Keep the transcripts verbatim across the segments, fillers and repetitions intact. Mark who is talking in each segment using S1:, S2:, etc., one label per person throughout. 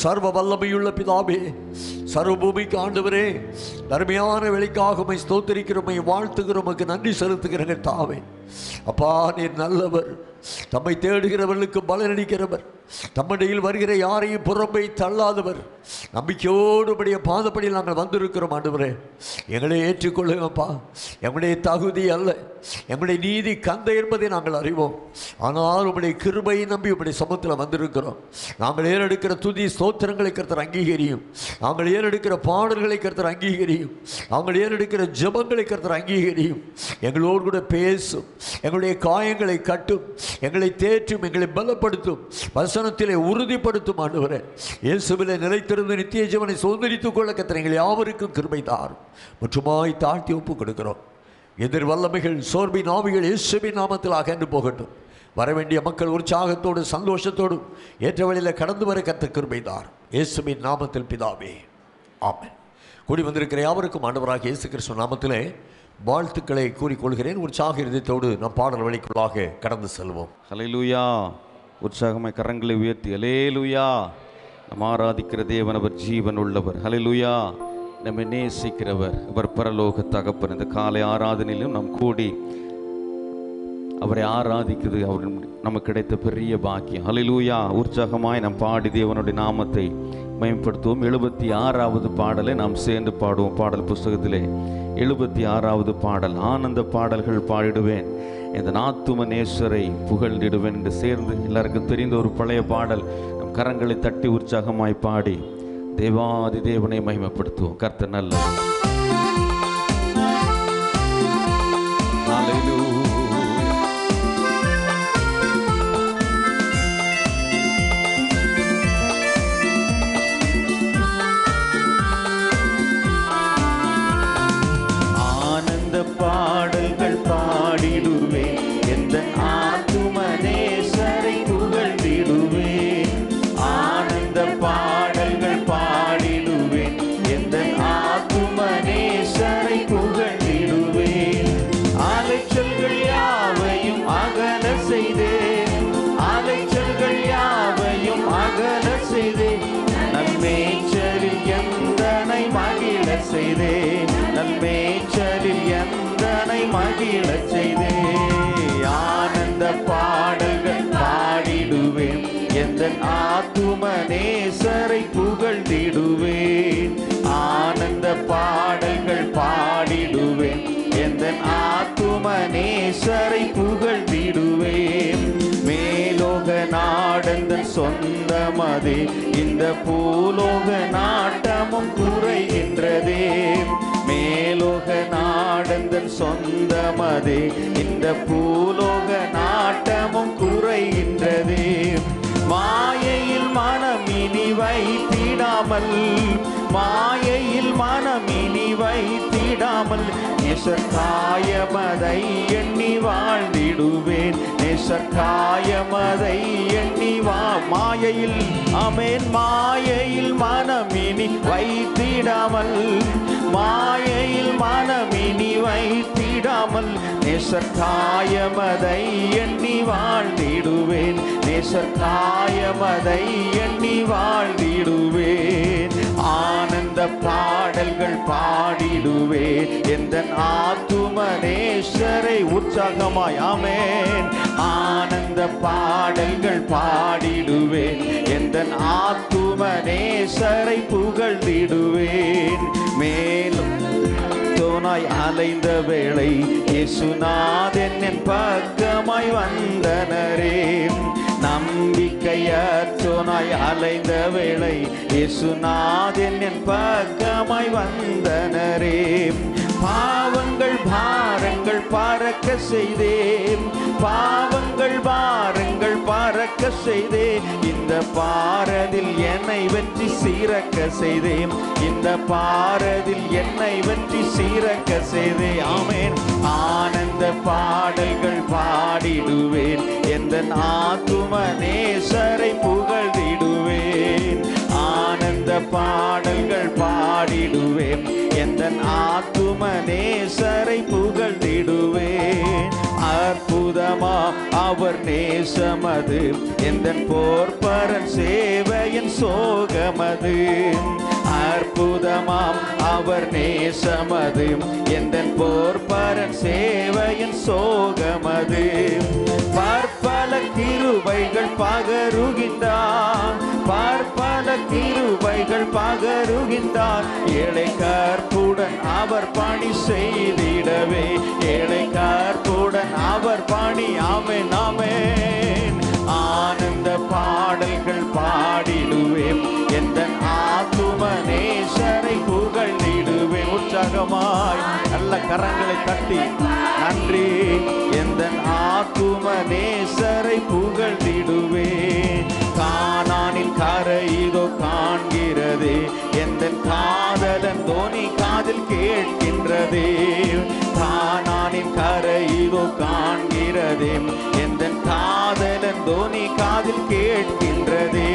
S1: சர்வ வல்லமையுள்ள பிதாவே, சர்வ பூமிக்கு ஆண்டவரே, அருமையான வேலைக்காக உம்மை ஸ்தோத்திரிக்கிறோம், வாழ்த்துகிறோம், உமக்கு நன்றி செலுத்துகிறேங்க தாவே. அப்பா, நீர் நல்லவர், தம்மை தேடுகிறவர்களுக்கு பலனளிக்கிறவர், தம்முடையில் வருகிற யாரையும் புறம்பை தள்ளாதவர். நம்பிக்கையோடு உடைய பாதப்படியில் நாங்கள் வந்திருக்கிறோம் ஆண்டவரே. எங்களை ஏற்றுக்கொள்ளுங்கப்பா. எங்களுடைய தகுதி அல்ல, எங்களுடைய நீதி கந்த என்பதை நாங்கள் அறிவோம். ஆனால் உங்களுடைய கிருபையை நம்பி உங்களுடைய சமூகத்தில் வந்திருக்கிறோம். நாங்கள் ஏறெடுக்கிற துதி ஸ்தோத்திரங்களை கர்த்தர் அங்கீகரியும். நாங்கள் ஏறெடுக்கிற பாடல்களை கர்த்தர் அங்கீகரியும். நாங்கள் ஏறெடுக்கிற ஜெபங்களை கர்த்தர் அங்கீகரியும். எங்களோடு கூட பேசும், எங்களுடைய காயங்களை கட்டும், எங்களை தேற்றும், எங்களை பலப்படுத்தும், வசனத்திலே உறுதிப்படுத்தும் ஆண்டவரே. இயேசுவிலே நிலைத்திருந்து நித்திய ஜீவனை சுதந்திரித்துக் கொள்ள கர்த்தர் எங்கள் யாவருக்கும் கிருபை தாரும். முற்றுமாய் தாழ்த்தி ஒப்புக் கொடுக்கிறோம். எதிர் வல்லமைகள், சோர்வின் ஆவிகள் இயேசுவின் நாமத்தில் அகன்று போகட்டும். வரவேண்டிய மக்கள் உற்சாகத்தோடு சந்தோஷத்தோடு ஏற்ற வழியில் கடந்து வர கர்த்தர் கிருபை தாரும். இயேசுவின் நாமத்தில் பிதாவே, ஆமென். கூடி வந்திருக்கிற யாவருக்கும் ஆண்டவராக இயேசு கிறிஸ்து நாமத்திலே வாழ்த்துக்களை கூறிக்கொள்கிறேன். உற்சாக இதயத்தோடு நம் பாடல் வழிக்குள்ளாக கடந்து செல்வோம்.
S2: ஹல்லேலூயா. உற்சாகமாய் கரங்களை உயர்த்தி ஹல்லேலூயா. நாம் ஆராதிக்கிற தேவன் அவர் ஜீவன் உள்ளவர். ஹல்லேலூயா. நம்மை நேசிக்கிறவர், அவர் பரலோக தகப்பன். இந்த காலை ஆராதனையிலும் நாம் கூடி அவரை ஆராதிக்கிறது அவர் நமக்கு கிடைத்த பெரிய பாக்கியம். ஹல்லேலூயா. உற்சாகமாய் நாம் பாடி தேவனுடைய நாமத்தை மேம்படுத்துவோம். எழுபத்தி ஆறாவது பாடலை நாம் சேர்ந்து பாடுவோம். பாடல் புஸ்தகத்திலே எழுபத்தி ஆறாவது பாடல், ஆனந்த பாடல்கள் பாடிடுவேன், இந்த நாத்துமனேஸ்வரை புகழ்ந்திடுவேன் என்று சேர்ந்து எல்லாருக்கும் தெரிந்த ஒரு பழைய பாடல். நம் கரங்களை தட்டி உற்சாகமாய் பாடி தேவாதி தேவனை மகிமைப்படுத்துவோம். கர்த்தர் நல்லவர்.
S3: ஆனந்த பாடல்கள் பாடிடுவேன், எந்த ஆத்துமனேசரை புகழ்ந்திடுவேன். ஆனந்த பாடல்கள் பாடிடுவேன், எந்த ஆத்துமனேசரை புகழ்ந்திடுவேன். அலைச்சல்கள் யாவையும் அகல செய்தேன், அலைச்சல்கள் யாவையும் அகல செய்தேன். நன்மேச்சலில் எந்தனை மகிழ செய்தேன், நன்மேச்சலில் எந்தனை மகிழ செய்தேன். ஆனந்த பாடல்கள் பாடிடுவேன், எந்த ஆத்துமனேசரை புகழ்ந்திடுவேன். ஆனந்த பாடல்கள் பாடிடுவேன், எந்த ஆத்துமனேசரை புகழ்ந்திடுவேன். மேலோக நாடந்தன் சொந்தமதே, இந்த பூலோக நாட்டமும் குறைகின்றதே. மேலோக நாடந்தன் சொந்தமதே, இந்த பூலோக நாட்டமும் குறைகின்றதே. மாயையில் மனம் இனி வைத்திடாமல், மாயையில் மனம் இனி வைத்திடாமல், நேசக்காயமதை எண்ணி வாழ்ந்திடுவேன், நேசக்காயமதை எண்ணி வா. மாயையில் ஆமென், மாயையில் மனம் இனி வைத்திடாமல், மாயையில் மனம் இனி வைத்திடாமல், நேசக்காயமதை எண்ணி வாழ்ந்திடுவேன், நேசக்காயமதை எண்ணி வாழ்ந்திடுவேன். ஆனந்த பாடல்கள் பாடிடுவேன், எந்த ஆத்துமனேஸ்வரை உற்சாகமாய் ஆமென். ஆனந்த பாடல்கள் பாடிடுவேன், எந்த ஆத்துமனேஸ்வரை புகழ்ந்திடுவேன். மேலும் தோனாய் அலைந்த வேளை இயேசுநாதன் என் பக்கமாய் வந்தனரே. நம்பிக்கையற்றோனாய் அலைந்த வேளை இயேசுநாதன் என் பக்கமாய் வந்தனரே. பாவங்கள் பாரங்கள் பறக்க செய்தேன், பாவங்கள் பாரங்கள் பறக்க செய்தேன். இந்த பாரதில் என்னை வெற்றி சீரக்க செய்தேன், இந்த பாரதில் என்னை வெற்றி சீரக்க செய்தேன். ஆமென். ஆனந்த பாடல்கள் பாடிடுவேன், எந்த ஆத்துமனேசரை புகழ்ந்திடுவேன். ஆனந்த பாடல்கள் பாடிடுவேன், எந்த ஆத்துமனேசரை புகழ்ந்திடுவேன். அற்புதமா அவர் நேசமது, எந்த போர்பரன் சேவையின் சோகமது. அற்புதமாம் அவர் நேசமது, எந்தன் போர்ப்பரன் சேவையின் சோகமது. பற்பல கிருபைகள் பகருகின்றார், பற்பல கிருபைகள் பகருகின்றார். ஏழை கற்புடன் அவர் பணி செய்திடவே, ஏழை கற்புடன் அவர் பணி. ஆமென் ஆமென். ஆனந்த பாடல்கள் பாடிடுவேன், எந்த ஆத்தும நேசரை புகழ்ந்திடுவேன். உற்சாகமாய் நல்ல கரங்களை தட்டி நன்றி. எந்த ஆத்தும நேசரை புகழ்ந்திடுவேன். கானானின் கரை இதோ காண்கிறதே, எந்த காதலன் தோனி காதில் கேட்கின்றதே. கானானின் கரை இதோ காண்கிறதே, எந்த காதலன் தோனி காதில் கேட்கின்றதே.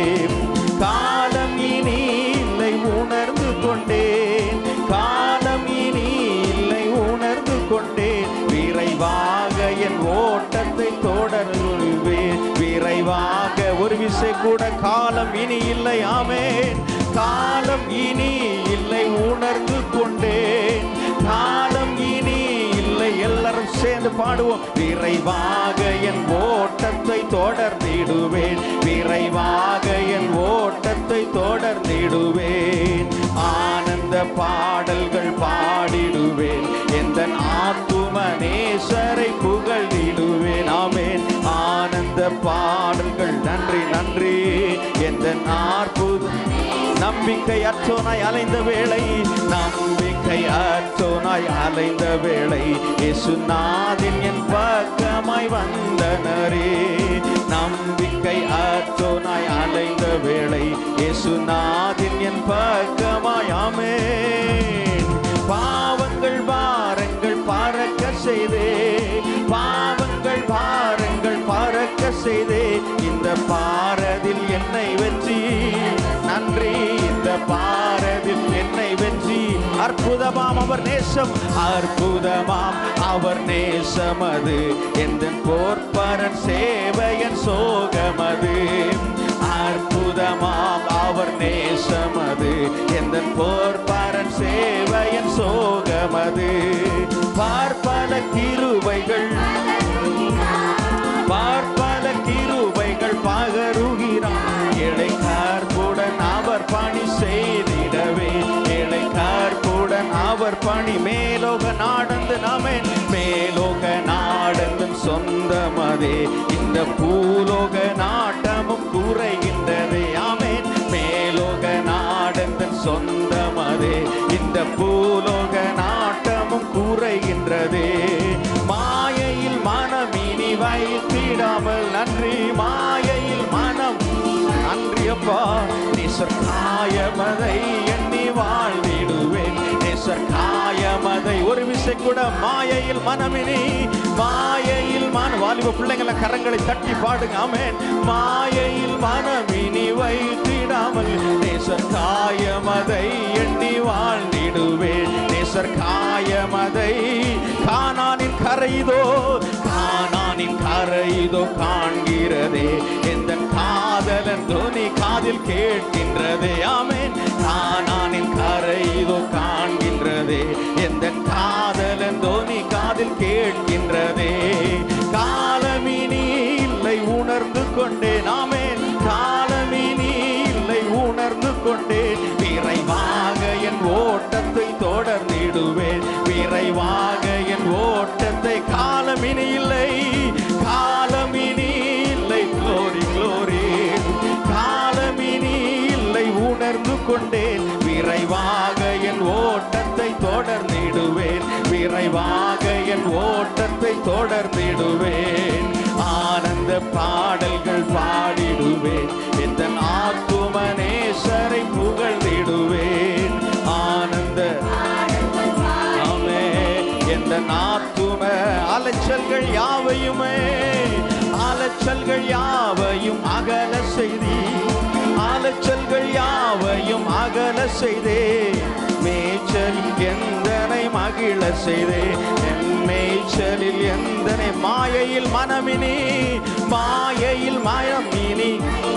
S3: காலம் இனி இல்லை உணர்ந்து கொண்டேன், காலம் இனி இல்லை உணர்ந்து கொண்டேன். விரைவாக என் ஓட்டத்தை தொடருவேன், விரைவாக. ஒரு விசை கூட காலம் இனி இல்லை. ஆமென். காலம் இனி இல்லை உணர்ந்து கொண்டேன், காலம் இனி இல்லை. எல்லாரும் சேர்ந்து பாடுவோம். விரைவாக என் ஓட்டத்தை தொடர்ந்திடுவேன், விரைவாக என் ஓட்டத்தை தொடர்ந்திடுவேன். ஆனந்த பாடல்கள் பாடிடுவேன், எந்த ஆத்தும நேசரை புகழ்ந்திடுவேன். ஆமென். ஆனந்த பாடல்கள். நன்றி நன்றி. எந்த அற்புத நம்பிக்கை அற்றோனாய் அலைந்த வேளை, நம்பிக்கை அற்றோனாய் அலைந்த வேளை, இயேசுநாதன் என் பக்கமாய் வந்தனரே. நம்பிக்கை அற்றோனாய் அலைந்த வேளை, இயேசுநாதன் என் பக்கமாய். ஆமென். பாவங்கள் பாரங்கள் பறக்க செய்தே, பாவங்கள் பாரங்கள் பறக்க செய்தே. இந்த பாரதில் என்னை வெற்றி. நன்றி. இந்த பாரதில் என்னை வெற்றி. அற்புதமாம் அவர் நேசம், அற்புதமாம் அவர் நேசமது, எந்த போர்ப்பரன் சேவையன் சோகமது. அற்புதமாம் அவர் நேசமது, எந்த போர்ப்பரன் சேவையன் சோகமது. பார்ப்பல கிருபைகள், பார்ப்பல கிருபைகள் பகருகிறார். ஏழை கற்புடன் அவர் பணி செய்திடவே, ஏழை கற்புடன் அவர் பணி. மேலோக நாடந்து நாமேன், மேலோக நாடந்து சொந்தமதே. இந்த பூலோக நாட்டமும் குறைகின்றதே. ஆமென். மேலோக நாடந்து சொந்தமதே, இந்த பூலோக நாட்டமும் குறைகின்றதே. மாயையில் மனம் இனி வைத்திடாமல். நன்றி. மாயையில் மனம். நன்றி அப்பா. நேசர் காயமதை எண்ணி வாழ்ந்திடுவேன், நேசர் காயமதை. ஒரு விசை கூட மாயையில் மனமினி, மாயையில் மன. வாலிப பிள்ளைங்கள கரங்களை தட்டி பாடுங்க. ஆமென். மாயையில் மனமினி வைத்திடாமல், நேசர் காயமதை எண்ணி வாழ்ந்திடுவேன், நேசர் காயமதை. கானானின் கரைதோ, கானானின் கரைதோ காண்கிறதே, எந்த காதலன் தோனி காதில் கேட்கின்றதே. ஆமென். கானானின் கரைதோ காண்கின்றதே, எந்த காதலன் தோனி காதில் கேட்கின்றதே. காலமினி இல்லை உணர்ந்து கொண்டேன். ஆமென். காலமினி இல்லை உணர்ந்து கொண்டேன். விரைவாக என் ஓட்டத்தை தொடர்ந்திடுவேன், விரைவாக என் ஓட்டத்தை. காலமினி இல்லை, காலமினி இல்லை. Glory glory. காலமினி இல்லை உணர்ந்து கொண்டேன். விரைவாக என் ஓட்டத்தை தொடர்ந்திடுவேன், விரைவாக என் ஓட்டத்தை தொடர்ந்திடுவேன். ஆனந்த பாடல்கள் பாடிடுவேன், எந்த ஆத்தும நேசரை புகழ்ந்திடுவேன். ஆனந்த எந்த ஆத்தும. அலைச்சல்கள் யாவையுமே, அலைச்சல்கள் யாவையும் அகல செய்தி, அலைச்சல்கள் யாவையும் அகல செய்தே. மேய்ச்சலில் எந்தனை மகிழ செய்தே, என் மேய்ச்சலில் எந்தனை. மாயையில் மனமினி, மாயையில் மனமினி.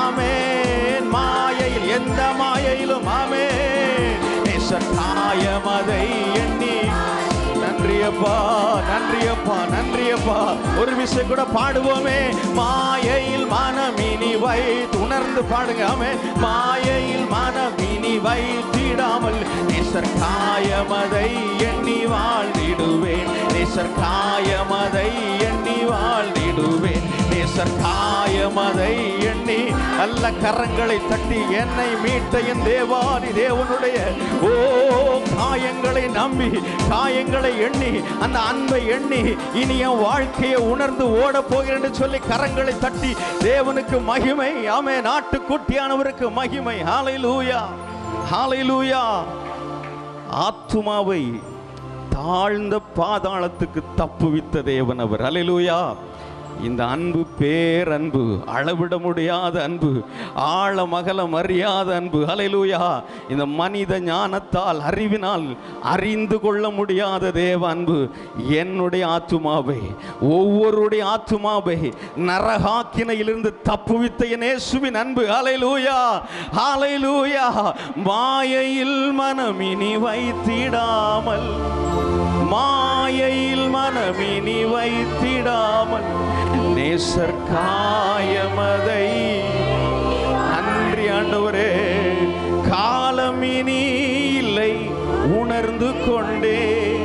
S3: ஆமென். மாயையில் எந்த மாயையிலும் ஆமென். நேசர் காயம் அதை எண்ணி நன்றியப்பா நன்றியப்பா நன்றியப்பா. ஒரு விஷயம் கூட பாடுவோமே. மாயையில் மனம் இனி வைத்து உணர்ந்து பாடுங்க. ஆமென். மாயையில் மனம் இனி வைத்திடாமல் நேசர் காயமதை எண்ணி வாழ்ந்திடுவேன். நேசர் காயமதை எண்ணி வாழ்ந்திடுவேன். நேசர் காயமதை எண்ணி நல்ல கரங்களை தட்டி என்னை மீட்ட என் தேவாதி தேவனுடைய ஓ காயங்களை நம்பி காயங்களை எண்ணி அந்த அன்பை எண்ணி இனி என் வாழ்க்கையை உணர்ந்து ஓட போகிறேன் சொல்லி கரங்களை தட்டி தேவனுக்கு மகிமை. ஆமென். நாட்டுக்குட்டியானவருக்கு மகிமை. ஹல்லேலூயா ஹல்லேலூயா. ஆத்துமாவை தாழ்ந்த பாதாளத்துக்கு தப்புவித்த தேவன் அவர். ஹல்லேலூயா. இந்த அன்பு பேரன்பு, அளவிட முடியாத அன்பு, ஆழம் அகலம் அறியாத அன்பு. ஹல்லேலூயா. இந்த மனித ஞானத்தால் அறிவினால் அறிந்து கொள்ள முடியாத தேவ அன்பு என்னுடைய ஆத்துமாவை, ஒவ்வொருடைய ஆத்துமாவை நரகாக்கினையிலிருந்து தப்புவித்த என் இயேசுவின் அன்பு. ஹல்லேலூயா ஹல்லேலூயா. மாயையில் மனமினி வைத்திடாமல், மாயையில் மனமினி வைத்திடாமல் நேசர் காயமதை நன்றி ஆண்டவரே. காலம் இனி இல்லை உணர்ந்து கொண்டே,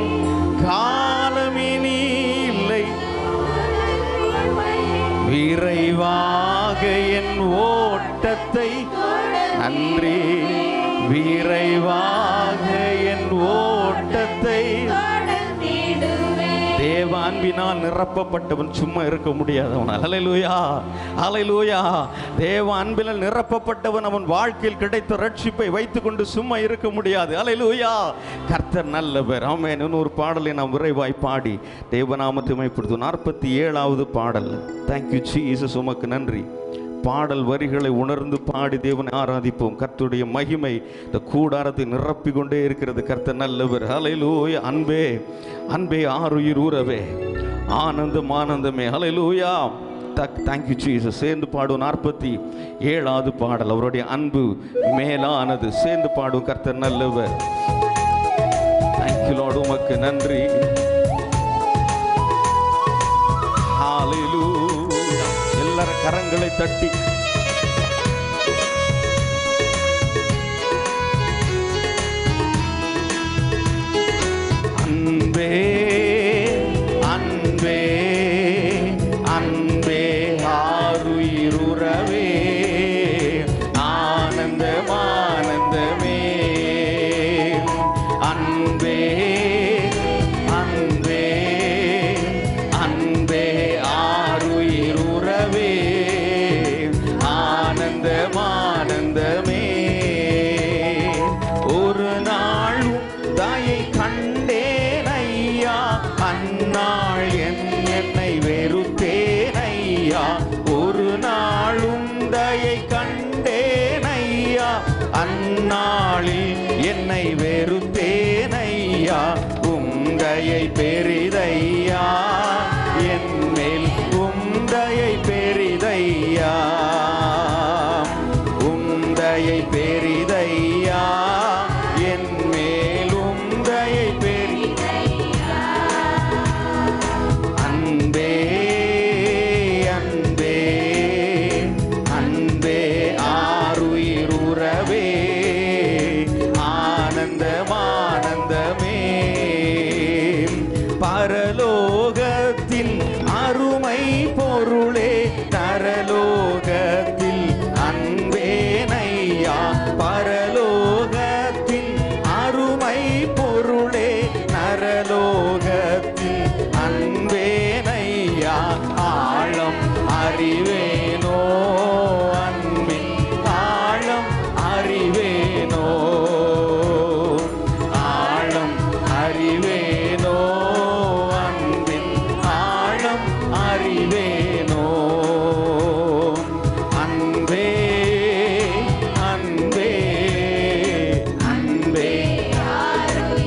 S3: காலம் இனி இல்லை விரைவாக என் ஓட்டத்தை நன்றி விரைவாக என் ஓட்டத்தை. தேவ அன்பினால் நிரப்பப்பட்டவன் சும்மா இருக்க முடியாதவன். ஹல்லேலூயா ஹல்லேலூயா. தேவ அன்பினால் நிரப்பப்பட்டவன் அவன் வாழ்க்கையில் கிடைத்த ரட்சிப்பை வைத்துக்கொண்டு சும்மா இருக்க முடியாது. ஹல்லேலூயா. கர்த்தர் நல்லவர். ஆமென். இன்னொரு பாடலை நாம் விரைவாய் பாடி தேவநாமத்தை மகிமைப்படுத்துவோம். நாற்பத்தி ஏழாவது பாடல். Thank you Jesus. உமக்கு நன்றி. பாடல் வரிகளை உணர்ந்து பாடி தேவனை ஆராதிப்போம். கர்த்தருடைய மகிமை இந்த கூடாரத்தை நிரப்பி கொண்டே இருக்கிறது. கர்த்தர் நல்லவர். ஹல்லேலூயா. அன்பே அன்பே ஆருயிர் ஊரவே ஆனந்தம் ஆனந்தமே. ஹல்லேலூயா. Thank you Jesus. சேர்ந்து பாடுவோம். நாற்பத்தி ஏழாவது பாடல். அவருடைய அன்பு மேலானது. சேர்ந்து பாடுவோம். கர்த்தர் நல்லவர். Thank you Lord. உமக்கு நன்றி. ஹல்லேலூயா. எல்லாரும் கரங்களை தட்டி அன்பே அன்பே அன்பே ஆருயிருறவே ஆனந்தம் ஆனந்தமே. அன்பே அன்பே அன்பே ஆருயிருறவே ஆனந்தம் ஆனந்தமே. ஒரு நாளும் தாயை கண்டேன் ஐயா, அந்நாள் என் என்னை வெறுத்தேன் ஐயா. ஒரு நாளும் தயை கண்டேன் ஐயா, அந்நாளில் என்னை வெறுத்தேன் ஐயா. உங்கையை பெரிதையா என் மேல், உந்தையை பெரிதையா, உந்தையை பெரிதையா என் மேல், உந்தையை பெரிதையா. அன்பே அன்பே அன்பே ஆருயிருறவே ஆனந்தம் ஆனந்தமே. பரலோகத்தில் அருமை பொருளே, நரலோகத்தில் அன்பேனையா. பரலோகத்தில் அருமை பொருளே, நரலோகத்தில் அன்பேனையா. ஆழம் அறிவேனோ அன்பின், ஆழம் அறிவேனோ, ஆழம் அறிவேனோ அன்பின், ஆழம் அறிவேனோ. அன்பே அன்பே அன்பே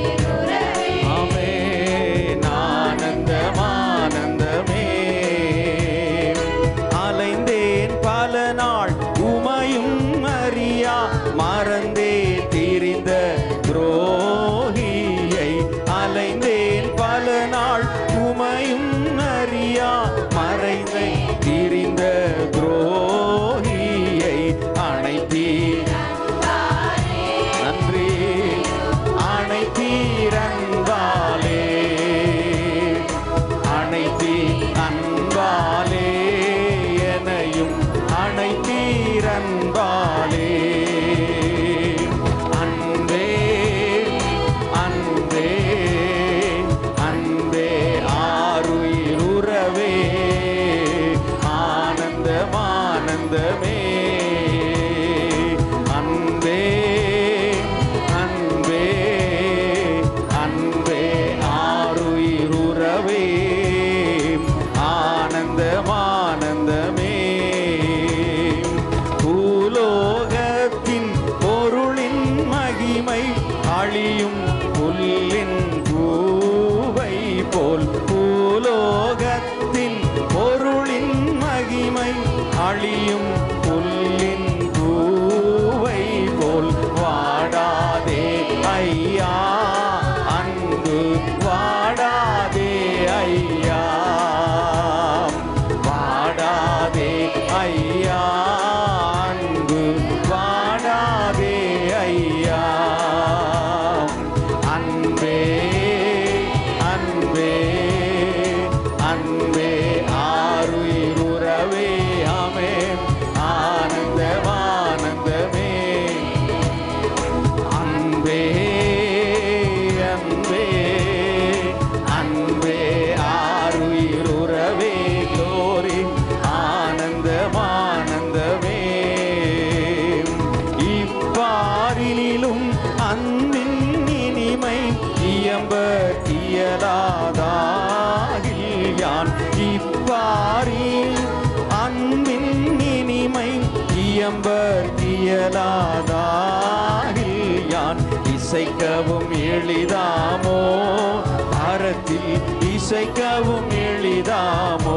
S3: அழியும் புல்லின் பூவை போல் பூலோகத்தின் பொருளின் மகிமை அழியும் புல்லின் பூவை போல் வாடாதே ஐயா அன்பு வாடாதே ஐயா வாடாதே ஐயா அன்பு வாடாதே ஐயா அன்பே அன்பே அன்பே ஆருயிருறவே ஆமே ஆனந்தமானந்தமே அன்பே அன்பே அன்பே ஆருயிருறவே glory ஆனந்தமானந்தமே இப்பாரிலும் அன்பின் இனிமை இயம்ப இயலாதாகில் யான் இப்பாரில் அன்பின் இனிமை இயம்ப இயலாதாகில் யான் இசைக்கவும் எளிதாமோ பாரத்தில் இசைக்கவும் எளிதாமோ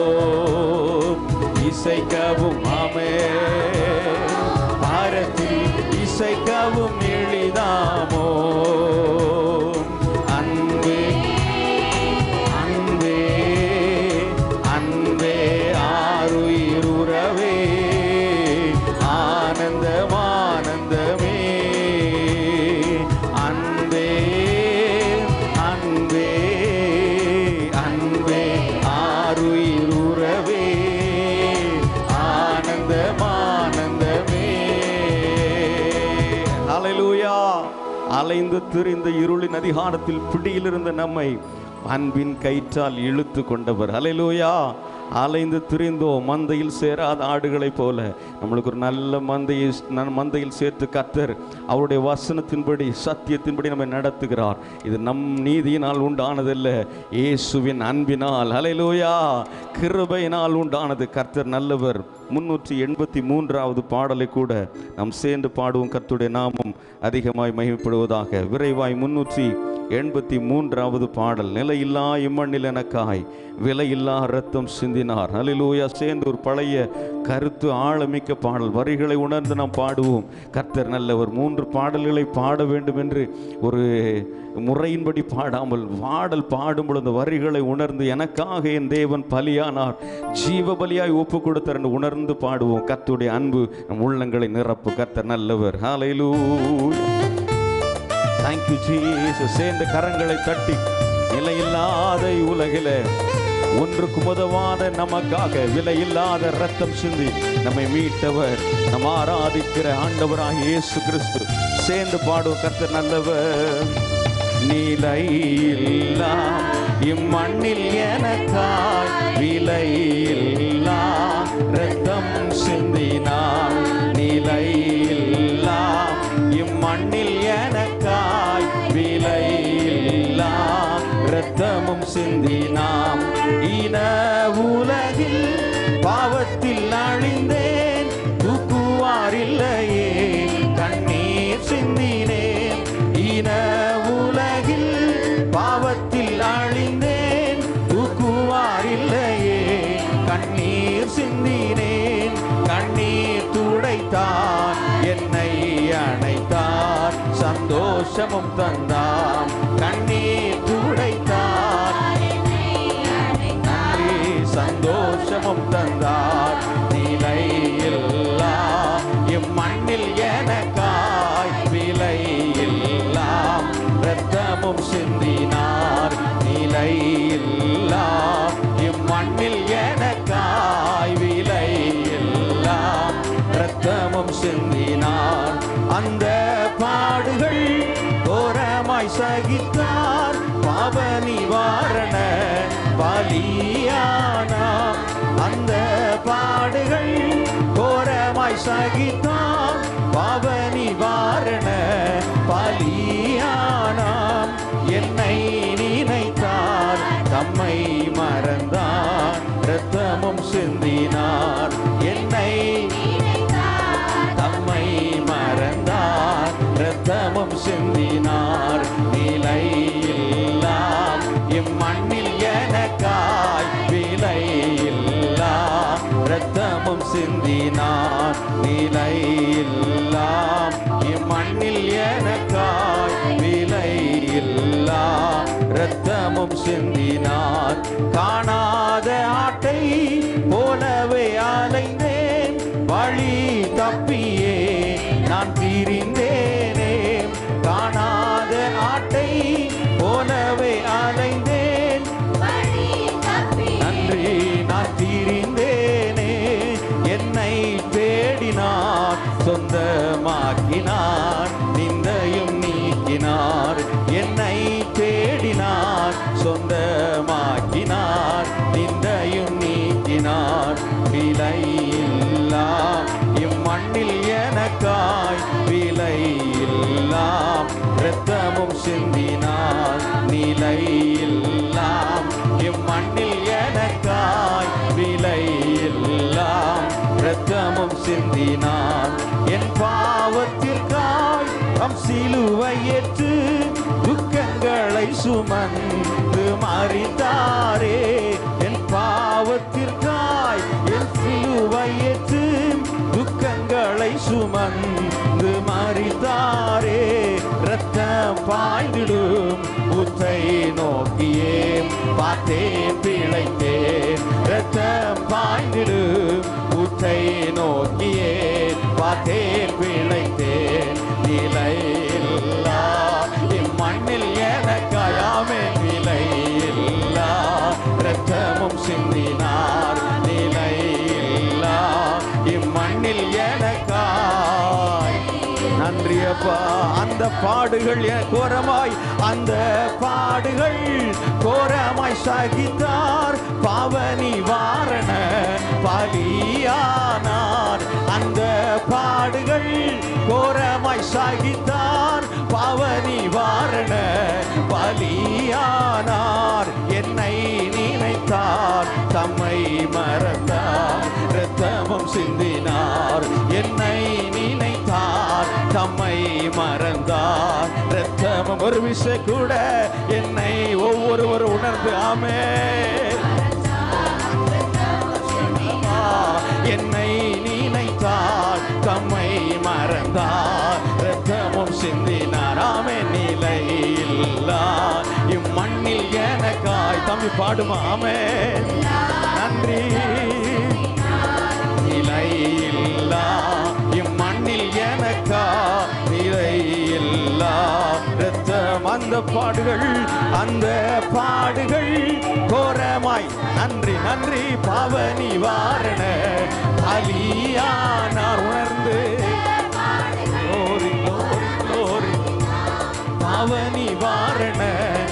S3: இசைக்கவும் ஆமே பாரத்தில் இசைக்கவும் எளிதாமோ அன்பே அன்பே அன்பே ஆருயிருறவே ஆனந்தமானந்தமே அன்பே அன்பே அன்பே ஆருயிருறவே ஆனந்தமானந்தமே ஹல்லேலூயா அலைந்து திரிந்த இருளின் அதிகாரத்தில் பிடியிலிருந்த நம்மை அன்பின் கயிற்றால் இழுத்து கொண்டவர் ஹல்லேலூயா அலைந்து திரிந்தோம் மந்தையில் சேராத ஆடுகளைப் போல நம்மளுக்கு ஒரு நல்ல மந்தையை மந்தையில் சேர்த்து கர்த்தர் அவருடைய வசனத்தின்படி சத்தியத்தின்படி நம்மை நடத்துகிறார். இது நம் நீதியினால் உண்டானதல்ல, இயேசுவின் அன்பினால் ஹல்லேலூயா கிருபையினால் உண்டானது. கர்த்தர் நல்லவர். முன்னூற்றி எண்பத்தி மூன்றாவது பாடலை கூட நாம் சேர்ந்து பாடுவோம். கர்த்தருடைய நாமம் அதிகமாய் மகிமைப்படுவதாக. விரைவாய் முன்னூற்றி எண்பத்தி மூன்றாவது பாடல். நிலையில்லா இம்மண்ணில் எனக்காய் விலையில்லா ரத்தம் சிந்தினார். ஹல்லேலூயா. சேர்ந்து ஒரு பழைய கருத்து ஆழமிக்க பாடல் வரிகளை உணர்ந்து நாம் பாடுவோம். கர்த்தர் நல்லவர். மூன்று பாடல்களை பாட வேண்டும் என்று ஒரு முறையின்படி பாடாமல் பாடல் பாடும் பொழுது வரிகளை உணர்ந்து எனக்காக என் தேவன் பலியானார், ஜீவ பலியாய் ஒப்பு கொடுத்தார் என்று உணர்ந்து பாடுவோம். கர்த்தருடைய அன்பு நம் உள்ளங்களை நிரப்பு. கர்த்தர் நல்லவர். ஹல்லேலூயா. Thank you Jesus. சேர்ந்த கரங்களை தட்டி நிலையில்லாத உலகில ஒன்றுக்கு உதவாத நமக்காக விலையில்லாத ரத்தம் சிந்தி நம்மை மீட்டவர், நம் ஆராதிக்கிற ஆண்டவராகிய இயேசு கிறிஸ்து. சேர்ந்து பாடுவோம். கர்த்தர் நல்லவர். நிலையில்லா இம்மண்ணில் எனக்காய் விலையில்லா ரத்தம் சிந்தினார். நிலையில்லா இம்மண்ணில் எனக்காய் விலையில்லா ரத்தமும் சிந்தினாம். இன உலகில் பாவத்தில் அழிந்தேன், தூக்குவாரில்லையே கண்ணீர் சிந்தினேன். இன உலகில் பாவத்தில் அழிந்தேன், தூக்குவாரில்லையே கண்ணீர் சிந்தினேன். கண்ணீர் துடைத்தார், என்னை அணைத்தார், சந்தோஷமும் தந்தாம். கண்ணீர் துடைத்தார், சந்தோஷமும் தந்தார். நிலையில்லா இம்மண்ணில் எனக்காய் விலையில்லா ரத்தமும் சிந்தினார். நிலையில்லா இம்மண்ணில் எனக்காய் விலையில்லா ரத்தமும் சிந்தினார். அந்த பாடுகள் கோரமாய் சகித்தார், பாவ நிவாரண பலியானார். அந்த பாடுகள் கோரமாய் சகித்தார், பாவ நிவாரண பலியானார். என்னை நினைத்தார், தம்மை மறந்தார், இரத்தமும் சிந்தினார். என்னை தம்மை மறந்தார், இரத்தமும் சிந்தினார். விலை இல்லா இம்மண்ணில் எனக்காய் விலை இல்லா இரத்தமும் சிந்தினார் நிலை இல்லா இம்மண்ணில் எனக்காய் விலை இல்லா இரத்தமும் சிந்தினார். காணாத ஆட்டை போலவே அலைந்தேன் வழி தப்பியே நான் திரிந்தேனே. காணாத ஆட்டை போலவே அலைந்தேன் நன்றி நான் திரிந்தேனே. என்னை தேடினார் சொந்தமாக்கினார் நிந்தையும் நீக்கினார். என்னை தேடினார் சொந்தமாக்கினார் நிந்தையும் நீக்கினார். விலை இல்லா இம்மண்ணில் எனக்காய் விலை இல்லா இரத்தமும் சிந்தினார் நிலை இல்லா இம்மண்ணில் எனக்காய் விலை இல்லா இரத்தமும் சிந்தினார். என் பாவத்திற்காய் தம் சிலுவை ஏற்று துக்கங்களை சுமந்து மரித்தாரே. என் பாவத்திற்காய் என் சிலுவை ஏற்று துக்கங்களை சுமந்து மரித்தாரே. இரத்தம் பாய்ந்திடும் ஊற்றை நோக்கியே பார்த்தேன் பிழைத்தேன். இரத்தம் பாய்ந்திடும் ஊற்றை நோக்கியே பார்த்தேன் பிழைத்தேன். நிலை இல்லா இம்மண்ணில் எனக்காயாமே விலை இல்லா இரத்தமும் சிந்தினார் நிலை இல்லா இம்மண்ணில் எனக்காய். நன்றியப்பா. அந்த பாடுகள் கோரமாய் அந்த பாடுகள் கோரமாய் சகித்தார் பாவ நிவாரண பலியானார். அந்த பாடுகள் கோரமாய் சகித்தார் பாவ நிவாரண பலியானார். என்னை நினைத்தார் தம்மை மறந்தார் இரத்தமும் சிந்தினார். என்னை நினைத்தார் தம்மை மறந்தார் இரத்தமும். ஒரு விஷயம் கூட என்னை ஒவ்வொருவர் உணர்ந்து ஆமே என்னை நினைத்தார் தம்மை மறந்தார் இரத்தமும் சிந்தினார். ஆமே நிலை இல்லா இம்மண்ணில் எனக்காய். தம்பி பாடுமா ஆமே நன்றி. நிலை இல்லா இம்மண்ணில் எனக்கா நிலை இல்லா இரத்தம். அந்த பாடுகள் அந்த பாடுகள் கோரமாய் நன்றி நன்றி பாவ நிவாரண பலியானார். உணர்ந்து பாவ நிவாரண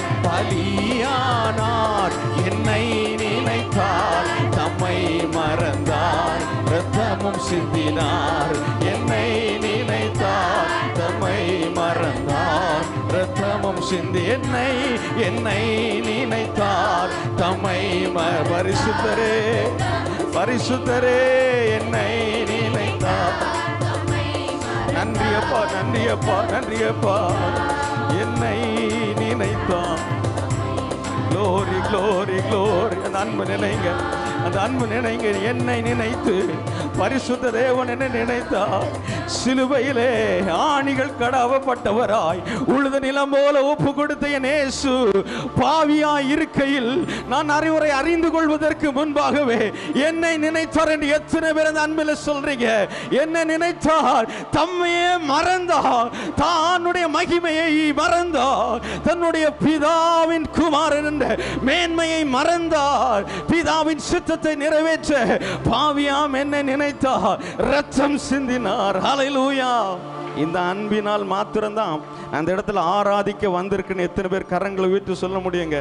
S3: பலியானார். என்னை நினைத்தார் தம்மை மறந்தார் இரத்தமும் சிந்தினார். என்னை நினைத்தார் தம்மை மறந்தார் இரத்தமும் சிந்தி. என்னை என்னை நினைத்தார் தம்மை பரிசுத்தரே பரிசுத்தரே என்னை நினைத்தார். நன்றியப்பா நன்றியப்பா நன்றியப்பா. என்னை நினைத்தான். Glory glory glory. அந்த அன்பு நினைங்க அந்த அன்பு நினைங்க. என்னை நினைத்து பரிசுத்த தேவன் என்னை நினைத்தார். சிலுவையிலே ஆணிகள் கடாவப்பட்டவராய் உழுத நிலம் போல ஒப்பு கொடுத்த என் இயேசு பாவியாய் இருக்கையில் நான் அறிவுரை அறிந்து கொள்வதற்கு முன்பாகவே என்னை நினைத்தார் என்று எத்தனை பேர் அந்த அன்பில் சொல்றீங்க? என்னை நினைத்தார் தம்மையே மறந்தார். தன்னுடைய மகிமையை மறந்தார். தன்னுடைய பிதாவின் குமாரன் என்ற மேன்மையை மறந்தார். பிதாவின் சித்தத்தை நிறைவேற்ற பாவியாம் என்னை நினைத்தார். இரத்தம் சிந்தினார். ஹல்லேலூயா. இந்த அன்பினால் மாத்திரம்தான் அந்த இடத்துல ஆராதிக்க வந்திருக்குன்னு எத்தனை பேர் கரங்களை வீட்டு சொல்ல முடியுங்க?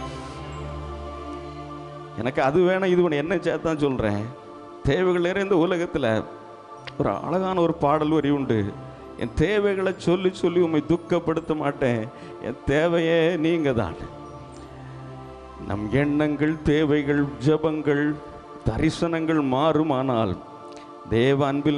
S3: எனக்கு அது வேணும் இது வேணும் என்ன சேர்த்தான் சொல்றேன். தேவைகள் நிறைந்த உலகத்தில் ஒரு அழகான ஒரு பாடல் வரி உண்டு. என் தேவைகளை சொல்லி சொல்லி உண்மை துக்கப்படுத்த மாட்டேன். என் தேவையே நீங்க தான். நம் எண்ணங்கள் தேவைகள் ஜெபங்கள் தரிசனங்கள் மாறுமானால் தேவ அன்பில்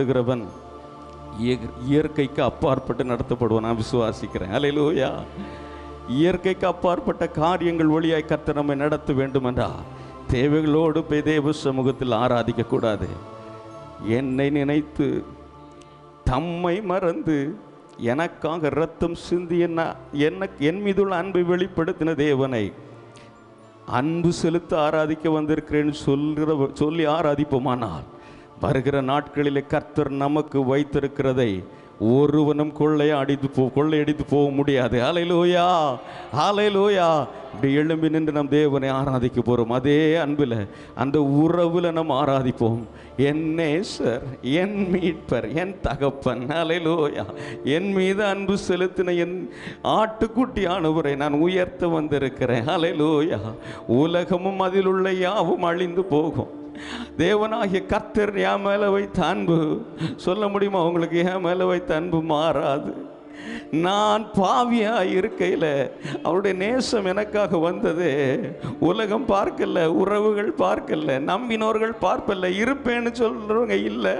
S3: நடத்தப்படுகிறவன் இயற்கைக்கு அப்பாற்பட்டு நடத்தப்படுவான். நான் விசுவாசிக்கிறேன். அல்லேலூயா. இயற்கைக்கு அப்பாற்பட்ட காரியங்கள் வழியாய் கர்த்தர் நம்மை நடத்த வேண்டும் என்றால் தேவைகளோடு போய் தேவ சமூகத்தில் ஆராதிக்க கூடாது. என்னை நினைத்து தம்மை மறந்து எனக்காக இரத்தம் சிந்தி என்ன எனக்கு என் மீதுள்ள அன்பை வெளிப்படுத்தின தேவனை அன்பு செலுத்த ஆராதிக்க வந்திருக்கிறேன்னு சொல்கிற சொல்லி ஆராதிப்போமானால் வருகிற நாட்களிலே கர்த்தர் நமக்கு வைத்திருக்கிறதை ஒருவனும் கொள்ளை அடித்து போ கொள்ளையடித்து போக முடியாது. ஹல்லேலூயா, ஹல்லேலூயா. இப்படி எழும்பி நின்று நம் தேவனை ஆராதிக்க போகிறோம். அதே அன்பில் அந்த உறவில் நம்ம ஆராதிப்போம். என் நேசர், என் மீட்பர், என் தகப்பன், ஹல்லேலூயா, என் மீது அன்பு செலுத்தின என் ஆட்டுக்குட்டியானவரை நான் உயர்த்த வந்திருக்கிறேன். ஹல்லேலூயா. உலகமும் அதில் உள்ள யாவும் அழிந்து போகும். தேவனாகிய கர்த்தர் என் மேலே வைத்த அன்பு சொல்ல முடியுமா உங்களுக்கு? என் மேலே வைத்த அன்பு மாறாது. நான் பாவியாக இருக்கையில் அவருடைய நேசம் எனக்காக வந்தது. உலகம் பார்க்கல, உறவுகள் பார்க்கல, நம்பினோர்கள் பார்ப்பல, இருப்பேன்னு சொல்றவங்க இல்லை.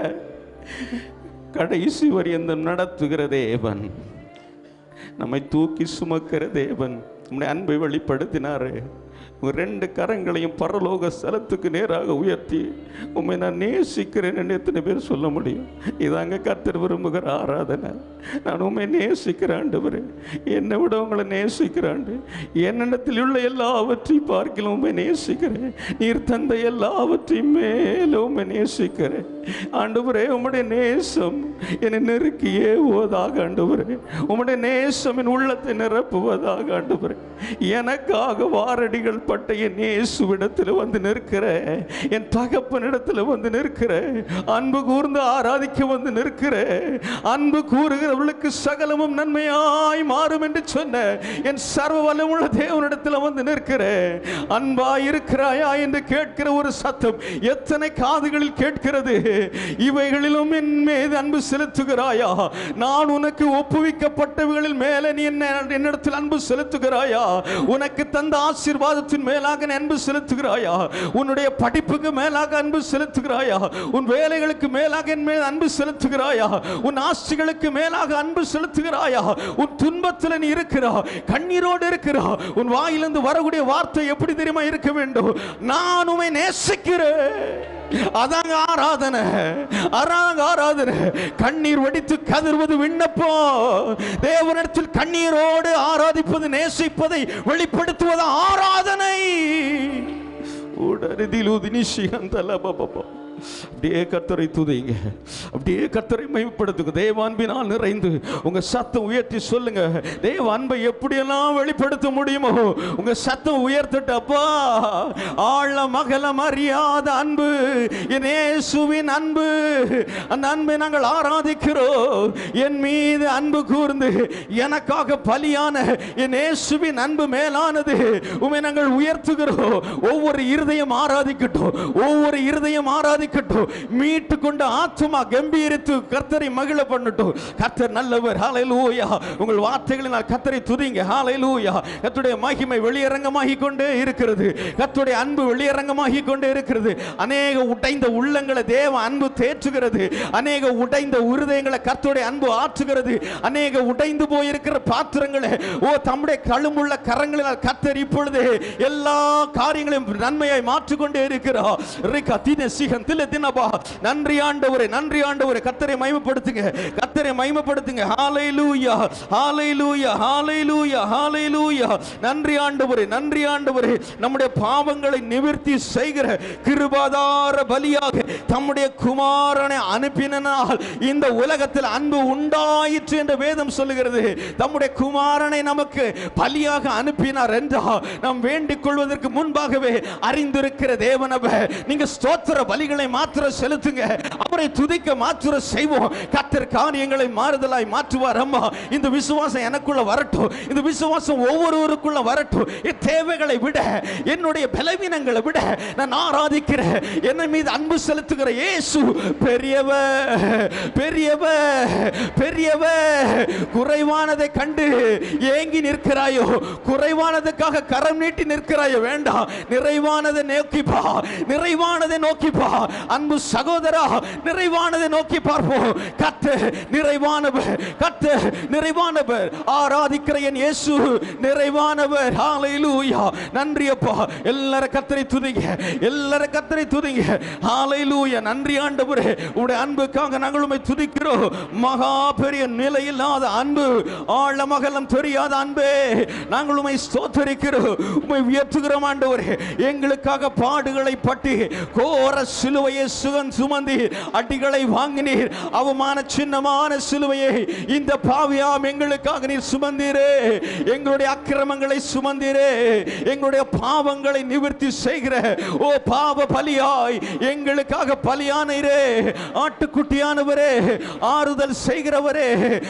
S3: கடைசி வரியந்தம் நடத்துகிற தேவன், நம்மை தூக்கி சுமக்கிற தேவன் நம்முடைய அன்பை வெளிப்படுத்தினாரு. ரெண்டு கரங்களையும் பரலோக ஸ்தலத்துக்கு நேராக உயர்த்தி உண்மை நான் நேசிக்கிறேன் எத்தனை பேர் சொல்ல முடியும்? இதாங்க கர்த்தர் விரும்புகிற ஆராதனை. நான் உண்மை நேசிக்கிறேன் ஆண்டவரே, என்னை விட உங்களை நேசிக்கிறேன். என்னிடத்தில் உள்ள எல்லாவற்றையும் பார்க்கல உண்மை நேசிக்கிறேன். நீர் தந்த எல்லாவற்றையும் மேலே உண்மை நேசிக்கிறேன் ஆண்டவரே. உம்முடைய நேசம் என்னை நெருக்கியே போவதாக ஆண்டவரே. உம்முடைய நேசம் என் உள்ளத்தை நிரப்புவதாக ஆண்டவரே. எனக்காக வாரடிகள் பட்ட என் இயேசுவிடத்தில் வந்து நிற்கிற, என் தகப்பனிடத்தில் வந்து நிற்கிற, அன்பு கூர்ந்து ஆராதிக்க வந்து நிற்கிற, அன்பு கூறுகிறவர்களுக்கு சகலமும் நன்மையாய் மாறும் என்று சொன்ன என் சர்வ வல்லமுள்ள தேவனிடத்தில் வந்து நிற்கிற, அன்பாய் இருக்கிறாயா என்று கேட்கிற ஒரு சத்தம் எத்தனை காதுகளில் கேட்கிறது? இவைகளிலும் என் மீது அன்பு செலுத்துகிறாயா? நான் உனக்கு ஒப்புவிக்கப்பட்டவைகளில் மேலே நீ என்னிடத்தில் அன்பு செலுத்துகிறாயா? உனக்கு தந்த ஆசீர்வாதத்தின் மேலாக அன்பு செலுத்துகிறாயா? உன்னுடைய படிப்புக்கு மேலாக அன்பு செலுத்துகிறாயா? உன் வேலைகளுக்கு மேலாக என் மேல் அன்பு செலுத்துகிறாயா? உன் ஆஸ்திகளுக்கு மேலாக அன்பு செலுத்துகிறாயா? உன் துன்பத்தில் நீ இருக்கிறா, கண்ணீரோடு இருக்கிறா, உன் வாயிலிருந்து வரக்கூடிய வார்த்தை எப்படி தெரியுமா இருக்க வேண்டும்? நான் உம்மை நேசிக்கிறேன். அதாங்க ஆராதனை, அதாங்க ஆராதனை. கண்ணீர் வடித்து கதறுவது விண்ணப்பம். தேவனிடத்தில் கண்ணீரோடு ஆராதிப்பது, நேசிப்பதை வெளிப்படுத்துவது ஆராதனை. அப்படியே கர்த்தரை துதிங்க, அப்படியே கர்த்தரை மகிமைப்படுத்துங்க. தேவ அன்பினால் நிறைந்து உங்க சத்தம் உயர்த்தி சொல்லுங்க. தேவ அன்பை எப்படியெல்லாம் வெளிப்படுத்த முடியுமோ உங்க சத்தம் உயர்த்திட்டு, அப்பா ஆழ மகளம் அறியாத அன்பு, என் இயேசுவின் அன்பு, அந்த அன்பை நாங்கள் ஆராதிக்கிறோம். என் மீது அன்பு கூர்ந்து எனக்காக பலியான என் இயேசுவின் அன்பு மேலானது. உம்மை நாங்கள் உயர்த்துகிறோம். ஒவ்வொரு இருதயம் ஆராதிக்கட்டும், ஒவ்வொரு இருதயம் ஆராதி மீட்டு கொண்டு ஆத்துமா கம்பீரித்து கர்த்தரை மகிழ பண்ணட்டும். கர்த்தர் நல்லவர். ஹல்லேலூயா. உங்கள் வார்த்தைகளினால் கர்த்தரை துதிங்க. ஹல்லேலூயா. கர்த்தருடைய மகிமை வெளியரங்கமாகி கொண்டே இருக்கிறது. கர்த்தருடைய அன்பு வெளியரங்கமாகி கொண்டே இருக்கிறது. அநேக உடைந்த உள்ளங்களை தேவ அன்பு தேற்றுகிறது. அநேக உடைந்த இருதயங்களை கர்த்தருடைய அன்பு ஆற்றுகிறது. அநேக உடைந்து போயிருக்கிற பாத்திரங்களை ஓ தம்முடைய கழுமுள்ள கரங்களினால் கர்த்தர் இப்பொழுது எல்லா காரியங்களையும் நன்மையாய் மாற்றிக்கொண்டே இருக்கிறார். நன்றி ஆண்டவரே, நன்றி ஆண்டவரே. கர்த்தரை மகிமைப்படுத்துங்க, கர்த்தரை மகிமைப்படுத்துங்க. ஹல்லேலூயா, ஹல்லேலூயா, ஹல்லேலூயா, ஹல்லேலூயா. நன்றி ஆண்டவரே, நன்றி ஆண்டவரே. நம்முடைய பாவங்களை நிவர்த்தி செய்கிற கிருபாதார பலியாக தம்முடைய குமாரனை அனுப்பினால் இந்த உலகத்தில் அன்பு உண்டாயிற்று என்று வேதம் சொல்லுகிறது. தம்முடைய குமாரனை நமக்கு பலியாக அனுப்பினார் என்றால் நாம் வேண்டிக் கொள்வதற்கு முன்பாகவே அறிந்திருக்கிற தேவனவர். நீங்க ஸ்தோத்திர பலிகளை மாத்திர செலுத்துங்க, அவரை துதிக்க மாத்திர செய்வோம். கர்த்தர் காரியங்களை மாறுதலாய் மாற்றுவார். அம்மா இந்த விசுவாசம் எனக்குள்ள வரட்டும், இந்த விசுவாசம் ஒவ்வொருவருக்குள்ள வரட்டும். என் தேவைகளை விட, என்னுடைய பலவீனங்களை விட நான் ஆராதிக்கிற, என்னை மீது அன்பு செலுத்துகிற இயேசு பெரியவர், பெரியவர், பெரியவர். குறைவானதை கண்டு ஏங்கி நிற்கிறாயோ, குறைவானதுக்காக கரம் நீட்டி நிற்கிறாயோ, வேண்டாம். நிறைவானதை நோக்கிப்பா, நிறைவானதை நோக்கிப்பா. அன்பு சகோதரா, நிறைவானதை நோக்கி பார்ப்போம். கர்த்தர் நிறைவானவர், கர்த்தர் நிறைவானவர். ஆராதிக்கிற என் இயேசு நிறைவானவர். ஹalleluya. நன்றி அப்பா. எல்லாரும் கர்த்தரை துதிங்க, எல்லாரும் கர்த்தரை துதிங்க. ஹalleluya. நன்றி ஆண்டவரே, உம்முடைய அன்புக்காக நாங்கள் உம்மை துதிக்கிறோம். மகா பெரிய நிலையில்லாத அன்பு, ஆழமகலம் தெரியாத அன்பே, நாங்கள் உம்மை ஸ்தோத்திரிக்கிறோம், உம்மை உயர்த்துகிறோம் ஆண்டவரே. எங்களுக்காக பாடுகளை பட்டி கோர சிலுவையை சுகன் சுமந்தி அடிகளை வாங்கினீர். அவமான சின்னமான சிலுவையை இந்த பாவியாம் எங்களுக்காக நீர் சுமந்தீரே. எங்களுடைய அக்கிரமங்களை சுமந்தீரே, எங்களுடைய பாவங்களை நிவர்த்தி செய்கிற ஓ பாவ பலியாய் எங்களுக்காக பலியானீரே. ஆட்டுக்குட்டியானவரே, ஆறுதல் செய்கிறவரே,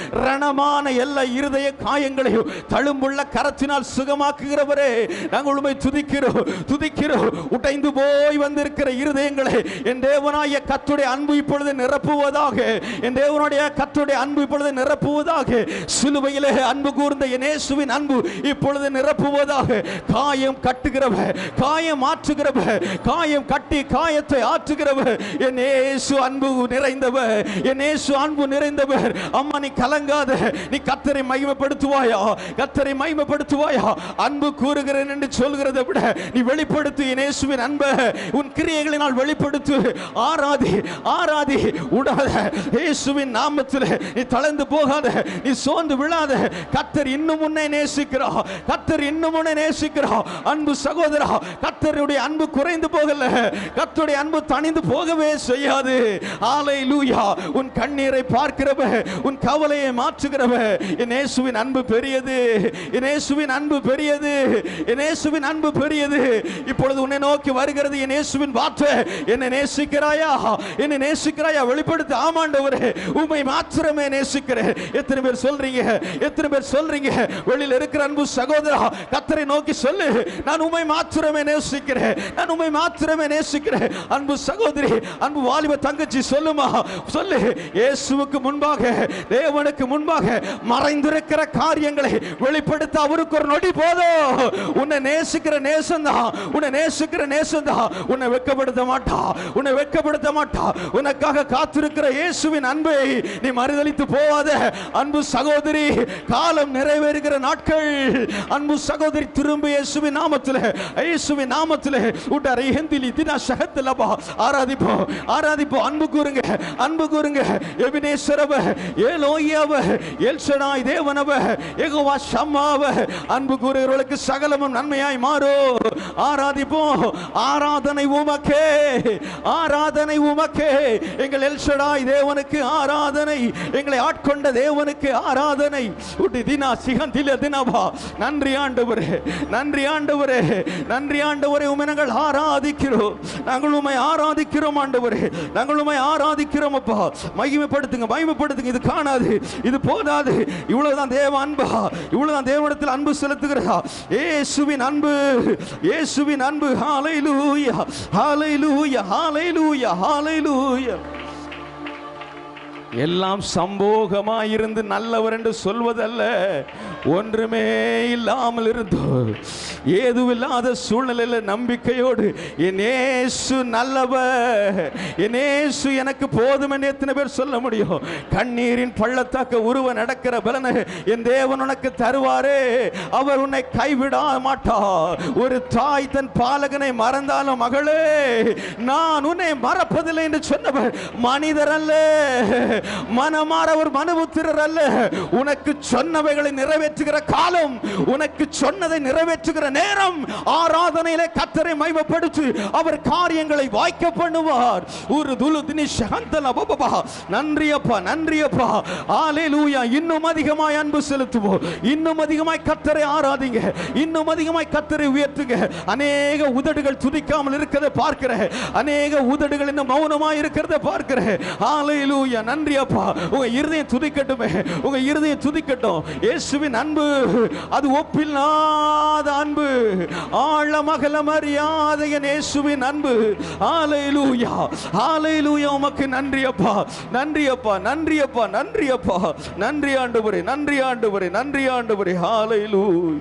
S3: ரணமான எல்லா இருதய காயங்களையும் தழும்புள்ள கரத்தினால் சுகமாக்குகிறவரே, நாங்கள் உம்மை துதிக்கிறோம் துதிக்கிறோம். உடைந்து போய் வந்திருக்கிற இருதயங்களை என் தேவனாய கர்த்தருடைய அன்பு இப்பொழுது நிரப்புவதாக, என் தேவனுடைய கர்த்தருடைய அன்பு இப்பொழுது நிரப்புவதாக. சிலுவையிலே அன்பு கூர்ந்த என் இயேசுவின் அன்பு இப்பொழுது நிரப்புவதாக. காயம் கட்டுகிறவர், காயம் ஆற்றுகிறவர், காயம் கட்டி காயத்தை ஆற்றுகிறவர் என் இயேசு அன்பு நிறைந்தவர், என் இயேசு அன்பு நிறைந்தவர். அம்மா நீ கலங்காத, நீ கர்த்தரை மகிமைப்படுத்துவாயா, கர்த்தரை மகிமைப்படுத்துவாயா. அன்பு கூறுகிறேன் என்று சொல்கிறதை விட நீ வெளிப்படுத்து என் இயேசுவின் அன்பை, உன் கிரியைகளினால் வெளிப்படுத்து. ஆராதி ஆராதி உடாத, இயேசுவின் நாமத்தில் நீ தளர்ந்து போகாத, நீ சோர்ந்து விழாத. கர்த்தர் இன்னும் உன்னை நேசிக்கிறார், கர்த்தர் இன்னும் உன்னை நேசிக்கிறார். அன்பு சகோதரா, கர்த்தருடைய அன்பு குறைந்து போகல, கர்த்தருடைய அன்பு தணிந்து போகவே செய்யாது. ஹalleluya. உன் கண்ணீரை பார்க்கிறவர், உன் கவலையை மாற்றுகிறவர். என் இயேசுவின் அன்பு பெரியது, என் இயேசுவின் அன்பு பெரியது, என் இயேசுவின் அன்பு பெரியது. இப்பொழுது உன்னை நோக்கி வருகிறது என் இயேசுவின் வார்த்தை. என்னை நேசிக்கிறாயா, என்னை நேசிக்கிறாயா? வெளிப்படுத்த. ஆமாண்டவரே, உம்மை மாத்திரமே நேசிக்கிறேன். எத்தனை பேர் சொல்றீங்க, எத்தனை பேர் சொல்றீங்க? வெளியில் இருக்கிற அன்பு சகோதரா, கர்த்தரை நோக்கி சொல்லு, நான் உம்மை மாத்திரமே நேசிக்கிறேன், நான் உம்மை மாத்திரமே நேசிக்கிறேன். அன்பு சகோதரி, அன்பு வாலிப தங்கச்சி சொல்லுமா, சொல்லு. இயேசுவுக்கு முன்பாக, தேவனுக்கு முன்பாக மறைந்திருக்கிற காரியங்களை வெளிப்படுத்த அவருக்கு ஒரு நொடி போதும். உன்னை நேசிக்கிற நேசம்தான், உன்னை நேசிக்கிற நேசம்தான் உன்னை வெட்கப்படுத்த மாட்டா, உன்னை வெட்கப்படுத்த மாட்டா. உனக்காக காத்திருக்கிற இயேசுவின் அன்பை நீ மறுதலித்து போவாத. அன்பு சகோதரி, காலம் நிறைவேறுகிற நாட்கள். அன்பு சகோதரி, திரும்ப இயேசுவின் நாமத்திலே, இயேசுவின் நாமத்திலே உடரை ஹெந்திலி தினா ஷஹத்தலபா ஆராதிப்போம், ஆராதிப்போம். அன்பு கூறுங்க, அன்பு கூறுங்க. எபினேசரவ, ஏலோயாவ, எல்ஷடாய் தேவனவ, யெகோவா ஷம்மாவ. அன்பு கூறுகிறவர்களுக்கு சகலமும் நன்மையாய் மாறும். ஆராதிப்போம். ஆராதனை உமக்கே, ஆராதனை உமக்கே. எங்கள் எல்ஷடாய் தேவனுக்கு ஆராதனை, எங்களை ஆட்கொண்ட தேவனுக்கு ஆராதனை. உடி தினா சிகந்தில தினவா. நன்றி ஆண்டவரே, நன்றி ஆண்டவரே, நன்றி ஆண்டவரே. உம்மை நாங்கள் ஆராதிக்கிறோம், நாங்கள் உம்மை ஆராதிக்கிறோம் ஆண்டவரே, நாங்கள் உம்மை ஆராதிக்கிறோம் அப்பா. மகிமைப்படுத்துங்க, மகிமைப்படுத்துங்க. இது காணாது, இது போதாது. இவ்வளவுதான் தேவ அன்பா, இவ்வளவுதான் தேவனிடத்தில் அன்பு செலுத்துகிறதா? இயேசுவின் அன்பு, இயேசுவின் அன்பு. ஹalleluya, ஹalleluya, ஹalleluya, ஹalleluya. எல்லாம் சம்போகமாயிருந்து நல்லவர் என்று சொல்வதல்ல, ஒன்றுமே இல்லாமல் இருந்தோ ஏதுவில்லாத சூழ்நிலையில் நம்பிக்கையோடு என் இயேசு நல்லவர், என் இயேசு எனக்கு போதும் என்று எத்தனை பேர் சொல்ல முடியும்? கண்ணீரின் பள்ளத்தாக்க உருவ நடக்கிற பலனை என் தேவன் உனக்கு தருவாரே. அவர் உன்னை கைவிட மாட்டார். ஒரு தாய் தன் பாலகனை மறந்தாலும் மகளே நான் உன்னை மறப்பதில்லை என்று சொன்னவர் மனிதர் அல்ல, மனமாறவர் மனுபுத்திரர் அல்ல. உனக்கு சொன்னவைகளை நிறைவேற்றுகிற காலம், உனக்கு சொன்னதை நிறைவேற்றுகிற நேரம். ஆராதனையிலே கர்த்தரை மகிமைப்படுத்து, அவர் காரியங்களை வாய்க்க பண்ணுவார். ஒரு துலுதினி ஷஹந்தல பபபா. நன்றி அப்பா, நன்றி அப்பா. ஹalleluya. இன்னும் அதிகமாய் அன்பு செலுத்துவோம், இன்னும் அதிகமாய் கர்த்தரை ஆராதிங்க, இன்னும் அதிகமாய் கர்த்தரை உயர்த்துங்க. அநேக உதடுகள் துதிக்காமல் இருக்கிறதை பார்க்கிறேன், அநேக உதடுகள் இன்னும் மௌனமாய் இருக்கிறதை பார்க்கிறேன். ஹalleluya. நன்றி அப்பா. உங்க இருதயம் துதிக்கட்டுமே, உங்க இருதயம் துதிக்கட்டும். இயேசுவின் அன்பு அது ஒப்பில்லாத அன்பு, ஆழமகலம் அறியாத இயேசுவின் அன்பு. ஹalleluya, ஹalleluya. உமக்கு நன்றி அப்பா, நன்றி அப்பா, நன்றி அப்பா, நன்றி அப்பா, நன்றி ஆண்டவரே, நன்றி ஆண்டவரே, நன்றி ஆண்டவரே. ஹalleluya.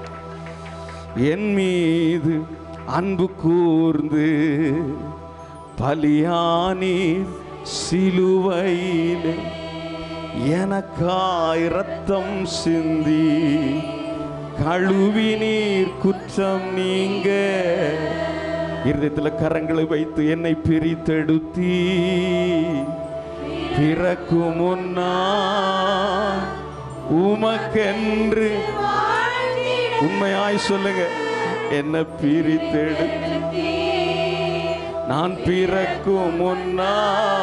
S3: என் மீது அன்பு கூர்ந்து பலியானீர் சிலுவையிலே, எனக்காய் இரத்தம் சிந்தி கழுவி நீர் குற்றம் நீங்க. இருதயத்தில் கரங்களை வைத்து என்னை பிரித்தெடுத்தீ, பிறக்கும் முன்னா உமக்கென்று உண்மையாய் சொல்லுங்க, என்ன பிரித்தெடுத்தீ. நான் பிறக்கும் முன்னா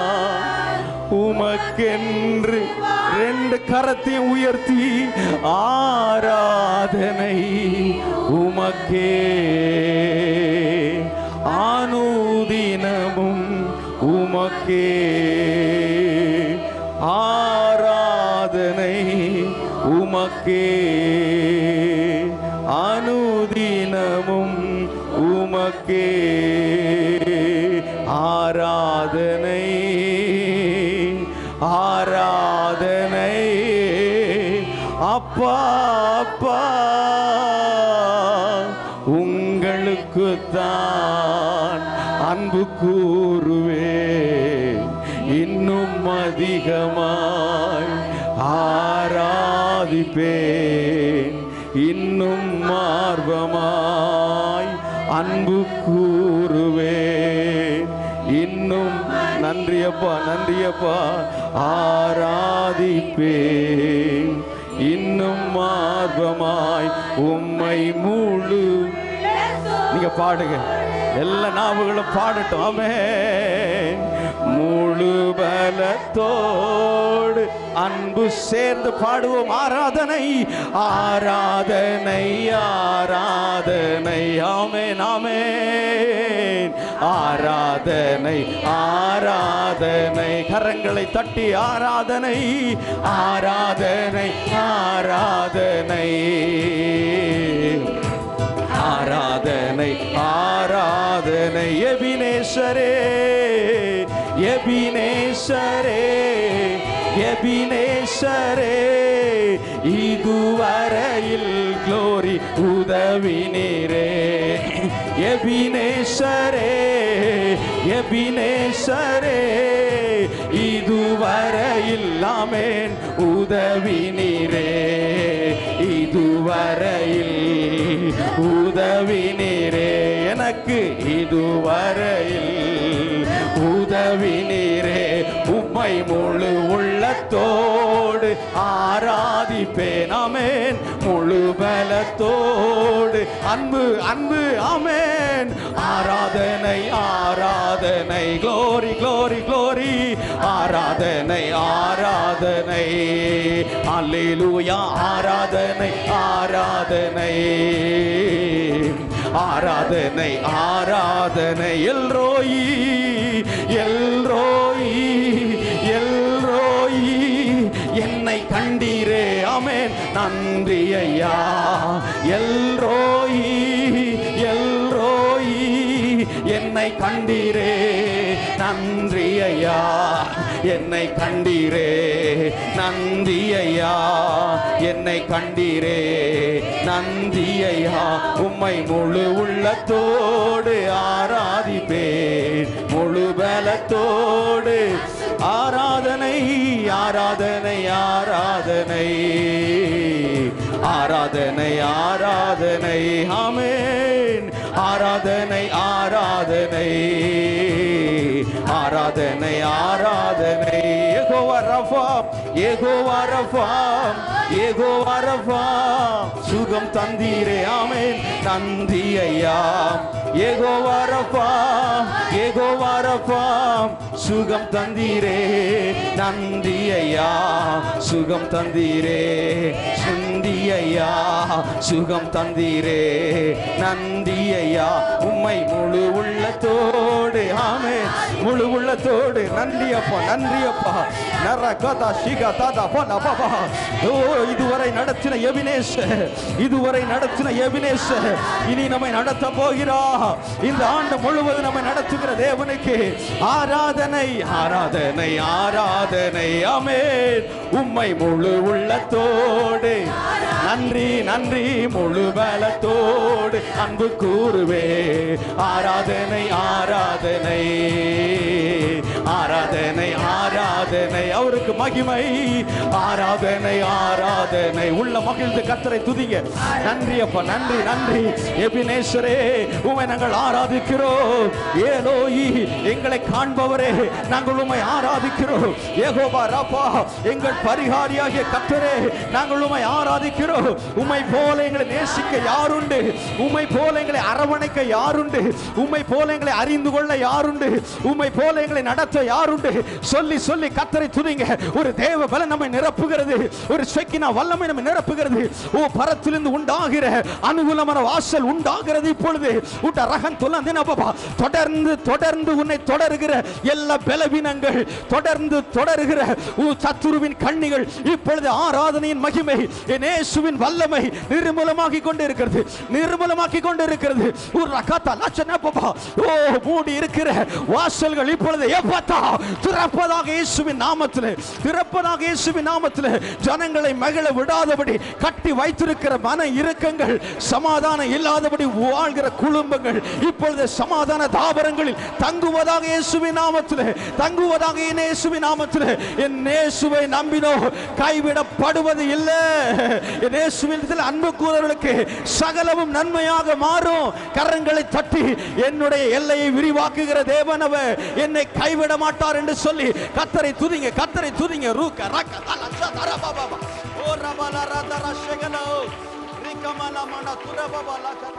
S3: உமக்கென்று ரெண்டு கரத்தையும் உயர்த்தி ஆராதனை உமக்கே, அனுதினமும் உமக்கே ஆராதனை உமக்கே, அனுதினமும் உமக்கே ஆராதனை ஆராதனை. அப்பா அப்பா உங்களுக்குத்தான் அன்பு கூறுவே, இன்னும் அதிகமாய் ஆராதிப்பேன், இன்னும் ஆர்வமாய் அன்பு கூறுவேன், இன்னும் நன்றியப்பா நன்றியப்பா ஆராதிப்பேன், இன்னும் ஆர்வமாய் உம்மை முழு. நீங்க பாடுங்க, எல்லா நாவுகளும் பாடட்டும். ஆமென். முழு பலத்தோடு அன்பு சேர்ந்து பாடுவோம். ஆராதனை ஆராதனை ஆராதனை. ஆமென் ஆமென். ஆராதனை ஆராதனை. கரங்களை தட்டி ஆராதனை ஆராதனை ஆராதனை ஆராதனை ஆராதனை. எபினேசரே எபினேசரே எபினேசரே, இதுவரையில் க்ளோரி உதவினீரே. எபினேசரே எபினேசரே, இதுவரையில் ஆமென் உதவினீரே. இதுவரையில் உதவினீரே, எனக்கு இதுவரையில் உதவினீரே. உம்மை முழு உள்ளத்தோடு ஆராதிப்பேன். ஆமென். முழு பலத்தோடு அன்பு அன்பு. ஆமென். ஆராதனை ஆராதனை. Glory glory glory. ஆராதனை ஆராதனை. அல்லேலூயா. ஆராதனை ஆராதனை ஆராதனை ஆராதனை. எல்ரோயி எல்ரோயி எல்ரோயி, என்னை கண்டீரே. ஆமென். நன்றி ஐயா. எல்ரோயி எல்ரோயி, என்னை கண்டீரே. நன்றி ஐயா. என்னை கண்டீரே. நன்றி ஐயா. என்னை கண்டீரே. நன்றி ஐயா. உம்மை முழு உள்ளத்தோடு ஆராதிப்பேன், முழு பலத்தோடு. ஆராதனை ஆராதனை ஆராதனை ஆராதனை ஆராதனை. ஆமென். ஆராதனை ஆராதனை ஆராதனை ஆராதனை. Jehovah Rapha Jehovah Rapha Jehovah Rapha, சுகம் தந்தீரே. ஆமென். நன்றி ஐயா. யெகோவா ரஃபா யெகோவா ரஃபா, சுகம் தந்தீரே. நன்றி ஐயா. சுகம் தந்தீரே. சுந்தி ஐயா. சுகம் தந்தீரே. நன்றி ஐயா. உம்மை முழு உள்ளத்தோடு. ஆமென். முழு உள்ளத்தோடு. நன்றி அப்பா நன்றி அப்பா. நர கதா ஷிகா தாதா போனா பாபா. ஓ, இதுவரை நடத்தின எபினேசர், இதுவரை நடத்தின எபினேசர் இனி நம்மை நடத்த போகிறா. இந்த ஆண்டு முழுவதும் நம்மை நடத்துகிற தேவனுக்கு ஆராதனை ஆராதனை ஆராதனை. ஆமென். உம்மை முழு உள்ளத்தோடு நன்றி நன்றி முழு பலத்தோடு அன்பு கூறுவே. ஆராதனை ஆராதனை ஆராதனை ஆராதனை அவருக்கு மகிமை. ஆராதனை ஆராதனை உள்ள மகிழ்ந்து கர்த்தரை துதிங்க. நன்றி அப்பா, நன்றி நன்றி எபினேசரே, உம்மை நாங்கள் ஆராதிக்கிறோம். ஏலோயி எங்களை காண்பவரே, நாங்கள் உம்மை ஆராதிக்கிறோம். யெகோவா ராபா எங்கள் பரிகாரியாகிய கர்த்தரே, நாங்கள் உம்மை ஆராதிக்கிறோம். உம்மை போல எங்களை நேசிக்க யாருண்டு? உம்மை போல எங்களை அரவணைக்க யாருண்டு? உம்மை போல எங்களை அறிந்து கொள்ள யாருண்டு? உம்மை போல எங்களை நடத்த யாருண்டு? சொல்லி சொல்லி கர்த்தரை துதிங்க. ஒரு தேவ பலம் நம்மை நிரப்புகிறது. ஒரு ஷெக்கினா வல்லமை நம்மை நிரப்புகிறது. ஓ பரத்திலிருந்து உண்டாகிற அனுகூலமான வாசல் உண்டாகிறது. இப்பொழுது உட்ட ரகன் தொல்லந்தின பாபா தொடர்ந்து தொடர்ந்து உன்னை தொடர்கிற எல்லா பலவீனங்கள், தொடர்ந்து தொடர்கிற சத்துருவின் கண்ணிகள் இப்பொழுது ஆராதனையின் மகிமை, இயேசுவின் வல்லமை நிர்மூலமாக்கி கொண்டு இருக்கிறது, நிர்மூலமாக்கி கொண்டு இருக்கிறது. ஒரு ரகத்தா லட்சண பாபா ஓ மூடி இருக்கிற வாசல்கள் இப்பொழுது எப்பத்தா திறப்பதாக இயேசுவின் நாமத்திலே, திறப்பதாக இயேசுவின் நாமத்திலே. ஜனங்களை மகிழ விடாதபடி கட்டி வைத்திருக்கிற மன இறுக்கங்கள், சமாதானம் இல்லாதபடி வாழ்கிற குடும்பங்கள் இப்பொழுது சமாதான தாபரங்களில் தங்குவதாக இயேசுவின் நாமத்திலே, தங்குவதாக இயேசுவின் நாமத்திலே. என் இயேசுவை நம்பினோ கைவிடப்படுவது இல்லை. என் இயேசுவின் அன்பு கூறவர்களுக்கு சகலமும் நன்மையாக மாறும். கரங்களை தட்டி என்னுடைய எல்லையை விரிவாக்குகிற தேவனவர் என்னை கைவிட மாட்டார் என்று சொல்லி கர்த்தரை துதிங்க, கர்த்தரை துதிங்க. ரூக ரக தலச்ச தரபாபா ஓ ரபல ரதர ஷகலோ ரிகமல மன துரபாபா லகன.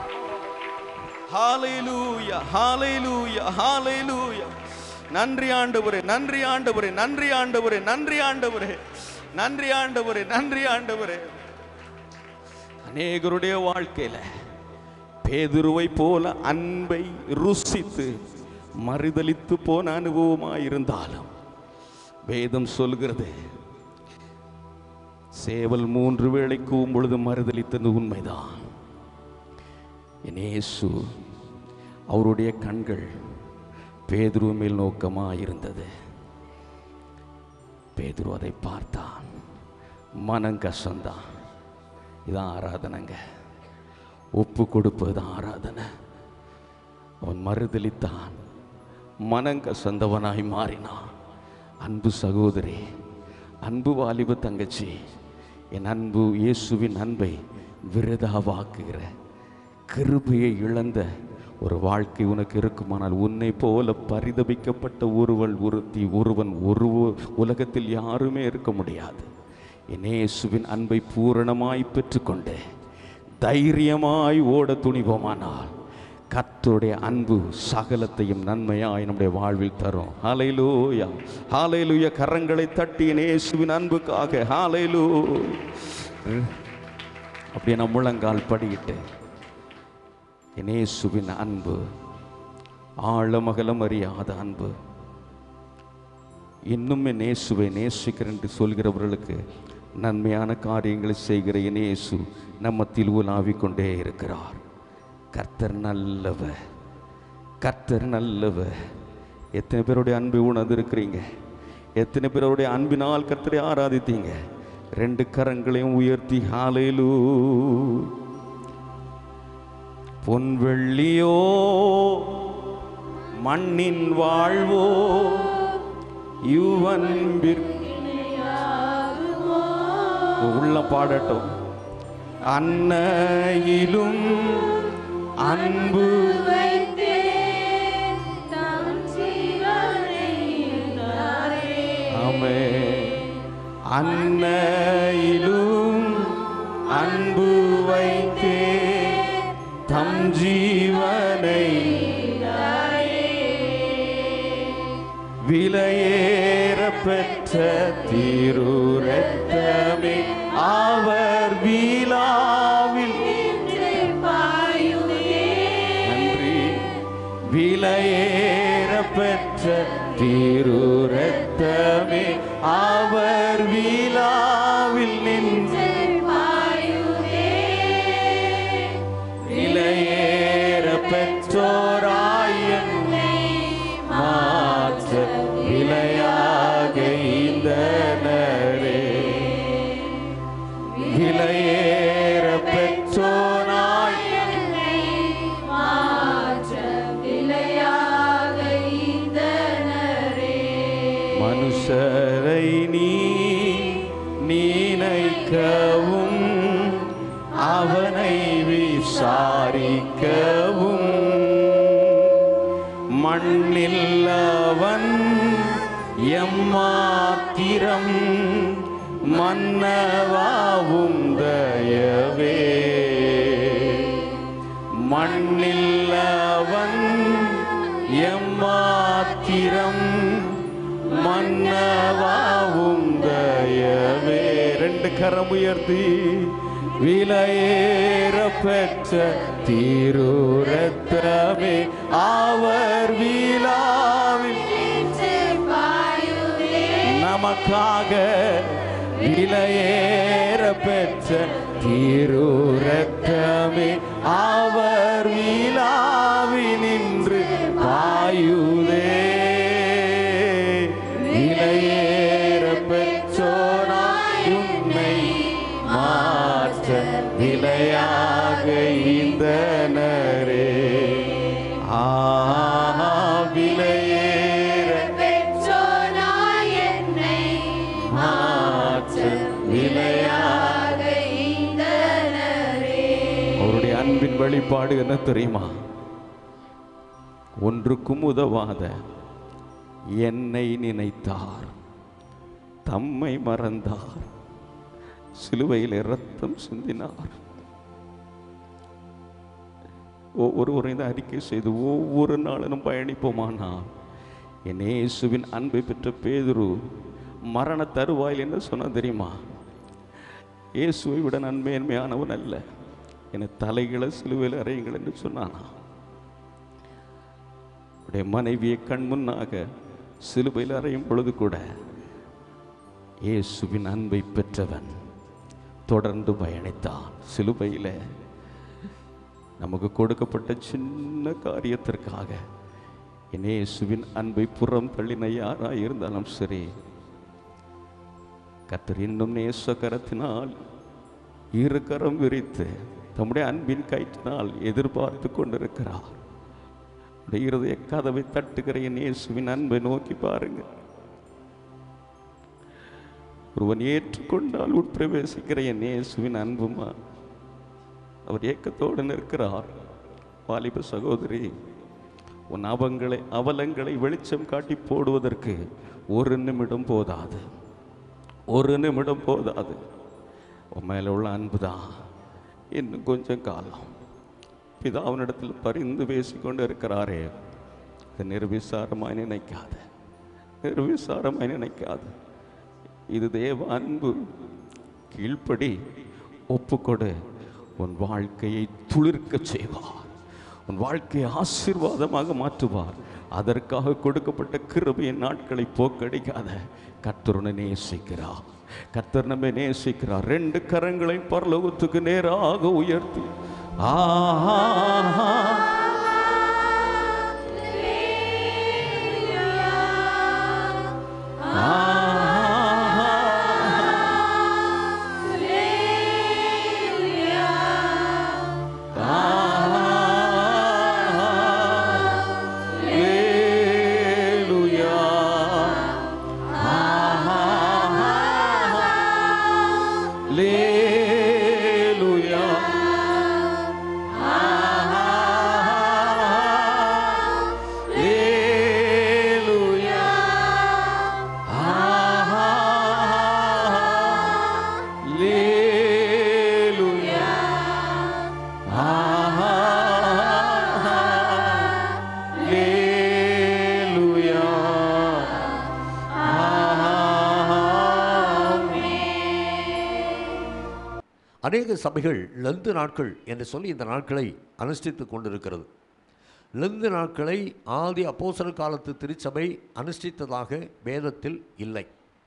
S3: ஹalleluya ஹalleluya ஹalleluya. நன்றி ஆண்டவரே, நன்றி ஆண்டவரே, நன்றி ஆண்டவரே, நன்றி ஆண்டவரே, நன்றி ஆண்டவரே, நன்றி ஆண்டவரே. அநேகருடைய வாழ்க்கையில பேதுருவை போல அன்பை ருசித்து மறுதலித்து போன அனுபவமாய் இருந்தாலும் வேதம் சொல்கிறது, சேவல் மூன்று வேளை கூவும் பொழுது மறுதலித்தது உண்மைதான். இயேசு அவருடைய கண்கள் பேதுரு மேல் நோக்கமாக இருந்தது. பேதுரு அதை பார்த்தான், மனம் கசந்தான். இதான் ஆராதனைங்க, ஒப்பு கொடுப்பது ஆராதனை. அவன் மறுதலித்தான், மனம் கசந்தவனாய் மாறினான். அன்பு சகோதரி, அன்பு வாலிப தங்கச்சி, என் அன்பு இயேசுவின் அன்பை விரதாவாக்குகிற கிருபையை இழந்த ஒரு வாழ்க்கை உனக்கு இருக்குமானால் உன்னை போல பரிதபிக்கப்பட்ட ஒருவள் ஒருத்தி ஒருவன் ஒரு உலகத்தில் யாருமே இருக்க முடியாது. என் இயேசுவின் அன்பை பூரணமாய் பெற்றுக்கொண்டு தைரியமாய் ஓட துணிவோமானால் கர்த்தருடைய அன்பு சகலத்தையும் நன்மையாய் நம்முடைய வாழ்வில் தரும். ஹல்லேலூயா ஹல்லேலூயா. கரங்களை தட்டி என் இயேசுவின் அன்புக்காக ஹல்லேலூயா. அப்படியே நான் முழங்கால் படியிட்டு என் இயேசுவின் அன்பு ஆழமகலம் அறியாத அன்பு, இன்னும் என் இயேசுவை நேசிக்கிறேன் என்று சொல்கிறவர்களுக்கு நன்மையான காரியங்களை செய்கிற என் இயேசு நம்மத்தில் உலாவிக் கொண்டே இருக்கிறார். கர்த்தர் நல்லவர், கர்த்தர் நல்லவர். எத்தனை பேருடைய அன்பை உணர்ந்து இருக்கிறீங்க? எத்தனை பேருடைய அன்பினால் கர்த்தரை ஆராதித்தீங்க? ரெண்டு கரங்களையும் உயர்த்தி ஹல்லேலூயா. பொன்வெள்ளியோ மண்ணின் வாழ்வோ யுவன்பிற்கு உள்ள பாடட்டும். அன்னையிலும் அன்பு ஆமென். அன்னையிலும் அன்பு வைத்தே தம் ஜீவனை விலையேற பெற்ற திருரத்தமே அவர் விழாவில் நன்றி. விலையேற பெற்ற திருரத்தமே அவர் விழாவில் நின்று விலையேற பெற்றோராய் மாற்ற விலையாக இந்த நரே விலையே அவனை விசாரிக்கவும் மண்ணில் அவன் எம்மாத்திரம் மன்னவாவும் தயவே மண்ணில் அவன் எம்மாத்திரம் மன்னவாவும் தயவே. ரெண்டு கரம் உயர்த்தி விலையேற பெற்ற திருரத்தமே அவர் விழாவில் நமக்காக விலையேற பெற்ற திருரத்தமே அவர் விழாவில் நின்று பாயுதே. விலையேற பெற்றோராய் உன்னை மாற்ற விலையாக ஈந்தனரே. ஆ விலையேற பெற்றோராய் என்னை மாற்ற விலையாக ஈந்தனரே. அவருடைய அன்பின் வெளிப்பாடு என்ன தெரியுமா? ஒன்றுக்கும் உதவாத என்னை நினைத்தார், தம்மை மறந்தார், சிலுவையில் இரத்தம் சிந்தினார். ஒவ்வொருவரும் இதை அறிக்கை செய்து ஒவ்வொரு நாளும் பயணிப்போமானால் என் இயேசுவின் அன்பை பெற்ற பேதுரு மரண தருவாயில் என்ன சொன்ன தெரியுமா? இயேசுவை விட நான் மேன்மையானவன் அல்ல, என தலைகளை சிலுவையில் அறையுங்கள் என்று சொன்னானா. உடைய மனைவியை கண் முன்னாக சிலுவையில் அறையும் பொழுது கூட இயேசுவின் அன்பை பெற்றவன் தொடர்ந்து பயணித்தான். சிலுவையில் நமக்கு கொடுக்கப்பட்ட சின்ன காரியத்திற்காக என் இயேசுவின் அன்பை புறம் தள்ளின யாராக இருந்தாலும் சரி, கர்த்தர் இன்னும் நேச கரத்தினால் இரு கரம் விரித்து தம்முடைய அன்பின் கயிற்றினால் எதிர்பார்த்து கொண்டிருக்கிறார். இருதய கதவை தட்டுகிற என் இயேசுவின் அன்பை நோக்கி பாருங்க. ஒருவன் ஏற்றுக்கொண்டால் உட்பிரவேசிக்கிற என் இயேசுவின் அன்புமா? அவர் ஏக்கத்தோடு நிற்கிறார். வாலிப சகோதரி, உன் அவங்களை அவலங்களை வெளிச்சம் காட்டி போடுவதற்கு ஒரு நிமிடம் போதாது, ஒரு நிமிடம் போதாது. உன் மேல உள்ள அன்புதான் இன்னும் கொஞ்சம் காலம். பிதாவினிடத்தில் பரிந்து பேசிக்கொண்டு இருக்கிறாரே, இது நிர்விசாரமாய் நினைக்காது, நிர்விசாரமாய் நினைக்காது. இது தேவ அன்பு. கீழ்ப்படி, ஒப்புக்கொடு, உன் வாழ்க்கையை துளிர்க்க செய்வார், உன் வாழ்க்கையை ஆசீர்வாதமாக மாற்றுவார். அதற்காக கொடுக்கப்பட்ட கிருபையின் நாட்களை போக்கடிக்காத கர்த்தரை நேசிக்கிறார். கர்த்தர் நம்மை நேசிக்கிறார். ரெண்டு கரங்களை பரலோகத்துக்கு நேராக உயர்த்தி ஆஹா
S1: அநேக சபைகள் லந்து நாட்கள் என்று சொல்லி இந்த நாட்களை அனுஷ்டித்து கொண்டிருக்கிறது. லந்து நாட்களை ஆதி அப்போஸ்தலர் காலத்து திருச்சபை அனுஷ்டித்ததாக வேதத்தில் இல்லை.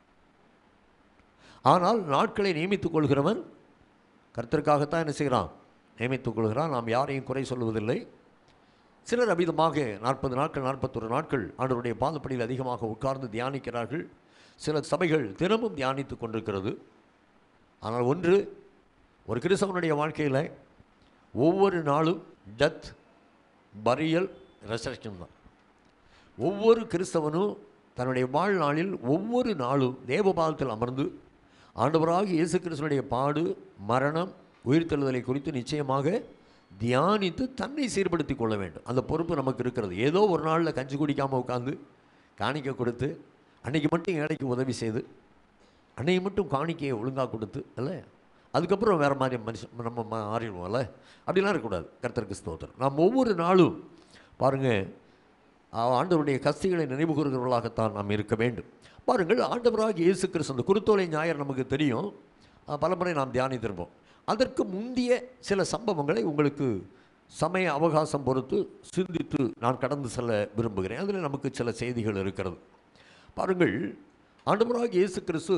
S1: ஆனால் நாட்களை நியமித்துக் கொள்கிறவன் கர்த்தருக்காகத்தான் என்ன செய்கிறான்? நியமித்துக் கொள்கிறான். நாம் யாரையும் குறை சொல்லுவதில்லை. சிலர் அமிதமாக நாற்பது நாட்கள் நாற்பத்தொரு நாட்கள் ஆண்டவருடைய பாதப்படியில் அதிகமாக உட்கார்ந்து தியானிக்கிறார்கள். சில சபைகள் தினமும் தியானித்து கொண்டிருக்கிறது. ஆனால் ஒன்று, ஒரு கிறிஸ்தவனுடைய வாழ்க்கையில் ஒவ்வொரு நாளும் டெத், பரியல், ரெசரக்ஷன் தான். ஒவ்வொரு கிறிஸ்தவனும் தன்னுடைய வாழ்நாளில் ஒவ்வொரு நாளும் தேவபாதத்தில் அமர்ந்து ஆண்டவராக இயேசு கிறிஸ்துவினுடைய பாடு, மரணம், உயிர்த்தெழுதலை குறித்து நிச்சயமாக தியானித்து தன்னை சீர்படுத்தி கொள்ள வேண்டும். அந்த பொறுப்பு நமக்கு இருக்கிறது. ஏதோ ஒரு நாளில் கஞ்சி குடிக்காமல் உட்காந்து காணிக்கை கொடுத்து அன்றைக்கி மட்டும் ஏழைக்கு உதவி செய்து அன்னைக்கு மட்டும் காணிக்கையை ஒழுங்காக கொடுத்து இல்லை, அதுக்கப்புறம் வேறு மாதிரி மனுஷன் நம்ம மாறிடுவோம்ல. அப்படிலாம் இருக்கக்கூடாது. கர்த்தருக்கு ஸ்தோத்திரம். நாம் ஒவ்வொரு நாளும் பாருங்கள் ஆண்டவருடைய கஸ்திகளை நினைவு கூறுகிறவர்களாகத்தான் நாம் இருக்க வேண்டும். பாருங்கள், ஆண்டவராக இயேசு கிறிஸ்து அந்த குருத்தோலை ஞாயிறு நமக்கு தெரியும், பலமுறை நாம் தியானித்திருப்போம். அதற்கு முந்திய சில சம்பவங்களை உங்களுக்கு சமய அவகாசம் பொறுத்து சிந்தித்து நான் கடந்து செல்ல விரும்புகிறேன். அதில் நமக்கு சில செய்திகள் இருக்கிறது. பாருங்கள், ஆண்டவராக இயேசு கிறிஸ்து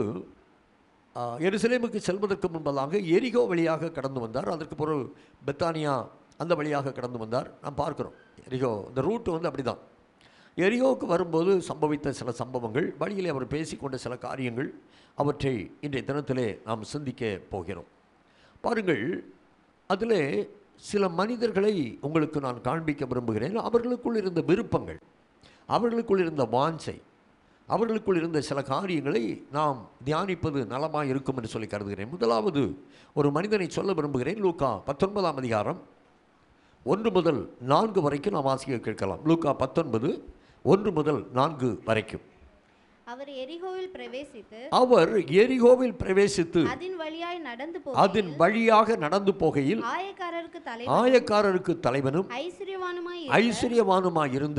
S1: எருசலேமுக்கு செல்வதற்கு முன்பதாக எரிகோ வழியாக கடந்து வந்தார். அதற்கு பிறகு பெத்தானியா அந்த வழியாக கடந்து வந்தார். நாம் பார்க்குறோம் எரிகோ இந்த ரூட்டு வந்து அப்படி தான். எரிகோவுக்கு வரும்போது சம்பவித்த சில சம்பவங்கள், வழியிலே அவர் பேசிக்கொண்ட சில காரியங்கள், அவற்றை இன்றைய தினத்திலே நாம் சிந்திக்க போகிறோம். பாருங்கள், அதில் சில மனிதர்களை உங்களுக்கு நான் காண்பிக்க விரும்புகிறேன். அவர்களுக்குள் இருந்த விருப்பங்கள், அவர்களுக்குள் இருந்த வாஞ்சை, அவர்களுக்குள் இருந்த சில காரியங்களை நாம் தியானிப்பது நலமாக இருக்கும் என்று சொல்லி கருதுகிறேன். முதலாவது ஒரு மனிதனை சொல்ல விரும்புகிறேன். லூக்கா பத்தொன்பதாம் அதிகாரம் ஒன்று முதல் நான்கு வரைக்கும் நாம் வாசிக்க கேட்கலாம். லூக்கா பத்தொன்பது ஒன்று முதல் நான்கு வரைக்கும்.
S4: அவர் எரிகோவில் பிரவேசித்து
S1: அவர் எரிகோவில் பிரவேசித்து
S4: அதன் வழியாய் நடந்து
S1: அதன் வழியாக நடந்து போகையில்
S4: ஆயக்காரருக்கு
S1: ஆயக்காரருக்கு தலைவனும்
S4: ஐஸ்வர்யவானுமாய்
S1: ஐஸ்வர்யவானுமாய் இருந்த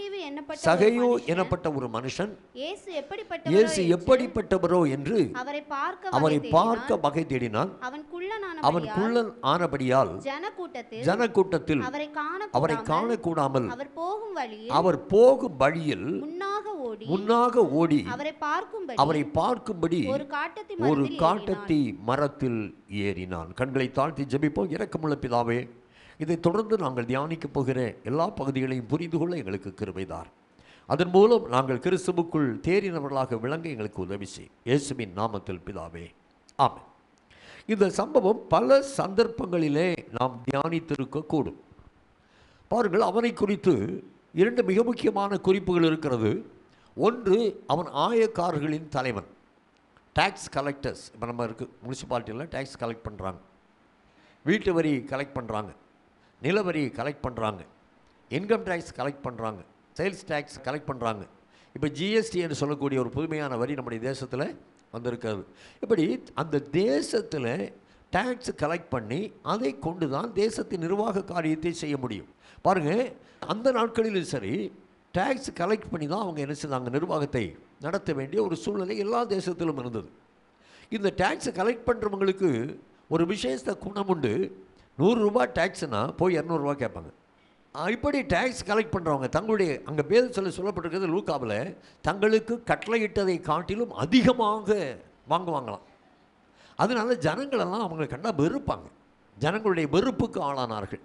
S1: சகையோ எனப்பட்ட ஒரு மனுஷன்
S4: இயேசு
S1: இயேசு எப்படிப்பட்டவரோ என்று
S4: அவரை பார்க்க
S1: அவரை பார்க்க வகை தேடினான்.
S4: அவன் குள்ளனான
S1: அவன் குள்ளன் ஆனபடியால்
S4: ஜனக்கூட்டத்தில்
S1: ஜனக்கூட்டத்தில்
S4: அவரை காண
S1: அவரை காணக்கூடாமல்
S4: அவர் போகும் வழியில்
S1: அவர் போகும் வழியில்
S4: முன்னாக ஓடி
S1: முன்னாக ஓடி
S4: அவரை பார்க்கும்படி
S1: அவரை பார்க்கும்படி
S4: ஒரு காட்டத்தி
S1: ஒரு காட்டத்தி மரத்தில் ஏறினான். கண்களை தாழ்த்தி ஜெபிப்போம். இரக்கமுள்ள பிதாவே, இதை தொடர்ந்து நாங்கள் தியானிக்க போகிற எல்லா பகுதிகளையும் புரிந்து கொள்ள எங்களுக்கு கிருபைதார். அதன் மூலம் நாங்கள் கிறிஸ்துவுக்குள் தேறினவர்களாக விளங்க எங்களுக்கு உதவி செய். இயேசுவின் நாமத்தில் பிதாவே, ஆமென். இந்த சம்பவம் பல சந்தர்ப்பங்களிலே நாம் தியானித்திருக்க கூடும். பாருங்கள், அவனை குறித்து இரண்டு மிக முக்கியமான குறிப்புகள் இருக்கிறது. ஒன்று, அவன் ஆயக்காரர்களின் தலைவன், டேக்ஸ் கலெக்டர்ஸ். இப்போ நம்ம இருக்குது முனிசிபாலிட்டியில் டேக்ஸ் கலெக்ட் பண்ணுறாங்க, வீட்டு வரி கலெக்ட் பண்ணுறாங்க, நில வரி கலெக்ட் பண்ணுறாங்க, இன்கம் டேக்ஸ் கலெக்ட் பண்ணுறாங்க, சேல்ஸ் டேக்ஸ் கலெக்ட் பண்ணுறாங்க. இப்போ ஜிஎஸ்டி என்று சொல்லக்கூடிய ஒரு புதுமையான வரி நம்முடைய தேசத்தில் வந்திருக்கிறது. இப்படி அந்த தேசத்தில் டேக்ஸ் கலெக்ட் பண்ணி அதை கொண்டு தான் தேசத்தின் நிர்வாக காரியத்தை செய்ய முடியும். பாருங்கள், அந்த நாட்களிலும் சரி டேக்ஸ் கலெக்ட் பண்ணி தான் அவங்க என்ன செய்தாங்க, நிர்வாகத்தை நடத்த வேண்டிய ஒரு சூழ்நிலை எல்லா தேசத்திலும் இருந்தது. இந்த டேக்ஸை கலெக்ட் பண்ணுறவங்களுக்கு ஒரு விசேஷ குணம் உண்டு. நூறுரூபா டேக்ஸ்னால் போய் இரநூறுவா கேட்பாங்க. இப்படி டேக்ஸ் கலெக்ட் பண்ணுறவங்க தங்களுடைய அங்கே பேர் சொல்ல சொல்லப்பட்டிருக்கிறது லூக்காவில், தங்களுக்கு கட்டளையிட்டதை காட்டிலும் அதிகமாக வாங்குவாங்களாம். அதனால ஜனங்களெல்லாம் அவங்களை கண்டால் வெறுப்பாங்க. ஜனங்களுடைய வெறுப்புக்கு ஆளானார்கள்.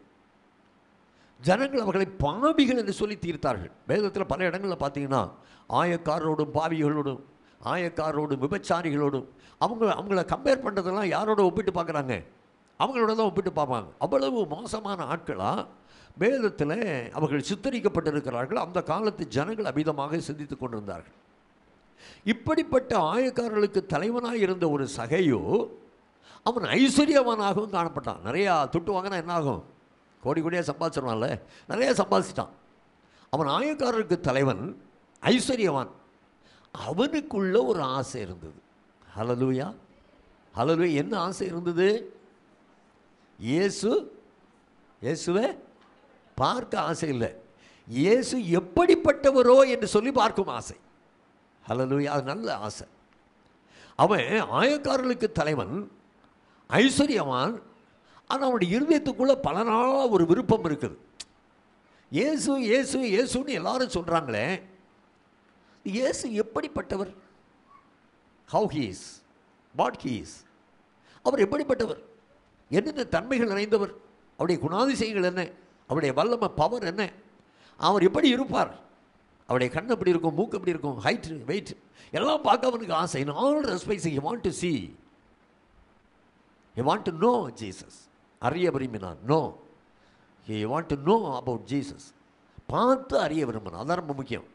S1: ஜனங்கள் அவர்களை பாவிகள் என்று சொல்லி தீர்த்தார்கள். வேதத்தில் பல இடங்களில் பார்த்தீங்கன்னா ஆயக்காரரோடும் பாவிகளோடும் ஆயக்காரரோடும் விபச்சாரிகளோடும் அவங்க அவங்கள கம்பேர் பண்ணுறதெல்லாம் யாரோட ஒப்பிட்டு பார்க்குறாங்க, அவங்களோட தான் ஒப்பிட்டு பார்ப்பாங்க. அவ்வளவு மோசமான ஆட்களாக வேதத்தில் அவர்கள் சித்தரிக்கப்பட்டிருக்கிறார்கள். அந்த காலத்து ஜனங்கள் அமிதமாக சிந்தித்து கொண்டிருந்தார்கள். இப்படிப்பட்ட ஆயக்காரர்களுக்கு தலைவனாக இருந்த ஒரு சகையோ அவன் ஐஸ்வர்யவானாகவும் காணப்பட்டான். நிறையா துட்டு வாங்கினா என்ன ஆகும், கோடி கோடியாக சம்பாதிச்சிருவான்ல, நிறையா சம்பாதிச்சிட்டான். அவன் ஆயக்காரருக்கு தலைவன், ஐஸ்வர்யவான். அவனுக்குள்ள ஒரு ஆசை இருந்தது. ஹல்லேலூயா, ஹல்லேலூயா. என்ன ஆசை இருந்தது? இயேசு இயேசுவை பார்க்க ஆசை இல்லை, இயேசு எப்படிப்பட்டவரோ என்று சொல்லி பார்க்கும் ஆசை. ஹல்லேலூயா, அது நல்ல ஆசை. அவன் ஆயக்காரர்களுக்கு தலைவன், ஐஸ்வர்யவான். ஆனால் அவனுடைய இருதயத்துக்குள்ளே பல நாளாக ஒரு விருப்பம் இருக்குது. இயேசு இயேசு இயேசுன்னு எல்லாரும் சொல்கிறாங்களே, இயேசு எப்படிப்பட்டவர்? How he is, what he is, அவர் எப்படிப்பட்டவர், என்னென்ன தன்மைகள் நிறைந்தவர், அவருடைய குணாதிசயங்கள் என்ன, அவருடைய வல்லமை பவர் என்ன, அவர் எப்படி இருப்பார், அவருடைய கண் எப்படி இருக்கும், மூக்கு எப்படி இருக்கும், ஹைட் வெயிட் எல்லாம் பார்க்க அவனுக்கு ஆசை. In all respects he want to see, he want to know Jesus. அறிய விரும்பினான். No, he want to know about Jesus. பார்த்து அறிய விரும்பினான். அதான் ரொம்ப முக்கியம்.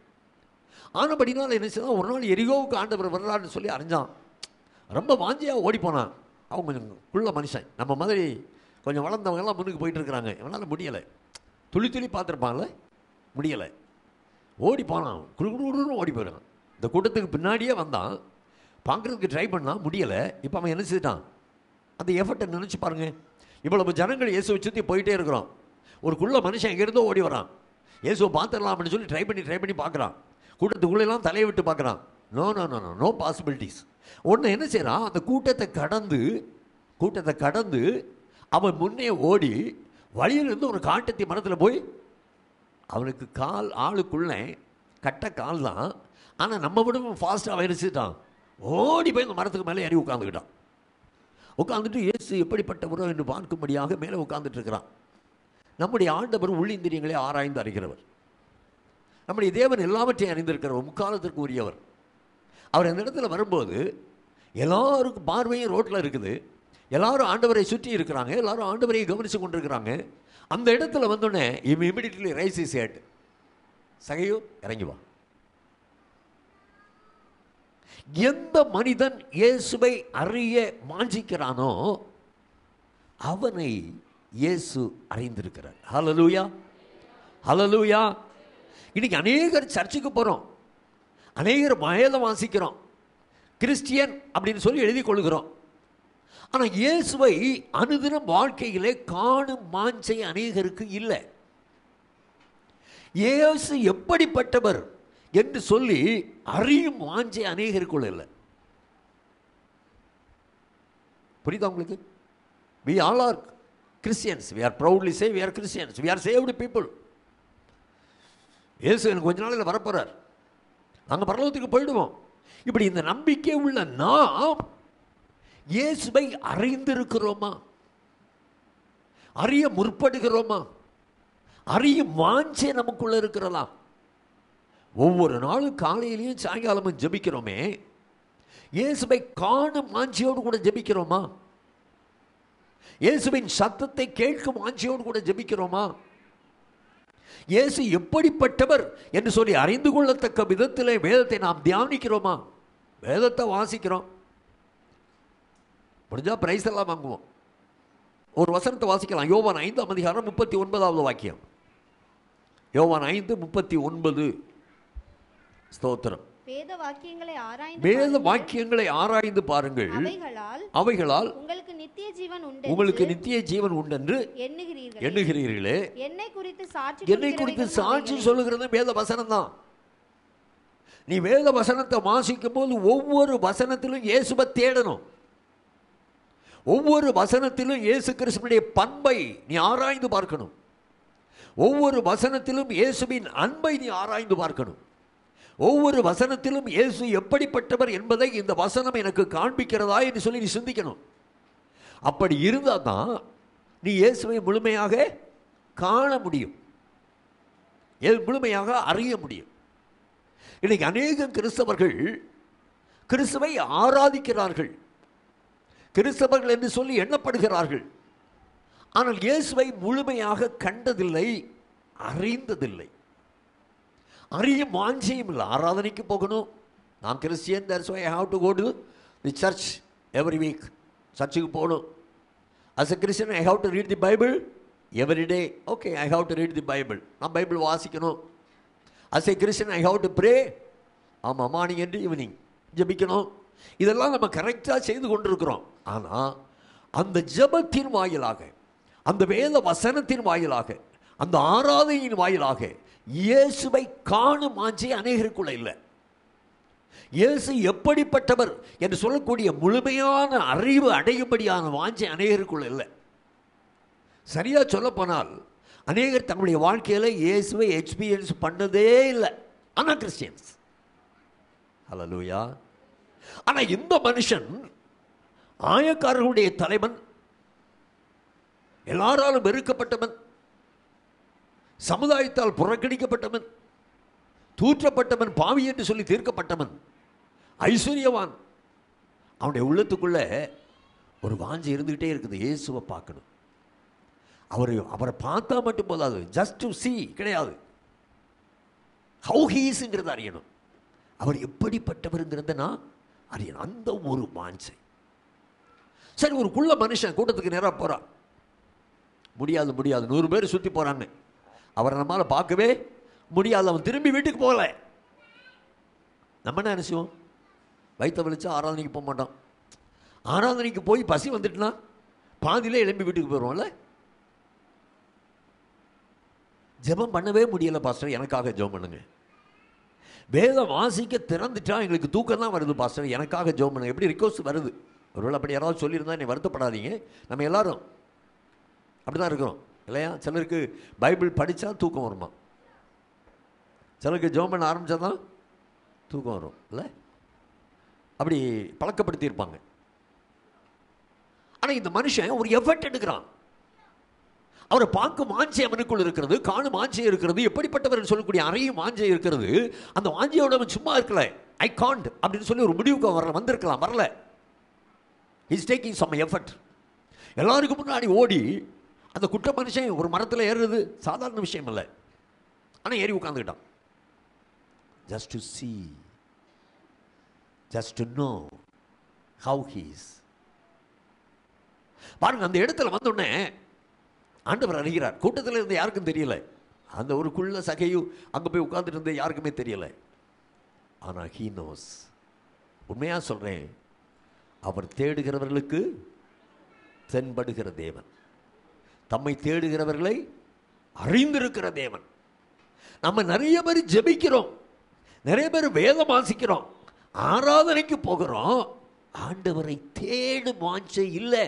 S1: ஆனபடினால் என்ன செய்தான், ஒரு நாள் எரிகோவுக்கு ஆண்டவர் வர்றாருன்னு சொல்லி அறிஞ்சான். ரொம்ப வாஞ்சியாக ஓடி போனான். அவங்க கொஞ்சம் குள்ள மனுஷன், நம்ம மாதிரி கொஞ்சம் வளர்ந்தவங்கெல்லாம் முன்னுக்கு போயிட்டு இருக்கிறாங்க. இவனால் முடியலை. துளி துளி பார்த்துருப்பான்ல, முடியலை. ஓடி போனான், குடு குடுன்னு ஓடி போயிடுறான். இந்த கூட்டத்துக்கு பின்னாடியே வந்தான், பார்க்குறதுக்கு ட்ரை பண்ணான், முடியலை. இப்போ அவன் என்ன செய்தான்? அந்த எஃபர்ட்டை நினச்சி பாருங்கள். இவ்வளவு ஜனங்கள் இயேசுவை சுற்றி போயிட்டே இருக்கிறோம். ஒரு குள்ள மனுஷன் எங்கேருந்தோ ஓடி வரான். இயேசுவை பார்த்துடலாம் அப்படின்னு சொல்லி ட்ரை பண்ணி ட்ரை பண்ணி பார்க்குறான். கூட்டத்துக்குள்ளெல்லாம் தலையை விட்டு பார்க்குறான். No no no no no possibilities. ஒன்று என்ன செய்கிறான்? அந்த கூட்டத்தை கடந்து கூட்டத்தை கடந்து அவன் முன்னே ஓடி வழியிலிருந்து ஒரு காட்டத்தி மரத்தில் போய், அவனுக்கு கால் ஆளுக்குள்ளே கட்ட கால் தான், ஆனால் நம்ம விட ஃபாஸ்ட்டாக வயரிச்சுட்டான். ஓடி போய் அந்த மரத்துக்கு மேலே ஏறி உட்காந்துக்கிட்டான். உட்காந்துட்டு இயேசு எப்படிப்பட்டவரோ என்று பார்க்கும்படியாக மேலே உட்காந்துட்டு இருக்கிறான். நம்முடைய ஆண்டவர் உள்ளிந்திரியங்களை ஆராய்ந்து அறிகிறவர். நம்முடைய தேவன் எல்லாவற்றையும் அறிந்திருக்கிறவர், முக்காலத்திற்கு உரியவர். அவர் அந்த இடத்துல வரும்போது எல்லாருக்கும் பார்வையும் ரோட்டில் இருக்குது. எல்லாரும் ஆண்டவரை சுற்றி இருக்கிறாங்க, எல்லாரும் ஆண்டவரை கவனித்து கொண்டிருக்கிறாங்க. அந்த இடத்துல வந்தோடனே இவன் இமிடியட்லி ரைஸ் இஸ் ஹெட். சகையோ இறங்கி வா. எந்த மனிதன் இயேசுவை அறிய வாஞ்சிக்கிறானோ அவனை இயேசு அறிந்திருக்கிறார். ஹல்லேலூயா, ஹல்லேலூயா. இன்னைக்கு அநேகர் சர்ச்சுக்கு போகிறோம், அநேகர் வேதம் வாசிக்கிறோம், கிறிஸ்டியன் அப்படின்னு சொல்லி எழுதி கொள்கிறோம். ஆனால் இயேசுவை அனுதினம் வாழ்க்கையிலே காணும் மாஞ்சை அநேகருக்கு இல்லை. இயேசு எப்படிப்பட்டவர் என்று சொல்லி அறியும் வாஞ்சை அநேகருக்குள்ள இல்லை. புரியுதா உங்களுக்கு? we all are Christians, we are proudly say we are Christians, we are saved people. இயேசு எனக்கு கொஞ்ச நாளில் வரப்போறார், நாங்கள் பரலோகத்துக்கு போயிடுவோம். இப்படி இந்த நம்பிக்கை உள்ள நாம் இயேசுவை அறிந்திருக்கிறோமா? அறிய முற்படுகிறோமா? அறியும் வாஞ்சை நமக்குள்ள இருக்கிறதா? ஒவ்வொரு நாளும் காலையிலையும் சாயங்காலமும் ஜெபிக்கிறோமே, இயேசுவை காணும் வாஞ்சையோடு கூட ஜெபிக்கிறோமா? இயேசுவின் சத்தத்தை கேட்கும் வாஞ்சையோடு கூட ஜெபிக்கிறோமா? இயேசு எப்படிப்பட்டவர் என்று சொல்லி அறிந்து கொள்ளத்தக்க விதத்திலே வேதத்தை நாம் தியானிக்கிறோமா? வேதத்தை வாசிக்கிறோம், முடிஞ்சா பிரைஸ் எல்லாம் வாங்குவோம். ஒரு வசனத்தை வாசிக்கலாம். யோவான் ஐந்தாம் அதிகாரம் முப்பத்தி ஒன்பதாவது வாக்கியம். யோவான் ஐந்து முப்பத்தி ஒன்பது. ஸ்தோத்திரம்.
S4: வேத வாக்கியங்களை ஆராய்ந்து
S1: வேத வாக்கியங்களை ஆராய்ந்து பாருங்கள்,
S4: அவைகளால்
S1: அவைகளால்
S4: உங்களுக்கு நித்திய ஜீவன் உண்டு
S1: உங்களுக்கு நித்திய ஜீவன் உண்டென்று
S4: எண்ணுகிறீர்கள்
S1: எண்ணுகிறீர்களே.
S4: என்னை குறித்து சாட்சி
S1: என்னை குறித்து சாட்சி சொல்லுகிறது வேத வசனம் தான். நீ வேத வசனத்தை வாசிக்கும் போது ஒவ்வொரு வசனத்திலும் இயேசுவை தேடணும். ஒவ்வொரு வசனத்திலும் இயேசு கிறிஸ்துவினுடைய பண்பை நீ ஆராய்ந்து பார்க்கணும். ஒவ்வொரு வசனத்திலும் இயேசுவின் அன்பை நீ ஆராய்ந்து பார்க்கணும். ஒவ்வொரு வசனத்திலும் இயேசு எப்படிப்பட்டவர் என்பதை இந்த வசனம் எனக்கு காண்பிக்கிறதா என்று சொல்லி நீ சிந்திக்கணும். அப்படி இருந்தால் தான் நீ இயேசுவை முழுமையாக காண முடியும், முழுமையாக அறிய முடியும். இன்னைக்கு அநேக கிறிஸ்தவர்கள் கிறிஸ்துவை ஆராதிக்கிறார்கள், கிறிஸ்தவர்கள் என்று சொல்லி எண்ணப்படுகிறார்கள். ஆனால் இயேசுவை முழுமையாக கண்டதில்லை, அறிந்ததில்லை, அறியும் வாஞ்சையும் இல்லை. ஆராதனைக்கு போகணும், நான் Christian, that's why I have to go to the church every week. சர்ச்சுக்கு போகணும். As a Christian I have to read the Bible every day. Okay, I have to read the Bible, நான் பைபிள் வாசிக்கணும். As a Christian I have to pray. ஆமாம், morning and evening ஜெபிக்கணும். இதெல்லாம் நம்ம கரெக்டாக செய்து கொண்டிருக்கிறோம். ஆனால் அந்த ஜெபத்தின் வாயிலாக, அந்த வேத வசனத்தின் வாயிலாக, அந்த ஆராதனையின் வாயிலாக இயேசுவை காணும் வாஞ்சை அநேகருக்குள்ள இல்லை. இயேசு எப்படிப்பட்டவர் என்று சொல்லக்கூடிய முழுமையான அறிவு அடையும்படியான வாஞ்சை அநேகருக்குள்ள இல்லை. சரியா சொல்ல போனால் அநேகர் தங்களுடைய வாழ்க்கையில் இயேசுவை எக்ஸ்பீரியன்ஸ் பண்ணதே இல்லை. ஆனால் கிறிஸ்டியன்ஸ். ஹல்லேலூயா. ஆனால் இந்த மனுஷன் ஆயக்காரர்களுடைய தலைவன், எல்லாராலும் வெறுக்கப்பட்டவன், சமுதாயத்தால் புறக்கணிக்கப்பட்டவன், தூற்றப்பட்டவன், பாவி என்று சொல்லி தீர்க்கப்பட்டவன், ஐஸ்வர்யவான். அவனுடைய உள்ளத்துக்குள்ள ஒரு வாஞ்சி இருந்துகிட்டே இருக்குது, இயேசுவை பார்க்கணும். அவர் அவரை பார்த்தா மட்டும் போதாது, ஜஸ்ட் டு see கிடையாது, ஹவு ஹீ இஸ்ங்கிறத அறியணும், அவர் எப்படிப்பட்டவருங்கிறத நான் அறியணும். அந்த ஒரு வாஞ்சை. சரி, ஒரு குள்ள மனுஷன் கூட்டத்துக்கு நேராக போகிறான். முடியாது முடியாது நூறு பேர் சுற்றி போகிறாங்க. அவரை நம்மளால் பார்க்கவே முடியாது. அவன் திரும்பி வீட்டுக்கு போகல. நம்ம என்ன நினைச்சோம்? வயிற்ற வலிச்சா ஆராதனைக்கு போக மாட்டோம். ஆராதனைக்கு போய் பசி வந்துட்டுனா பாதியிலே எழும்பி வீட்டுக்கு போயிடுவோம்ல. ஜெபம் பண்ணவே முடியலை பாஸ்டர், எனக்காக ஜெபம் பண்ணுங்க. வேதம் வாசிக்க திறந்துட்டா எங்களுக்கு தூக்கம் தான் வருது பாஸ்டர், எனக்காக ஜெபம் பண்ணுங்க. எப்படி ரிக்வஸ்ட் வருது? ஒருவேளை அப்படி யாராவது சொல்லியிருந்தா நீ வருத்தப்படாதீங்க. நம்ம எல்லாரும் அப்படி தான் இருக்கிறோம் இல்லையா? சிலருக்கு பைபிள் படித்தா தூக்கம் வருமா, சிலருக்கு ஜெபம் பண்ண ஆரம்பித்தா தான் தூக்கம் வரும் இல்லை? அப்படி பழக்கப்படுத்தியிருப்பாங்க. ஆனால் இந்த மனுஷன் ஒரு எஃபர்ட் எடுக்கிறான். அவரை பார்க்கும் மாஞ்சை அவனுக்குள் இருக்கிறது, காணும் மாஞ்சை இருக்கிறது, எப்படிப்பட்டவர் சொல்லக்கூடிய அறையும் மாஞ்சை இருக்கிறது. அந்த மாஞ்சையோட அவன் சும்மா இருக்கல. ஐ காண்ட் அப்படின்னு சொல்லி ஒரு முடிவுக்கு வரல, வந்திருக்கலாம், வரல. Is taking some effort. எல்லாருக்கும் முன்னாடி ஓடி அந்த குற்ற மனுஷன் ஒரு மரத்தில் ஏறுறது சாதாரண விஷயம் இல்லை. ஆனால் ஏறி உட்காந்துக்கிட்டான். Just to see, just to know how he is. பாருங்க, அந்த இடத்துல வந்தோடனே ஆண்டவர் அறிகிறார். கூட்டத்தில் இருந்த யாருக்கும் தெரியல. அந்த ஒரு குள்ள சகையும் அங்கே போய் உட்கார்ந்துட்டு இருந்த யாருக்குமே தெரியல. ஆனால் he knows. உண்மையாக சொல்கிறேன், அவர் தேடுகிறவர்களுக்கு தென்படுகிற தேவன், தம்மை தேடுகிறவர்களை அறிந்திருக்கிற தேவன். நம்ம நிறைய பேர் ஜெபிக்கிறோம், நிறைய பேர் வேதம் வாசிக்கிறோம், ஆராதனைக்கு போகிறோம், ஆண்டவரை தேடும் வாஞ்சை இல்லை.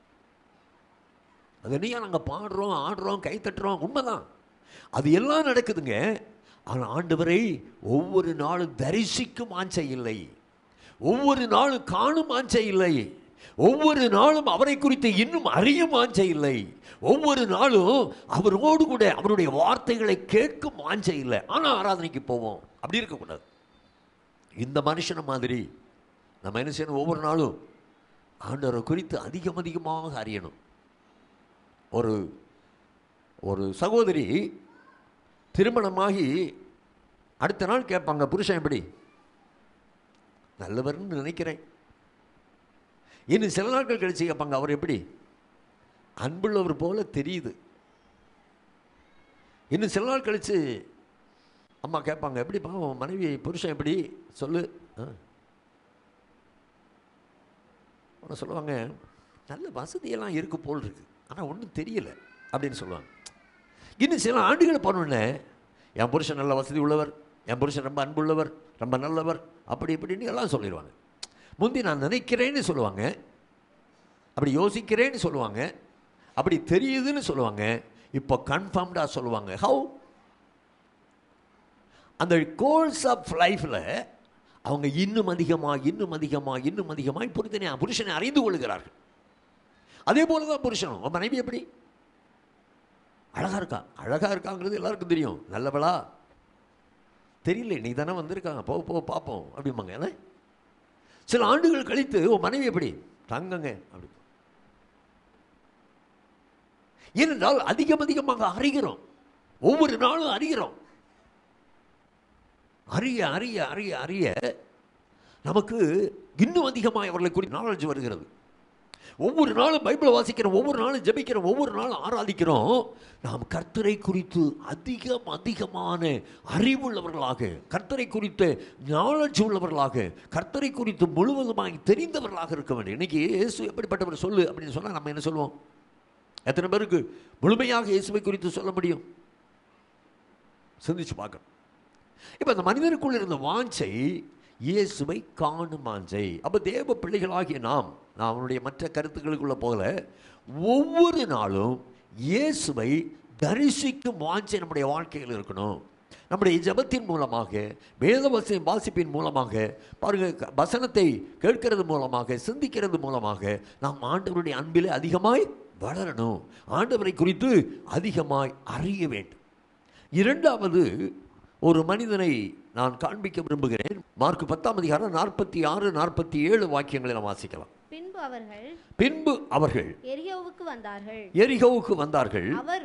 S1: அது நீயா நாங்கள் பாடுறோம், ஆடுறோம், கை தட்டுறோம், உண்மைதான், அது எல்லாம் நடக்குதுங்க. ஆனால் ஆண்டவரை ஒவ்வொரு நாளும் தரிசிக்கும் வாஞ்சை இல்லை, ஒவ்வொரு நாளும் காணும் வாஞ்சை இல்லை, ஒவ்வொரு நாளும் அவரை குறித்து இன்னும் அறியும் வாஞ்சை இல்லை, ஒவ்வொரு நாளும் அவரோடு கூட அவருடைய வார்த்தைகளை கேட்கும் வாஞ்சை இல்லை. ஆனால் ஆராதனைக்கு போவோம். அப்படி இருக்கக்கூடாது. இந்த மனுஷனை மாதிரி நம்ம என்ன செய்யணும்? ஒவ்வொரு நாளும் ஆண்டவரை குறித்து அதிகம் அதிகமாக அறியணும். ஒரு ஒரு சகோதரி திருமணமாகி அடுத்த நாள் கேட்பாங்க, புருஷன் எப்படி? நல்லவர்னு நினைக்கிறேன். இன்னும் சில நாட்கள் கழிச்சு கேட்பாங்க, அவர் எப்படி? அன்புள்ளவர் போல தெரியுது. இன்னும் சில நாள் கழிச்சு அம்மா கேட்பாங்க, எப்படி பாவம் மனைவி புருஷன் எப்படி சொல்லு? ஆனால் சொல்லுவாங்க, நல்ல வசதியெல்லாம் இருக்கு போல் இருக்கு, ஆனால் ஒன்றும் தெரியல அப்படின்னு சொல்லுவாங்க. இன்னும் சில ஆண்டுகளை போனோடனே, என் புருஷன் நல்ல வசதி உள்ளவர், என் புருஷன் ரொம்ப அன்புள்ளவர், ரொம்ப நல்லவர், அப்படி இப்படின்னு எல்லாம் சொல்லிடுவாங்க. முந்தி நான் நினைக்கிறேன்னு சொல்லுவாங்க, அப்படி யோசிக்கிறேன்னு சொல்லுவாங்க, அப்படி தெரியுதுன்னு சொல்லுவாங்க, இப்போ கன்ஃபார்ம்டாக சொல்லுவாங்க. ஹவு? அந்த கோர்ஸ் ஆஃப் லைஃப்பில் அவங்க இன்னும் அதிகமாக இன்னும் அதிகமாக இன்னும் அதிகமாக புரிதனை புருஷனை அறிந்து கொள்கிறார்கள். அதே போல தான் புருஷனும். மனைவி எப்படி? அழகாக இருக்கா, அழகாக இருக்காங்கிறது எல்லாருக்கும் தெரியும். நல்லவளா தெரியல, நீ தானே வந்திருக்காங்க, போ போ பார்ப்போம் அப்படிம்பாங்க. ஏன்னா சில ஆண்டுகள் கழித்து உன் மனைவி எப்படி? தங்கங்க அப்படி. ஏனென்றால் அதிகம் அதிகமாக அறிகிறோம், ஒவ்வொரு நாளும் அறிகிறோம். அறிய அறிய அறிய அறிய நமக்கு இன்னும் அதிகமாக அவர்களை குறித்து நாலேஜ் வருகிறது. ஒவ்வொரு நாளும் பைபிளை வாசிக்கிறோம், ஒவ்வொரு நாளும் ஜெபிக்கிறோம், ஒவ்வொரு நாளும் ஆராதிக்கிறோம். நாம் கர்த்தரை குறித்து அதிகம் அதிகமான அறிவுள்ளவர்களாக, கர்த்தரை குறித்த நாலேஜ் உள்ளவர்களாக, கர்த்தரை குறித்து முழுவதுமாக தெரிந்தவர்களாக இருக்க வேண்டும். இன்னைக்கு இயேசு எப்படிப்பட்டவர் சொல்லு அப்படின்னு சொன்னால் நம்ம என்ன சொல்லுவோம்? எத்தனை பேருக்கு முழுமையாக இயேசுவை குறித்து சொல்ல முடியும்? சிந்திச்சு பார்க்கணும். இப்போ அந்த மனிதனுக்குள்ள இருந்த வாஞ்சை இயேசுவை காணும் வாஞ்சை. அப்போ தேவ பிள்ளைகளாகிய நாம், நான் அவனுடைய மற்ற கருத்துக்களுக்குள்ள போகல, ஒவ்வொரு நாளும் இயேசுவை தரிசிக்கும் வாஞ்சை நம்முடைய வாழ்க்கையில் இருக்கணும். நம்முடைய ஜெபத்தின் மூலமாக, வேத வசன வாசிப்பின் மூலமாக, பாருங்க, வசனத்தை கேட்கிறது மூலமாக, சிந்திக்கிறது மூலமாக நாம் ஆண்டவருடைய அன்பிலே அதிகமாய் வளரணும். ஆண்டவரை குறித்து அதிகமாய் அறிய வேண்டும். இரண்டாவது, ஒரு மனிதனை நான் காண்பிக்க விரும்புகிறேன். மார்க் பத்தாம் அதிகாரம் நாற்பத்தி ஆறு நாற்பத்தி ஏழு வாக்கியங்களை நாம் வாசிக்கலாம்.
S4: பின்பு அவர்கள்
S1: பின்பு அவர்கள்
S4: எரிகோவுக்கு வந்தார்கள்.
S1: எரிகோவுக்கு வந்தார்கள்.
S4: அவரும்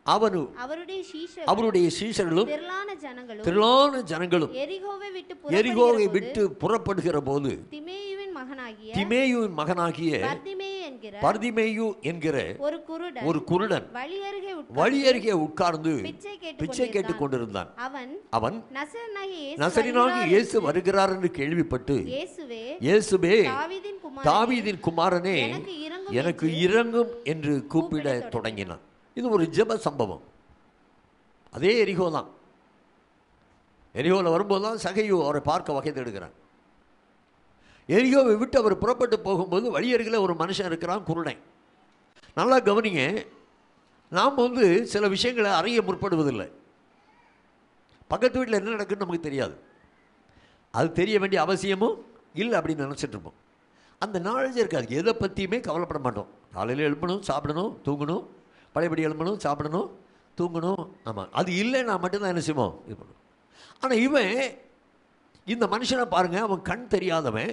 S1: அவனு
S4: அவருடைய சீஷரும்
S1: அவருடைய சீஷர்களும்
S4: திரளான ஜனங்களும்
S1: திரளான ஜனங்களும்
S4: எரிகோவை விட்டு
S1: எரிகோவை
S4: புறப்படுகிற
S1: விட்டு புறப்படுகிற போது
S4: திமேயுவின் மகனாகிய
S1: திமேயுவின் மகனாகிய
S4: பர்திமேயு என்கிற
S1: பர்திமேயு என்கிற
S4: ஒரு குருடன்
S1: ஒரு குருடன்
S4: வழி அருகே
S1: வழி அருகே உட்கார்ந்து
S4: பிச்சை கேட்டு
S1: பிச்சை கேட்டுக் கொண்டிருந்தான்.
S4: அவன்
S1: அவன்
S4: நசரேயனாகிய இயேசு
S1: நசரேயனாகிய இயேசு வருகிறார் என்று கேள்விப்பட்டு,
S4: இயேசுவே
S1: இயேசுவே
S4: தாவீதின் குமாரனே
S1: தாவீதின் குமாரனே
S4: எனக்கு இரங்கும்
S1: எனக்கு இறங்கும் என்று கூப்பிட தொடங்கினான். இது ஒரு ஜெப சம்பவம். அதே எரிகோ தான். எரிகோவில் வரும்போது தான் சகையு அவரை பார்க்க வகை தேடுகிறான். எரிகோவை விட்டு அவர் புறப்பட்டு போகும்போது வழியருகில் ஒரு மனுஷன் இருக்கிறான், குருடன். நல்லா கவனிங்க, நாம் வந்து சில விஷயங்களை அறிய முற்படுவதில்லை. பக்கத்து வீட்டில் என்ன நடக்குன்னு நமக்கு தெரியாது. அது தெரிய வேண்டிய அவசியமும் இல்லை அப்படின்னு நினச்சிட்டு இருப்போம். அந்த நாலேஜ் இருக்காது. எதை பற்றியுமே கவலைப்பட மாட்டோம். காலையில் எழுப்பணும், சாப்பிடணும், தூங்கணும், பழையபடி எழுப்பணும், சாப்பிடணும், தூங்கணும். ஆமாம், அது இல்லைன்னா மட்டும்தான் என்ன செய்வோம் இது பண்ணும். ஆனால் இவன் இந்த மனுஷனை பாருங்க, அவன் கண் தெரியாதவன்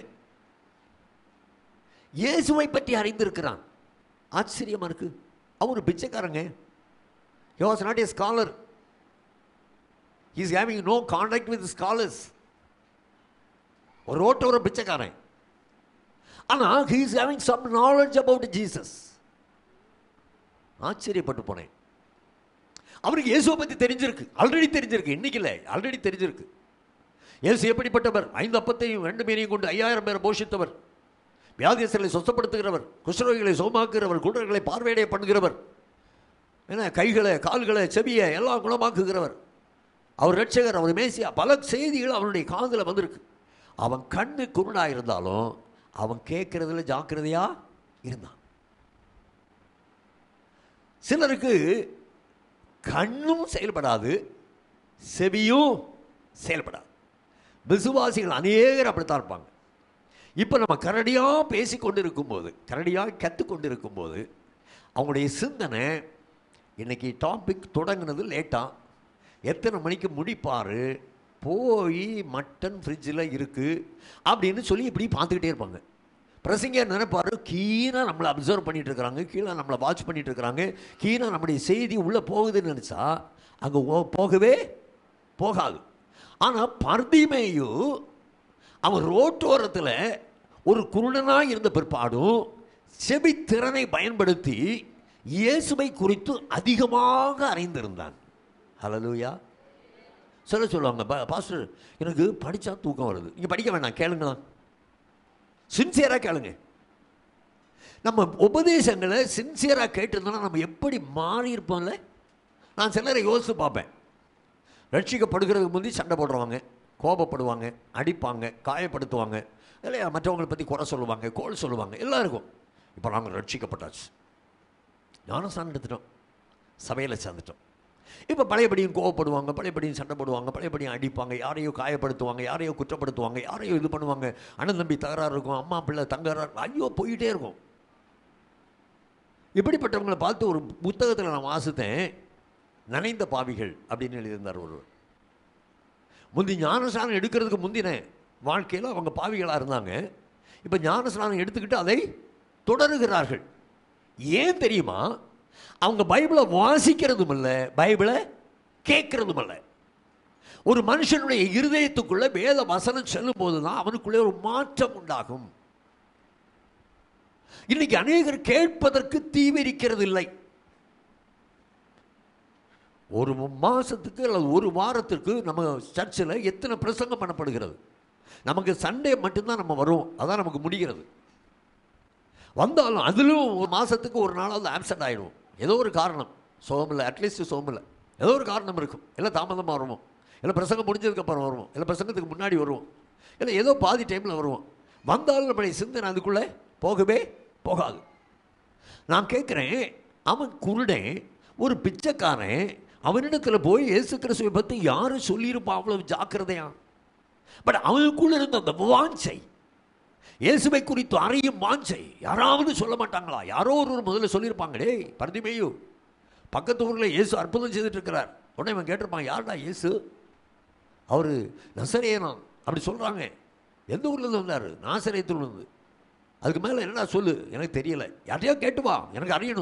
S1: இயேசுவை பற்றி அறிந்திருக்கிறான். ஆச்சரியமாக இருக்கு. அவன் ஒரு பிச்சைக்காரங்க. he was not a scholar. he is having no contact with scholars. ஒரு ரோட்டோர பிச்சைக்காரன். ஆனால் he is having some knowledge about Jesus. ஆச்சரியப்பட்டு போனேன். அவருக்கு இயேசுவை பற்றி தெரிஞ்சிருக்கு, ஆல்ரெடி தெரிஞ்சிருக்கு. இன்னைக்கு இல்லை, ஆல்ரெடி தெரிஞ்சிருக்கு. இயேசு எப்படிப்பட்டவர்? ஐந்து அப்பத்தையும் ரெண்டு மீனையும் கொண்டு ஐயாயிரம் பேரை போஷித்தவர், வியாதியஸ்தர்களை சொஸ்தப்படுத்துகிறவர், குஷ்டரோகிகளை சுகமாக்குகிறவர், குருடர்களை பார்வையடைய பண்ணுகிறவர், என்ன கைகளை கால்களை செவியை எல்லாம் குணமாக்குகிறவர், அவர் ரட்சகர், அவர் மேசியா. பல செய்திகள் அவனுடைய காதில் வந்திருக்கு. அவன் கண்ணு குருடாக இருந்தாலும் அவன் கேட்கறதுல ஜாக்கிரதையா இருந்தான். சிலருக்கு கண்ணும் செயல்படாது, செவியும் செயல்படாது. விசுவாசிகள் அநேகர் அப்படித்தான் இருப்பாங்க. இப்போ நம்ம கரடியாக பேசி கொண்டு இருக்கும்போது, கரடியாக கற்றுக்கொண்டு இருக்கும்போது, அவங்களுடைய சிந்தனை இன்னைக்கு டாபிக் தொடங்கினது லேட்டாக, எத்தனை மணிக்கு முடிப்பார், போய் மட்டன் ஃப்ரிட்ஜில் இருக்குது அப்படின்னு சொல்லி இப்படி பார்த்துக்கிட்டே இருப்பாங்க. பிரசங்கர் நினைப்பார், கீழே நம்மளை அப்சர்வ் பண்ணிகிட்டு இருக்கிறாங்க, கீழே நம்மளை வாட்ச் பண்ணிகிட்டு இருக்கிறாங்க, கீழே நம்முடைய செய்தி உள்ளே போகுதுன்னு நினச்சா அங்கே போகவே போகாது. ஆனால் பர்திமேயு அவன் ரோட்டோரத்தில் ஒரு குருடனாக இருந்த பிற்பாடும் செவித்திறனை பயன்படுத்தி இயேசுவை குறித்து அதிகமாக அறிந்திருந்தான். ஹல்லேலூயா. சொல்ல சொல்லுவாங்க, பாஸ்டர் எனக்கு படித்தா தூக்கம் வருது. நீங்கள் படிக்க வேண்டாம், கேளுங்களா, சின்சியராக கேளுங்க. நம்ம உபதேசங்களை சின்சியராக கேட்டிருந்தோம்னா நம்ம எப்படி மாறி இருப்போம்ல. நான் சிலரை யோசித்து பார்ப்பேன். ரட்சிக்கப்படுகிறதுக்கு முந்தி சண்டை போடுறவங்க, கோபப்படுவாங்க, அடிப்பாங்க, காயப்படுத்துவாங்க, இல்லையா, மற்றவங்களை பற்றி குறை சொல்லுவாங்க, கோல் சொல்லுவாங்க, எல்லாம் இருக்கும். இப்போ நாங்கள் ரட்சிக்கப்பட்டாச்சு, ஞானஸ்நானம் எடுத்துட்டோம், சபையில் சேர்ந்துட்டோம். இப்போ பழையபடியும் கோவப்படுவாங்க, பழையபடியும் சண்டை போடுவாங்க, பழையபடியும் அடிப்பாங்க, யாரையோ காயப்படுத்துவாங்க, யாரையோ குற்றப்படுத்துவாங்க, யாரையோ இது பண்ணுவாங்க, அண்ணன் தம்பி தகராறு இருக்கும், அம்மா பிள்ளை தங்கராறு, ஐயோ போயிட்டே இருக்கும். இப்படிப்பட்டவங்களை பார்த்து ஒரு புத்தகத்தில் நான் வாசித்தேன், நனைந்த பாவிகள் அப்படின்னு எழுதியிருந்தார் ஒருவர். முந்தி ஞானஸ்நானம் எடுக்கிறதுக்கு முந்தின வாழ்க்கையில் அவங்க பாவிகளாக இருந்தாங்க. இப்போ ஞானஸ்நானம் எடுத்துக்கிட்டு அதை தொடருகிறார்கள். ஏன் தெரியுமா? அவங்க பைபிளை வாசிக்கிறதும் இல்லை, பைபிளை கேட்கறதும் இல்லை. ஒரு மனுஷனுடைய இருதயத்துக்குள்ள வேத வசனம் செல்லும் போதுதான் அவனுக்குள்ளே ஒரு மாற்றம் உண்டாகும். இன்னைக்கு அநேகர் கேட்பதற்கு தீவிரிக்கிறது இல்லை. ஒரு மாசத்துக்கு அல்லது ஒரு வாரத்திற்கு நம்ம சர்ச்சில் எத்தனை பிரசங்கம் பண்ணப்படுகிறது? நமக்கு சண்டே மட்டும்தான் நம்ம வரும், அதான் நமக்கு முடிகிறது. வந்தாலும் அதிலும் ஒரு மாதத்துக்கு ஒரு நாளாவது ஆப்சென்ட் ஆகிடுவோம். ஏதோ ஒரு காரணம், சோமில்லை, அட்லீஸ்ட் சோமில்லை, ஏதோ ஒரு காரணம் இருக்கும். இல்லை தாமதமாக வருவோம், இல்லை பிரசங்கம் முடிஞ்சதுக்கப்புறம் வருவோம், இல்லை பிரசங்கத்துக்கு முன்னாடி வருவோம், இல்லை ஏதோ பாதி டைமில் வருவோம். வந்தாலும் நம்முடைய சிந்தனை அதுக்குள்ளே போகவே போகாது. நான் கேட்குறேன், அவன் குருடன், ஒரு பிச்சைக்காரன், அவனிடத்தில் போய் இயேசு கிறிஸ்துவை பற்றி யாரும் சொல்லியிருப்பா அவ்வளவு ஜாக்கிரதையா? பட் அவனுக்குள்ள இருந்த அந்த வாஞ்சை, இயேசுவை குறித்து அறியும் வாஞ்சை யாராவது சொல்ல மாட்டாங்களா? யாரோ ஒரு முதல்ல சொல்லியிருப்பாங்க, டே பர்திமேயு, பக்கத்து ஊரில் இயேசு அற்புதம் செய்துட்டு இருக்கிறார். உடனே இவன் கேட்டிருப்பான், யாருடா இயேசு? அவர் நசரேயனா அப்படி சொல்கிறாங்க. எந்த ஊர்லேருந்து வந்தார்? நாசரேத்துல இருந்து. அதுக்கு மேலே என்னடா சொல்லு, எனக்கு தெரியலை, யார்ட்டையோ கேட்டு வா, எனக்கு அறியணும்.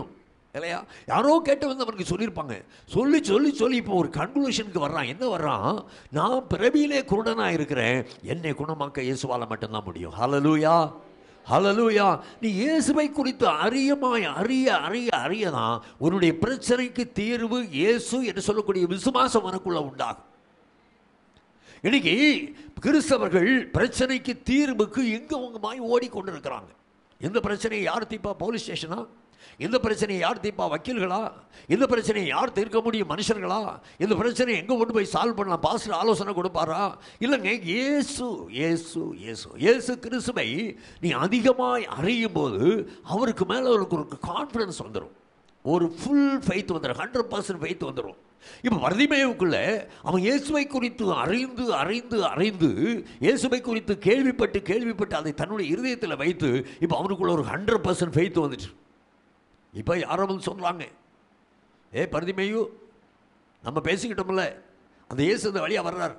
S1: இல்லையா? யாரோ கேட்டு வந்து அவனுக்கு சொல்லியிருப்பாங்க. சொல்லி சொல்லி சொல்லி இப்போ ஒரு கன்க்ளூஷனுக்கு வர்றான். என்ன வர்றான்? நான் பிறவியிலே குருடனாக இருக்கிறேன், என்னை குணமாக்க இயேசுவால் மட்டும்தான் முடியும். ஹல்லேலூயா, ஹல்லேலூயா. நீ இயேசுவை குறித்து அறியமாய் அறிய அறிய அறிய தான் உன்னுடைய பிரச்சனைக்கு தீர்வு இயேசு என்று சொல்லக்கூடிய விசுவாசம் உனக்குள்ள உண்டாகும். இன்னைக்கு கிறிஸ்தவர்கள் பிரச்சனைக்கு தீர்வுக்கு எங்க உங்கமாய் ஓடிக்கொண்டிருக்கிறாங்க. இந்த பிரச்சனையை யார் தீர்ப்பா? போலீஸ் ஸ்டேஷனா? இந்த பிரச்சனையை யார் தீர்ப்பா? வக்கீல்களா? இந்த பிரச்சனையை யார் தீர்க்க முடியும்? மனுஷர்களா? இந்த பிரச்சனையை எங்கே கொண்டு போய் சால்வ் பண்ணலாம்? பாஸ்டர் ஆலோசனை கொடுப்பாரா? இல்லைங்க, இயேசு இயேசு இயேசு இயேசு கிறிஸ்துவை நீ அதிகமாய் அறியும் போது அவருக்கு மேலே அவருக்கு ஒரு கான்ஃபிடன்ஸ் வந்துடும், ஒரு ஃபுல் ஃபெய்த் வந்துடும், ஹண்ட்ரட் பர்சன்ட் ஃபெய்த் வந்துடும். இப்போ வர்திமேவுக்குள்ள அவன் இயேசுவை குறித்து அறிந்து அறிந்து அறிந்து இயேசுவை குறித்து கேள்விப்பட்டு கேள்விப்பட்டு அதை தன்னுடைய இருதயத்தில் வைத்து இப்போ அவனுக்குள்ள ஒரு ஹண்ட்ரட் பர்சன்ட் ஃபெய்த் வந்துச்சு. இப்போ யாரோ வந்து சொல்கிறாங்க, ஏ பர்திமேயு, நம்ம பேசிக்கிட்டோம்ல, அந்த இயேசு இந்த வழியாக வர்றார்,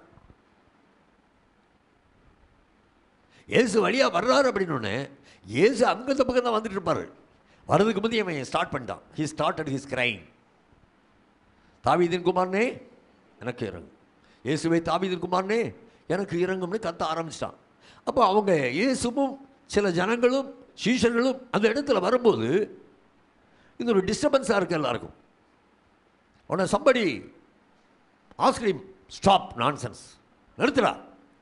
S1: இயேசு வழியாக வர்றாரு அப்படின்னு. இயேசு அங்கந்த பக்கம் தான் வந்துட்டு இருப்பார். வர்றதுக்கு முந்தைய அவன் ஸ்டார்ட் பண்ணிட்டான். He started his crime. தாவீதின் குமாரனே எனக்கு இறங்கும், இயேசுவை தாவீதின் குமாரனே எனக்கு இறங்கும்னு கத்த ஆரம்பிச்சிட்டான். அப்போ அவங்க இயேசுவும் சில ஜனங்களும் சீஷர்களும் அந்த இடத்துல வரும்போது இது ஒரு டிஸ்டர்பன்ஸாக இருக்குது எல்லாருக்கும். உடனே சம்படி ஆஸ்கிரிம் ஸ்டாப் நான்சென்ஸ், நிறுத்துறா.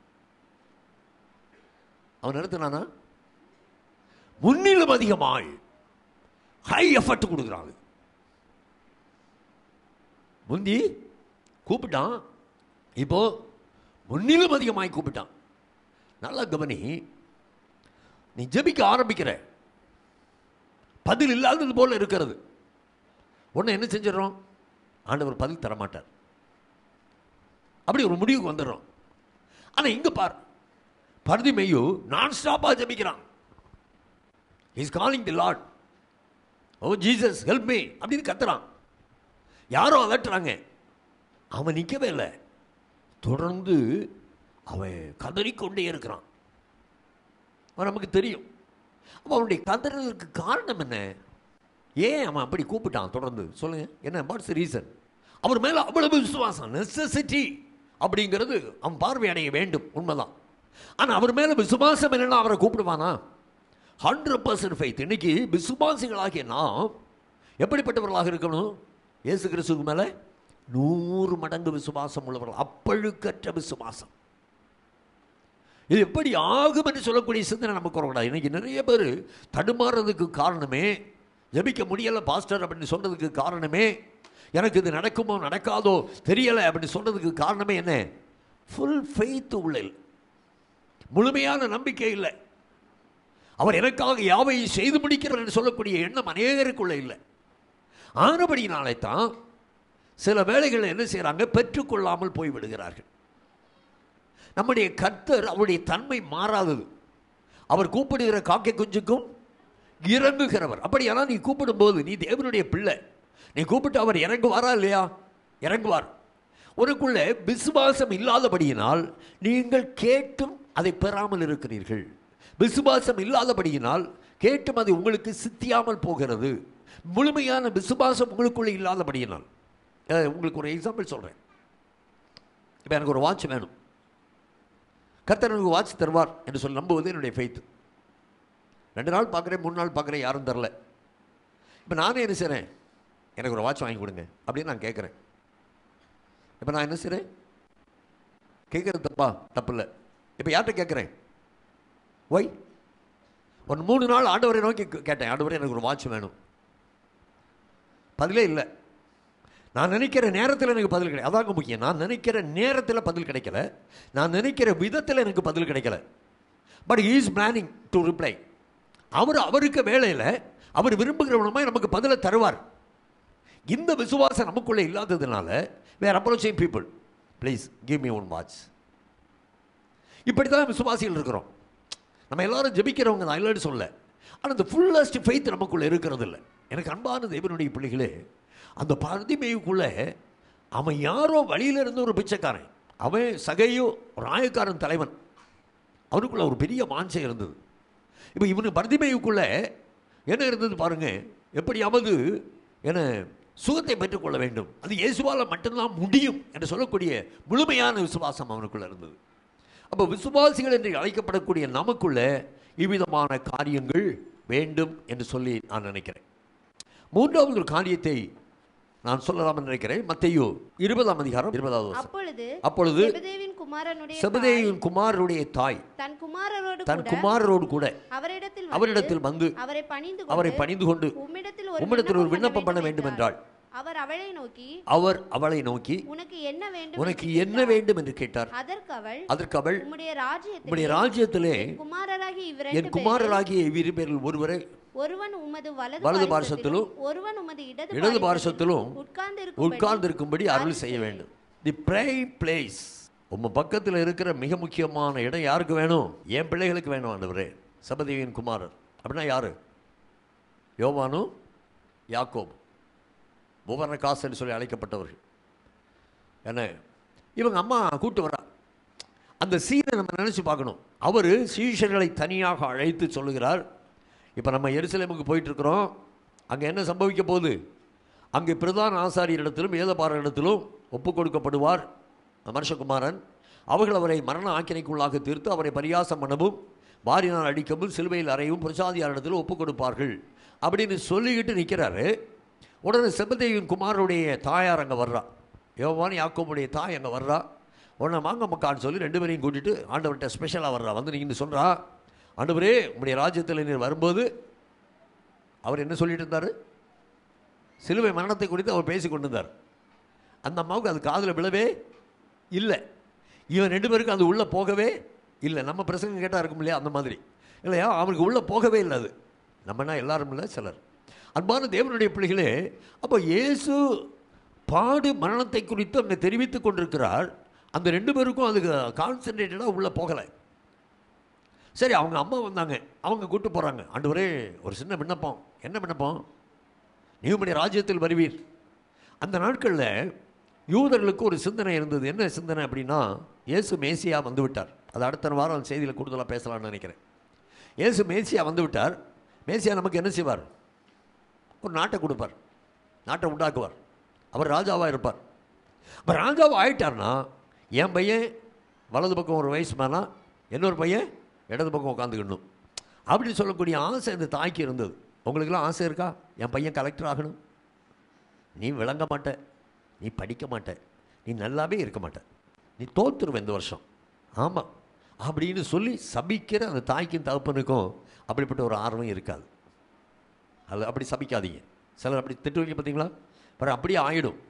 S1: அவன் நிறுத்தினானா? முன்னிலும் அதிகமாய் ஹை எஃபர்ட் கொடுக்குறாங்க. முந்தி கூப்பிட்டான், இப்போ முன்னிலும் அதிகமாய் கூப்பிட்டான். நல்லா கவனி, நீ ஜெபிக்க ஆரம்பிக்கிற, பதில் இல்லாதது போல இருக்கிறது. உடனே என்ன செஞ்சிடறோம்? ஆண்டவர் பதில் தரமாட்டார், அப்படி ஒரு முடிவுக்கு வந்துடுறோம். ஆனால் இங்கே பார், பர்திமேயு நான் ஸ்டாப்பாக ஜெபிக்கிறான். Is calling the Lord, oh Jesus help me அப்படின்னு கத்துறான். யாரோ அலட்டுறாங்க, அவன் நிற்கவே இல்லை, தொடர்ந்து அவன் கதறிக்கொண்டே இருக்கிறான். அவன் நமக்கு தெரியும். அப்போ அவனுடைய கதறதுக்கு காரணம் என்ன? ஏன் அவன் அப்படி கூப்பிட்டான்? தொடர்ந்து சொல்லுங்க, என்ன வாட்ஸ் ரீசன்? அவர் மேலே அவ்வளவு விசுவாசம், நெசசிட்டி அப்படிங்கிறது அவன் பார்வை அடைய வேண்டும், உண்மைதான். ஆனால் அவர் மேலே விசுவாசம் என்னன்னா அவரை கூப்பிடுவானா? Hundred percent faith. இன்னைக்கு விசுவாசிகளாகிய நாம் எப்படிப்பட்டவர்களாக இருக்கணும்? இயேசு கிறிஸ்துவுக்கு மேலே நூறு மடங்கு விசுவாசம் உள்ளவர்கள், அப்பழுக்கற்ற விசுவாசம். இது எப்படி ஆகும் என்று சொல்லக்கூடிய சிந்தனை நமக்கு வரக்கூடாது. இன்னைக்கு நிறைய பேர் தடுமாறுறதுக்கு காரணமே, ஜெபிக்க முடியலை பாஸ்டர் அப்படின்னு சொன்னதுக்கு காரணமே, எனக்கு இது நடக்குமோ நடக்காதோ தெரியலை அப்படின்னு சொன்னதுக்கு காரணமே என்ன? ஃபுல் ஃபெய்த் உள்ள இல்லை, முழுமையான நம்பிக்கை இல்லை. அவர் எனக்காக யாவையை செய்து முடிக்கிறார் என்று சொல்லக்கூடிய எண்ணம் அநேகருக்குள்ள இல்லை. ஆனபடியினாலே தான் சில வேளைகளில் என்ன செய்கிறாங்க? பெற்றுக்கொள்ளாமல் போய்விடுகிறார்கள். நம்முடைய கர்த்தர் அவருடைய தன்மை மாறாதது. அவர் கூப்பிடுகிற காக்கை குஞ்சுக்கும் இறங்குகிறவர். அப்படியானால் நீ கூப்பிடும்போது நீ தேவனுடைய பிள்ளை, நீ கூப்பிட்டு அவர் இறங்குவாரா இல்லையா? இறங்குவார். உனக்குள்ள விசுவாசம் இல்லாதபடியினால் நீங்கள் கேட்டும் அதை பெறாமல் இருக்கிறீர்கள். விசுவாசம் இல்லாதபடியினால் கேட்டும் அது உங்களுக்கு சித்தியாமல் போகிறது. முழுமையான விசுவாசம் உங்களுக்குள்ளே இல்லாதபடியினால். உங்களுக்கு ஒரு எக்ஸாம்பிள் சொல்கிறேன். இப்போ எனக்கு ஒரு வாட்ச் வேணும், கர்த்தர் எனக்கு வாட்ச் தருவார் என்று சொல்லி நம்புவது என்னுடைய ஃபெய்த். ரெண்டு நாள் பார்க்குறேன், மூணு நாள் பார்க்குறேன், யாரும் தரல. இப்போ நானே என்ன செய்கிறேன்? எனக்கு ஒரு வாட்ச் வாங்கி கொடுங்க அப்படின்னு நான் கேட்குறேன். இப்போ நான் என்ன செய்கிறேன்? கேட்குறது தப்பா? தப்பு இல்லை. இப்போ யார்கிட்ட கேட்குறேன்? ஒய் ஒரு மூணு நாள் ஆண்டவரை நோக்கி கேட்டேன், ஆண்டவரே எனக்கு ஒரு வாட்ச் வேணும். பதிலே இல்லை. நான் நினைக்கிற நேரத்தில் எனக்கு பதில் கிடையாது. அதாங்க முக்கியம். நான் நினைக்கிற நேரத்தில் பதில் கிடைக்கல, நான் நினைக்கிற விதத்தில் எனக்கு பதில் கிடைக்கல. But he is planning to reply. அவர் அவருக்கு வேலையில் அவர் விரும்புகிறவனுமாய் நமக்கு பதிலை தருவார். இந்த விசுவாசம் நமக்குள்ளே இல்லாததுனால where approaching people, please give me one watch. இப்படி தான் விசுவாசிகள் இருக்கிறோம். நம்ம எல்லாரும் ஜெபிக்கிறவங்க நான் இல்லைன்னு சொல்ல, ஆனால் அந்த ஃபுல்லஸ்ட் ஃபெய்த் நமக்குள்ளே இருக்கிறது இல்லை. எனக்கு அன்பான தேவனுடைய பிள்ளைகளே, அந்த பர்திமேயுக்குள்ளே அவன் யாரோ வழியில் இருந்து ஒரு பிச்சைக்காரன், அவன் சகையோ ஒரு ஆயக்காரன் தலைவன், அவனுக்குள்ள ஒரு பெரிய வாஞ்சை இருந்தது. இப்போ இவனு பர்திமேயுக்குள்ளே என்ன இருந்தது பாருங்க. எப்படியாவது என சுகத்தை பெற்றுக்கொள்ள வேண்டும். அது இயேசுவால் மட்டும்தான் முடியும் என்று சொல்லக்கூடிய முழுமையான விசுவாசம் அவனுக்குள்ள இருந்தது. அப்போ விசுவாசிகள் என்று அழைக்கப்படக்கூடிய நமக்குள்ள இவ்விதமான காரியங்கள் வேண்டும் என்று சொல்லி நான் நினைக்கிறேன். மூன்றாவது ஒரு காரியத்தை நான் சொல்லலாம் என்று நினைக்கிறேன். மத்தேயு இருபதாம் அதிகாரம் இருபதாவது
S4: அப்பொழுது
S1: அப்பொழுது
S4: செபதேவின் குமாரனுடைய
S1: செபதேவின் குமாரனுடைய தாய்
S4: தன் குமாரரோடு
S1: தன் குமாரரோடு கூட
S4: அவரிடத்தில்
S1: அவரிடத்தில் வந்து
S4: அவரை பணிந்து
S1: அவரை பணிந்து கொண்டு
S4: உம்மிடத்தில்
S1: உம்மிடத்தில் ஒரு விண்ணப்பம் பண்ண வேண்டும் என்றாள்.
S4: அவர் அவளை நோக்கி
S1: அவர் அவளை நோக்கி
S4: உனக்கு என்ன வேண்டும்
S1: உனக்கு என்ன வேண்டும் என்று கேட்டார்.
S4: அதற்கு அவள்
S1: அதற்கு அவள்
S4: உம்முடைய ராஜ்யத்திலே
S1: உம்முடைய ராஜ்யத்திலே
S4: குமாரராகிய
S1: என்
S4: இவ்விரண்டு
S1: குமாரராகிய இவ்விரு பேரில் ஒருவரை
S4: ஒருவன் உமது
S1: வலது
S4: வலது
S1: பார்சத்திலும்
S4: ஒருவன் உமது இடது
S1: இடது பார்சத்திலும்
S4: உட்கார்ந்து
S1: உட்கார்ந்திருக்கும்படி அருள் செய்ய வேண்டும். தி பிரைம் பிளேஸ் உம்ம பக்கத்தில் இருக்கிற மிக முக்கியமான இடம் யாருக்கு வேணும்? என் பிள்ளைகளுக்கு வேணும் ஆண்டவரே. செபதேவியின் குமாரர் அப்படின்னா யாரு? யோவானும் யாக்கோபு, புவர்ண காசு என்று சொல்லி அழைக்கப்பட்டவர்கள். என்ன இவங்க அம்மா கூட்டு வரா. அந்த சீனை நம்ம நினச்சி பார்க்கணும். அவர் சீஷர்களை தனியாக அழைத்து சொல்லுகிறார், இப்போ நம்ம எருசலேமுக்கு போயிட்டுருக்குறோம், அங்கே என்ன சம்பவிக்க போகுது? அங்கே பிரதான ஆசாரியரிடத்திலும் வேதபாரரிடத்திலும் ஒப்பு கொடுக்கப்படுவார் மனுஷகுமாரன். அவர்கள் அவரை மரண ஆக்கினைக்குள்ளாக தீர்த்து அவரை பரியாசம் பண்ணவும் வாரினால் அடிக்கவும் சிலுவையில் அறையவும் பிரசாதியாரிடத்தில் ஒப்பு கொடுப்பார்கள் அப்படின்னு சொல்லிக்கிட்டு நிற்கிறாரு. உடனே செபதேவின் குமாரனுடைய தாயார் அங்கே வர்றா. யோவான் யாக்கோபுடைய தாய் அங்கே வர்றா. உடனே வாங்க மக்கான்னு சொல்லி ரெண்டு பேரையும் கூட்டிகிட்டு ஆண்டவர்கிட்ட ஸ்பெஷலாக வர்றா. வந்து நீங்கள் சொல்கிறா, ஆண்டவரே உங்களுடைய ராஜ்யத்தில் நீர் வரும்போது அவர் என்ன சொல்லிட்டு இருந்தார்? சிலுவை மரணத்தை குறித்து அவர் பேசி கொண்டு இருந்தார். அந்த அம்மாவுக்கு அது காதில் விழவே இல்லை. இவன் ரெண்டு பேருக்கும் அது உள்ளே போகவே இல்லை. நம்ம பிரசங்கம் கேட்டால் இருக்கும் இல்லையா, அந்த மாதிரி இல்லையா, அவனுக்கு உள்ளே போகவே இல்லை. அது நம்மனா எல்லாரும் இல்லை, சிலர். அன்பான தேவனுடைய பிள்ளைகளே, அப்போ இயேசு பாடு மரணத்தை குறித்து அங்கே தெரிவித்து கொண்டிருக்கிறார். அந்த ரெண்டு பேருக்கும் அதுக்கு கான்சன்ட்ரேட்டடாக உள்ளே போகலை. சரி, அவங்க அம்மா வந்தாங்க, அவங்க கூப்பிட்டு போகிறாங்க. ஆண்டவரே ஒரு சின்ன விண்ணப்பம். என்ன விண்ணப்பம்? நீ உம்முடைய ராஜ்யத்தில் வருவீர். அந்த நாட்களில் யூதர்களுக்கு ஒரு சிந்தனை இருந்தது. என்ன சிந்தனை அப்படின்னா, இயேசு மேசியா வந்து விட்டார். அது அடுத்த வாரம் அந்த செய்தியில் கூடுதலாக பேசலாம்னு நினைக்கிறேன். இயேசு மேசியா வந்து விட்டார். மேசியா நமக்கு என்ன செய்வார்? ஒரு நாட்டை கொடுப்பார், நாட்டை உண்டாக்குவார். அவர் ராஜாவாக இருப்பார். அப்போ ராஜாவாக ஆயிட்டார்னா என் பையன் வலது பக்கம் ஒரு வயசு மேனா, இன்னொரு பையன் இடது பக்கம் உட்காந்துக்கணும் அப்படின்னு சொல்லக்கூடிய ஆசை இந்த தாய்க்கு இருந்தது. உங்களுக்கெல்லாம் ஆசை இருக்கா? என் பையன் கலெக்டர் ஆகணும். நீ விளங்க மாட்ட, நீ படிக்க மாட்ட, நீ நல்லாவே இருக்க மாட்ட, நீ தோற்றுருவ இந்த வருஷம். ஆமாம் அப்படின்னு சொல்லி சபிக்கிற அந்த தாய்க்கும் தகப்பனுக்கும் அப்படிப்பட்ட ஒரு ஆர்வம் இருக்காது. அது அப்படி சபிக்காதீங்க. சிலர் அப்படி திட்டுவீங்க பார்த்தீங்களா? பிறகு அப்படியே ஆகிடும்.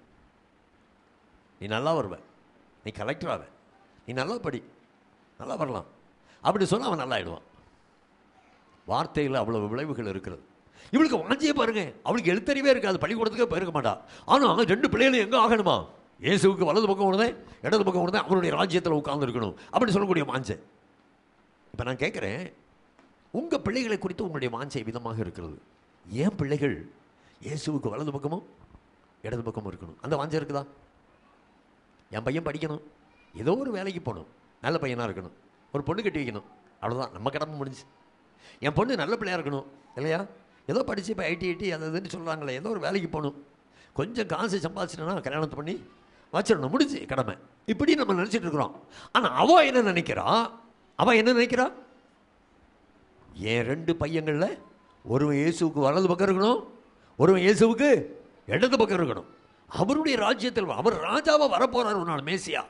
S1: நீ நல்லா வருவ, நீ கலெக்டர் ஆவ, நீ நல்லா படி, நல்லா வரலாம் அப்படி சொன்னால் அவன் நல்லா ஆகிடுவான். வார்த்தையில் அவ்வளவு விளைவுகள் இருக்கிறது. இவளுக்கு வாஞ்சியே பாருங்க, அவளுக்கு எழுத்தறிவே இருக்காது, பள்ளிக்கூடத்துக்கே போயிருக்க மாட்டா. ஆனால் ரெண்டு பிள்ளைகளும் எங்கே ஆகணுமா? இயேசுவுக்கு வலது பக்கம் ஒன்று, இடது பக்கம் ஒன்று, அவனுடைய ராஜ்யத்தில் உட்கார்ந்து இருக்கணும் அப்படின்னு சொல்லக்கூடிய வாஞ்சை. இப்போ நான் கேட்குறேன், உங்கள் பிள்ளைகளை குறித்து உங்களுடைய வாஞ்சை விதமாக இருக்கிறது. ஏன் பிள்ளைகள் இயேசுவுக்கு வலது பக்கமும் இடது பக்கமும் இருக்கணும், அந்த வாஞ்சை இருக்குதா? என் பையன் படிக்கணும், ஏதோ ஒரு வேலைக்கு போகணும், நல்ல பையனாக இருக்கணும், ஒரு பொண்ணு கட்டி வைக்கணும், அவ்வளோதான் நம்ம கடமை முடிஞ்சு. என் பொண்ணு நல்ல பிள்ளையாக இருக்கணும் இல்லையா? ஏதோ படித்து இப்போ ஐடி ஐடி அது இதுன்னு சொல்கிறாங்களே, ஏதோ ஒரு வேலைக்கு போகணும், கொஞ்சம் காசு சம்பாதிச்சிட்டோன்னா கல்யாணத்தை பண்ணி வச்சிடணும், முடிஞ்சு கடமை. இப்படி நம்ம நினச்சிட்டு இருக்கிறோம். ஆனால் அவள் என்ன நினைக்கிறா? அவள் என்ன நினைக்கிறா? என் ரெண்டு பையங்களில் ஒருவன் இயேசுவுக்கு வலது பக்கம் இருக்கணும், ஒருவன் இயேசுவுக்கு இடது பக்கம் இருக்கணும். அவருடைய ராஜ்யத்தில் அவர் ராஜாவாக வரப்போகிறார் ஒரு நாள், மேசியா.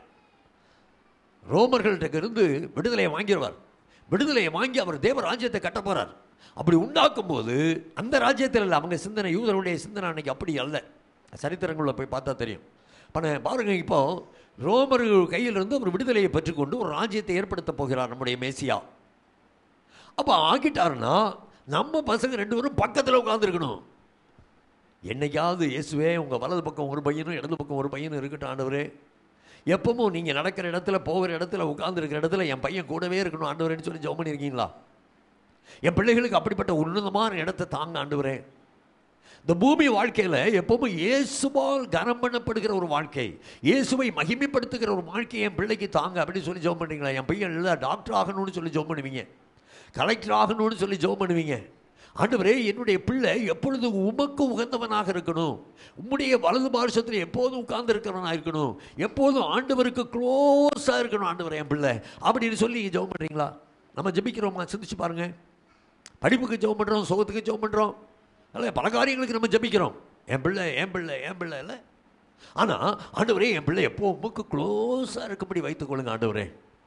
S1: ரோமர்கள்ட்ட இருந்து விடுதலையை வாங்கிடுவார். விடுதலையை வாங்கி அவர் தேவ ராஜ்யத்தை கட்ட போகிறார். அப்படி உண்டாக்கும் போது அந்த ராஜ்யத்தில் இல்லை, அவங்க சிந்தனை, யூதருடைய சிந்தனை அன்னைக்கு அப்படி அல்ல. சரித்திரங்களில் போய் பார்த்தா தெரியும். பண்ண பாருங்க, இப்போ ரோமர்கள் கையிலிருந்து அவர் விடுதலையை பெற்றுக்கொண்டு ஒரு ராஜ்யத்தை ஏற்படுத்த போகிறார் நம்முடைய மேசியா. அப்போ ஆக்கிட்டாருன்னா நம்ம பசங்க ரெண்டு பேரும் பக்கத்தில் உட்காந்துருக்கணும். என்னைக்காவது இயேசுவே உங்கள் வலது பக்கம் ஒரு பையனும் இடது பக்கம் ஒரு பையனும் இருக்கட்டும் ஆண்டவரே, எப்பவும் நீங்கள் நடக்கிற இடத்துல போகிற இடத்துல உட்காந்துருக்கிற இடத்துல என் பையன் கூடவே இருக்கணும் ஆண்டவரேன்னு சொல்லி ஜெபம் பண்ணியிருக்கீங்களா? என் பிள்ளைகளுக்கு அப்படிப்பட்ட உன்னதமான இடத்தை தாங்க ஆண்டவரே. இந்த பூமி வாழ்க்கையில் எப்பவும் இயேசுவால் கனம் பண்ணப்படுகிற ஒரு வாழ்க்கை, இயேசுவை மகிமைப்படுத்துகிற ஒரு வாழ்க்கையை என் பிள்ளைக்கு தாங்க அப்படின்னு சொல்லி ஜெபம் பண்ணுறீங்களா? என் பையன் இல்லை டாக்டர் ஆகணும்னு சொல்லி ஜெபம் பண்ணுவீங்க, கலெக்டர் ஆகணும்னு சொல்லி ஜெபம் பண்ணுவீங்க. ஆண்டவரே, என்னுடைய பிள்ளை எப்பொழுதும் உமக்கு உகந்தவனாக இருக்கணும், உம்முடைய வலது பார்சத்தில் எப்போதும் உட்கார்ந்து இருக்கிறவனாக இருக்கணும், எப்போதும் ஆண்டவருக்கு க்ளோஸாக இருக்கணும் ஆண்டவரே என் பிள்ளை அப்படின்னு சொல்லி ஜெபம் பண்ணுறீங்களா? நம்ம ஜெபிக்கிறோமா? சிந்திச்சு பாருங்க. படிப்புக்கு ஜெபம் பண்ணுறோம், சுகத்துக்கு ஜெபம் பண்ணுறோம், இல்லை பல காரியங்களுக்கு நம்ம ஜெபிக்கிறோம், என் பிள்ளை என் பிள்ளை என் பிள்ளை இல்லை. ஆனால் ஆண்டவரே, என் பிள்ளை எப்போ உமக்கு க்ளோஸாக இருக்கும்படி வைத்துக் கொள்ளுங்க ஆண்டவரே.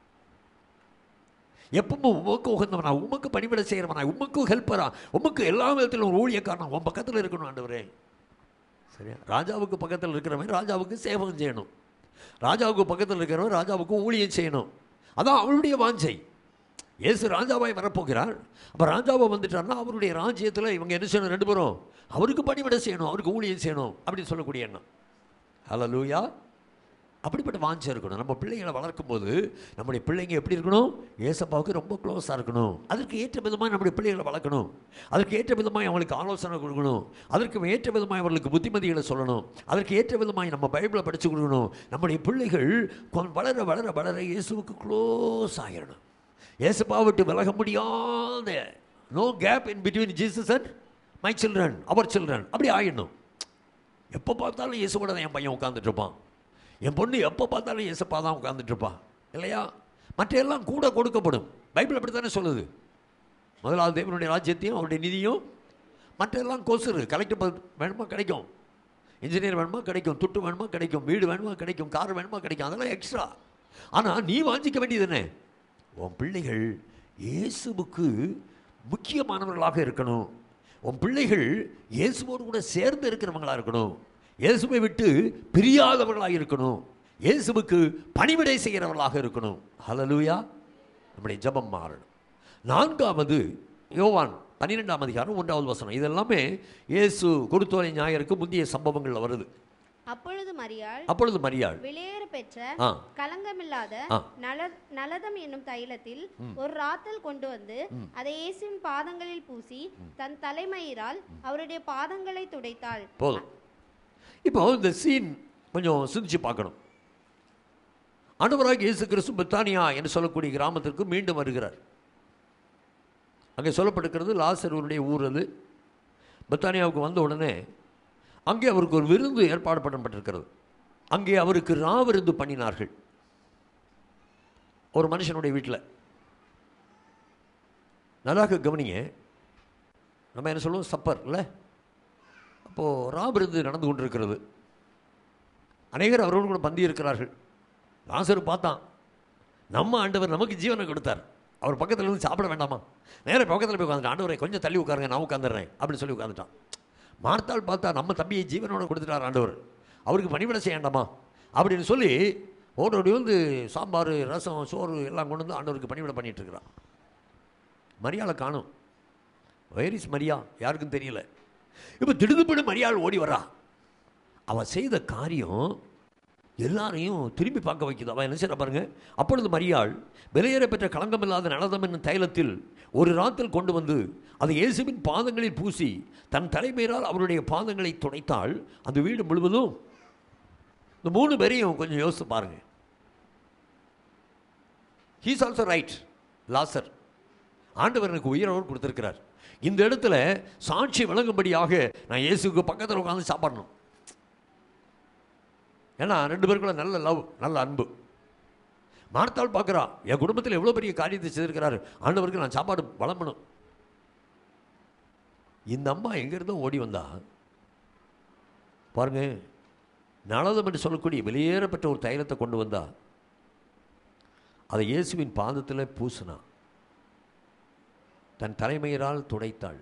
S1: எப்பவும் உமக்கு உகந்தவனா, உமக்கு பணிவிட செய்கிறவனா, உமக்கு ஹெல்ப்பரா, உமக்கு எல்லா விதத்திலும் ஒரு ஊழியக்காரனா உன் பக்கத்தில் இருக்கணும் ஆண்டவரே. சரியா? ராஜாவுக்கு பக்கத்தில் இருக்கிறவன் ராஜாவுக்கு சேவகம் செய்யணும், ராஜாவுக்கு பக்கத்தில் இருக்கிறவன் ராஜாவுக்கு ஊழியம் செய்யணும். அதான் அவருடைய வாஞ்சை. இயேசு ராஜாவாய் வரப்போகிறார். அப்போ ராஜாவை வந்துட்டார்னா அவருடைய ராஜ்யத்தில் இவங்க என்ன செய்யணும்? ரெண்டு பேரும் அவருக்கு பணிவிட செய்யணும், அவருக்கு ஊழியம் செய்யணும் அப்படின்னு சொல்லக்கூடிய எண்ணம். ஹல்லேலூயா. அப்படிப்பட்ட வாஞ்சை இருக்கணும். நம்ம பிள்ளைங்களை வளர்க்கும் போது நம்முடைய பிள்ளைங்க எப்படி இருக்கணும்? ஏசப்பாவுக்கு ரொம்ப க்ளோஸாக இருக்கணும். அதற்கு ஏற்ற விதமாக நம்முடைய பிள்ளைகளை வளர்க்கணும், அதற்கு ஏற்ற விதமாக அவங்களுக்கு ஆலோசனை கொடுக்கணும், அதற்கு ஏற்ற விதமாக அவர்களுக்கு புத்திமதிகளை சொல்லணும், அதற்கு ஏற்ற விதமாக நம்ம பைபிளை படித்து கொடுக்கணும். நம்முடைய பிள்ளைகள் வளர வளர வளர இயேசுவுக்கு க்ளோஸ் ஆகிடணும். ஏசப்பா விட்டு விலக முடியாத, no gap in between Jesus and my children, அவர் சில்ட்ரன், அப்படி ஆகிடணும். எப்போ பார்த்தாலும் இயேசுவோட தான் என் பையன் உட்காந்துட்டு இருப்பான், என் பொண்ணு எப்போ பார்த்தாலும் இயேசப்பா தான் உட்காந்துட்டு இருப்பான், இல்லையா? மற்ற எல்லாம் கூட கொடுக்கப்படும். பைபிள் அப்படி தானே சொல்லுது. முதலாவது தேவனுடைய ராஜ்யத்தையும் அவருடைய நிதியும், மற்ற எல்லாம் கொசுறு. கலெக்டர் வேணுமா கிடைக்கும், இன்ஜினியர் வேணுமா கிடைக்கும், துட்டு வேணுமா கிடைக்கும், வீடு வேணுமா கிடைக்கும், கார் வேணுமா கிடைக்கும், அதெல்லாம் எக்ஸ்ட்ரா. ஆனால் நீ வாஞ்சிக்க வேண்டியது என்ன? உன் பிள்ளைகள் இயேசுவுக்கு முக்கியமானவர்களாக இருக்கணும், உன் பிள்ளைகள் இயேசுவோடு கூட சேர்ந்து இருக்கிறவங்களாக இருக்கணும், இயேசுவை விட்டு பிரியாதவர்களாக இருக்கணும், இயேசுவுக்கு பணிவிடை செய்கிறவர்களாக இருக்கணும். ஹல்லேலூயா. நம்முடைய ஜெபம் மாறணும். நான்காவது யோவான் பன்னிரெண்டாம் அதிகாரம் ஒன்றாவது வசனம். இதெல்லாமே இயேசு கொடுத்தோலை ஞாயிற்கு முந்தைய சம்பவங்களில் வருது.
S4: அப்பொழுது மரியாள்
S1: அப்பொழுது மரியாள்
S4: விலையேற பெற்ற
S1: ஆ.
S4: கலங்கமில்லாத
S1: ஆ.
S4: நல- நலதம் என்னும் தைலத்தில் ஒரு ராத்தல் கொண்டு வந்து அதை இயேசுவின் பாதங்களில் பூசி தன் தலைமயிரால் அவருடைய பாதங்களை துடைத்தாள்.
S1: போதும். இப்போ இந்த சீன் கொஞ்சம் சிந்திச்சு பார்க்கணும். ஆண்டவராகிய இயேசு கிறிஸ்து பெத்தானியா என்று சொல்லக்கூடிய கிராமத்திற்கு மீண்டும் வருகிறார். அங்கே சொல்லப்பட்டிருக்கிறது லாசருடைய ஊர் அது. பெத்தானியாவுக்கு வந்த உடனே அங்கே அவருக்கு ஒரு விருந்து ஏற்பாடு பண்ணப்பட்டிருக்கிறது. அங்கே அவருக்கு ராவிருந்து பண்ணினார்கள் ஒரு மனுஷனுடைய வீட்டில். நல்லாக கவனிங்க. நம்ம என்ன சொல்லுவோம்? சப்பர் இல்லை. அப்போது ராவிருந்து நடந்து கொண்டிருக்கிறது. அநேகர் அவரோடு கூட பந்தி இருக்கிறார்கள். லாசரு பார்த்தான், நம்ம ஆண்டவர் நமக்கு ஜீவனை கொடுத்தார், அவர் பக்கத்தில் இருந்து சாப்பிட வேண்டாமா? நேராக பக்கத்தில் போய் உட்காந்துட்டான். ஆண்டவரை கொஞ்சம் தள்ளி உட்காருங்க, நான் உட்காந்துடுறேன் அப்படின்னு சொல்லி உட்காந்துட்டான். மார்த்தாள் பார்த்தா, நம்ம தம்பியை ஜீவனோட கொடுத்துட்டார் ஆண்டவர், அவருக்கு பணிவிட செய்ய வேண்டாமா அப்படின்னு சொல்லி ஓடோடி வந்து சாம்பார், ரசம், சோறு எல்லாம் கொண்டு வந்து ஆண்டவருக்கு பணிவிட பண்ணிட்டு இருக்கிறான். மரியாதை காணும். Where is Maria? யாருக்கும் தெரியல. இப்போ திடுதுப்படி மரியாள் ஓடி வரா. அவன் செய்த காரியம் எல்லாரையும் திரும்பி பார்க்க வைக்குது. அவன் என்ன செய்ய பாருங்க. அப்பொழுது மரியாள் விலையேற பெற்ற களங்கமில்லாத நலதம் என்னும் தைலத்தில் ஒரு ராத்தில் கொண்டு வந்து அதை இயேசுவின் பாதங்களில் பூசி தன் தலைமையினால் அவருடைய பாதங்களை துடைத்தாள். அந்த வீடு முழுவதும். இந்த மூணு பேரையும் கொஞ்சம் யோசித்து பாருங்க. He's also right. லாசர் ஆண்டவர் எனக்கு உயிரோடு கொடுத்திருக்கிறார். இந்த இடத்துல சாட்சி விளங்கும்படியாக நான் இயேசுக்கு பக்கத்தில் உட்காந்து சாப்பிடணும். ஏன்னா ரெண்டு பேருக்குள்ள நல்ல லவ், நல்ல அன்பு. மார்த்தாள் பார்க்குறா, என் குடும்பத்தில் எவ்வளோ பெரிய காரியத்தை செய்திருக்கிறாரு, ஆண்டவருக்கு நான் சாப்பாடு வளம்பணும். இந்த அம்மா எங்கேருந்தோ ஓடி வந்தா பாருங்க. நலதம் என்று சொல்லக்கூடிய வெளியேறப்பட்ட ஒரு தைலத்தை கொண்டு வந்தா, அதை இயேசுவின் பாதத்தில் பூசினா, தன் தலைமையரால் துடைத்தாள்.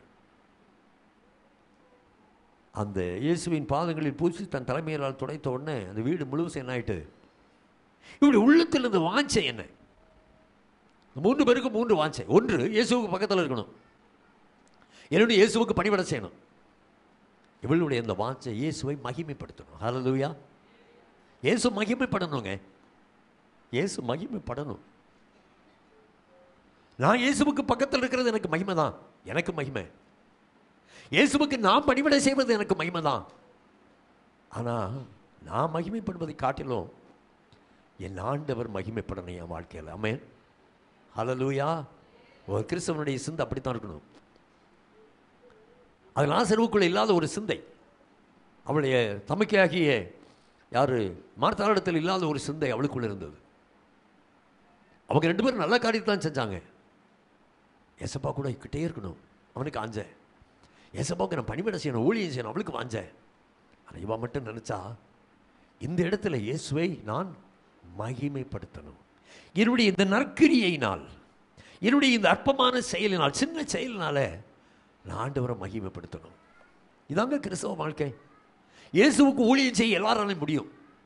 S1: அந்த இயேசுவின் பாதங்களில் பூசி தன் தலைமையரால் துடைத்த உடனே அந்த வீடு முழுவதும் என்ன ஆயிட்டு? இப்படி உள்ளத்தில் இந்த வாஞ்சை என்ன? மூன்று பேருக்கு மூன்று வாஞ்சை. ஒன்று, இயேசுவுக்கு பக்கத்தில் இருக்கணும், என்னுடைய இயேசுவுக்கு பணிவிட செய்யணும். இவளுடைய இந்த வாஞ்சை இயேசுவை மகிமைப்படுத்தணும். ஹல்லேலூயா. இயேசு மகிமைப்படணுங்க. இயேசு மகிமைப்படணும். நான் இயேசுவுக்கு பக்கத்தில் இருக்கிறது எனக்கு மகிமை தான், எனக்கு மகிமை. இயேசுவுக்கு நான் பணிவிடை செய்வது எனக்கு மகிமை தான். ஆனால் நான் மகிமைப்படுவதை காட்டிலும் என் ஆண்டவர் மகிமைப்படணும் என் வாழ்க்கையில். ஆமென். ஹல்லேலூயா. ஒரு கிறிஸ்தவனுடைய சிந்தை அப்படித்தான் இருக்கணும். அது லாசருவுக்குள்ளே இல்லாத ஒரு சிந்தை, அவளுடைய தமக்கையாகிய யார் மார்த்தாளிடத்தில் இல்லாத ஒரு சிந்தை அவளுக்குள்ள இருந்தது. அவங்க ரெண்டு பேரும் நல்ல காரியத்தை தான் செஞ்சாங்க. ஏசப்பா கூட கிட்டே இருக்கணும், அவனுக்கு ஆஞ்ச. ஏசப்பாவுக்கு நான் பணிவிட செய்யணும், ஊழியம் செய்யணும், அவளுக்கு வாஞ்ச. ஆனால் இவன் மட்டும் நினச்சா, இந்த இடத்துல இயேசுவை நான் மகிமைப்படுத்தணும், என்னுடைய இந்த நற்கிரியினால், என்னுடைய இந்த அற்பமான செயலினால், சின்ன செயலினால நான் ஆண்டவரை மகிமைப்படுத்தணும். இதாங்க கிறிஸ்தவ வாழ்க்கை. இயேசுவுக்கு ஊழியம் செய்ய எல்லாராலையும் முடியும்.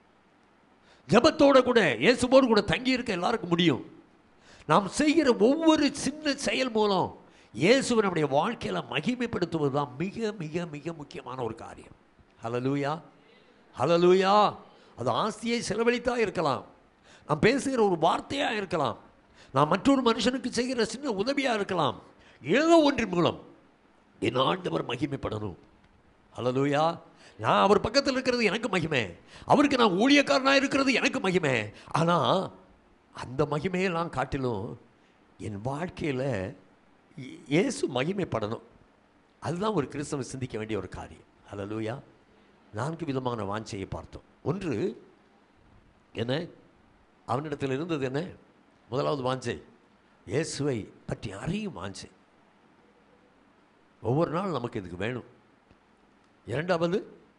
S1: ஜபத்தோட கூட இயேசுவோடு கூட தங்கி இருக்க எல்லாருக்கும் முடியும். நாம் செய்கிற ஒவ்வொரு சின்ன செயல் மூலம் இயேசுவை நம்முடைய வாழ்க்கையில் மகிமைப்படுத்துவது தான் மிக மிக மிக முக்கியமான ஒரு காரியம். ஹல்லேலூயா, ஹல்லேலூயா. அது ஆஸ்தியை செலவழித்தா இருக்கலாம், நாம் பேசுகிற ஒரு வார்த்தையாக இருக்கலாம், நாம் மற்றொரு மனுஷனுக்கு செய்கிற சின்ன உதவியாக இருக்கலாம். ஏதோ ஒன்றின் மூலம் என் ஆண்டவர் மகிமைப்படணும். ஹல்லேலூயா. நான் அவர் பக்கத்தில் இருக்கிறது எனக்கு மகிமை, அவருக்கு நான் ஊழியக்காரனாக இருக்கிறது எனக்கு மகிமை. ஆனால் அந்த மகிமையெல்லாம் காட்டிலும் என் வாழ்க்கையில் இயேசு மகிமைப்படணும். அதுதான் ஒரு கிறிஸ்தவன் சிந்திக்க வேண்டிய ஒரு காரியம். ஹல்லேலூயா. நான்கு விதமான வாஞ்சையை பார்த்தோம். ஒன்று என்ன, அவனிடத்தில் இருந்தது என்ன? முதலாவது வாஞ்சை இயேசுவை பற்றி அறியும் வாஞ்சை. ஒவ்வொரு நாள் நமக்கு இதுக்கு வேணும். இரண்டாவது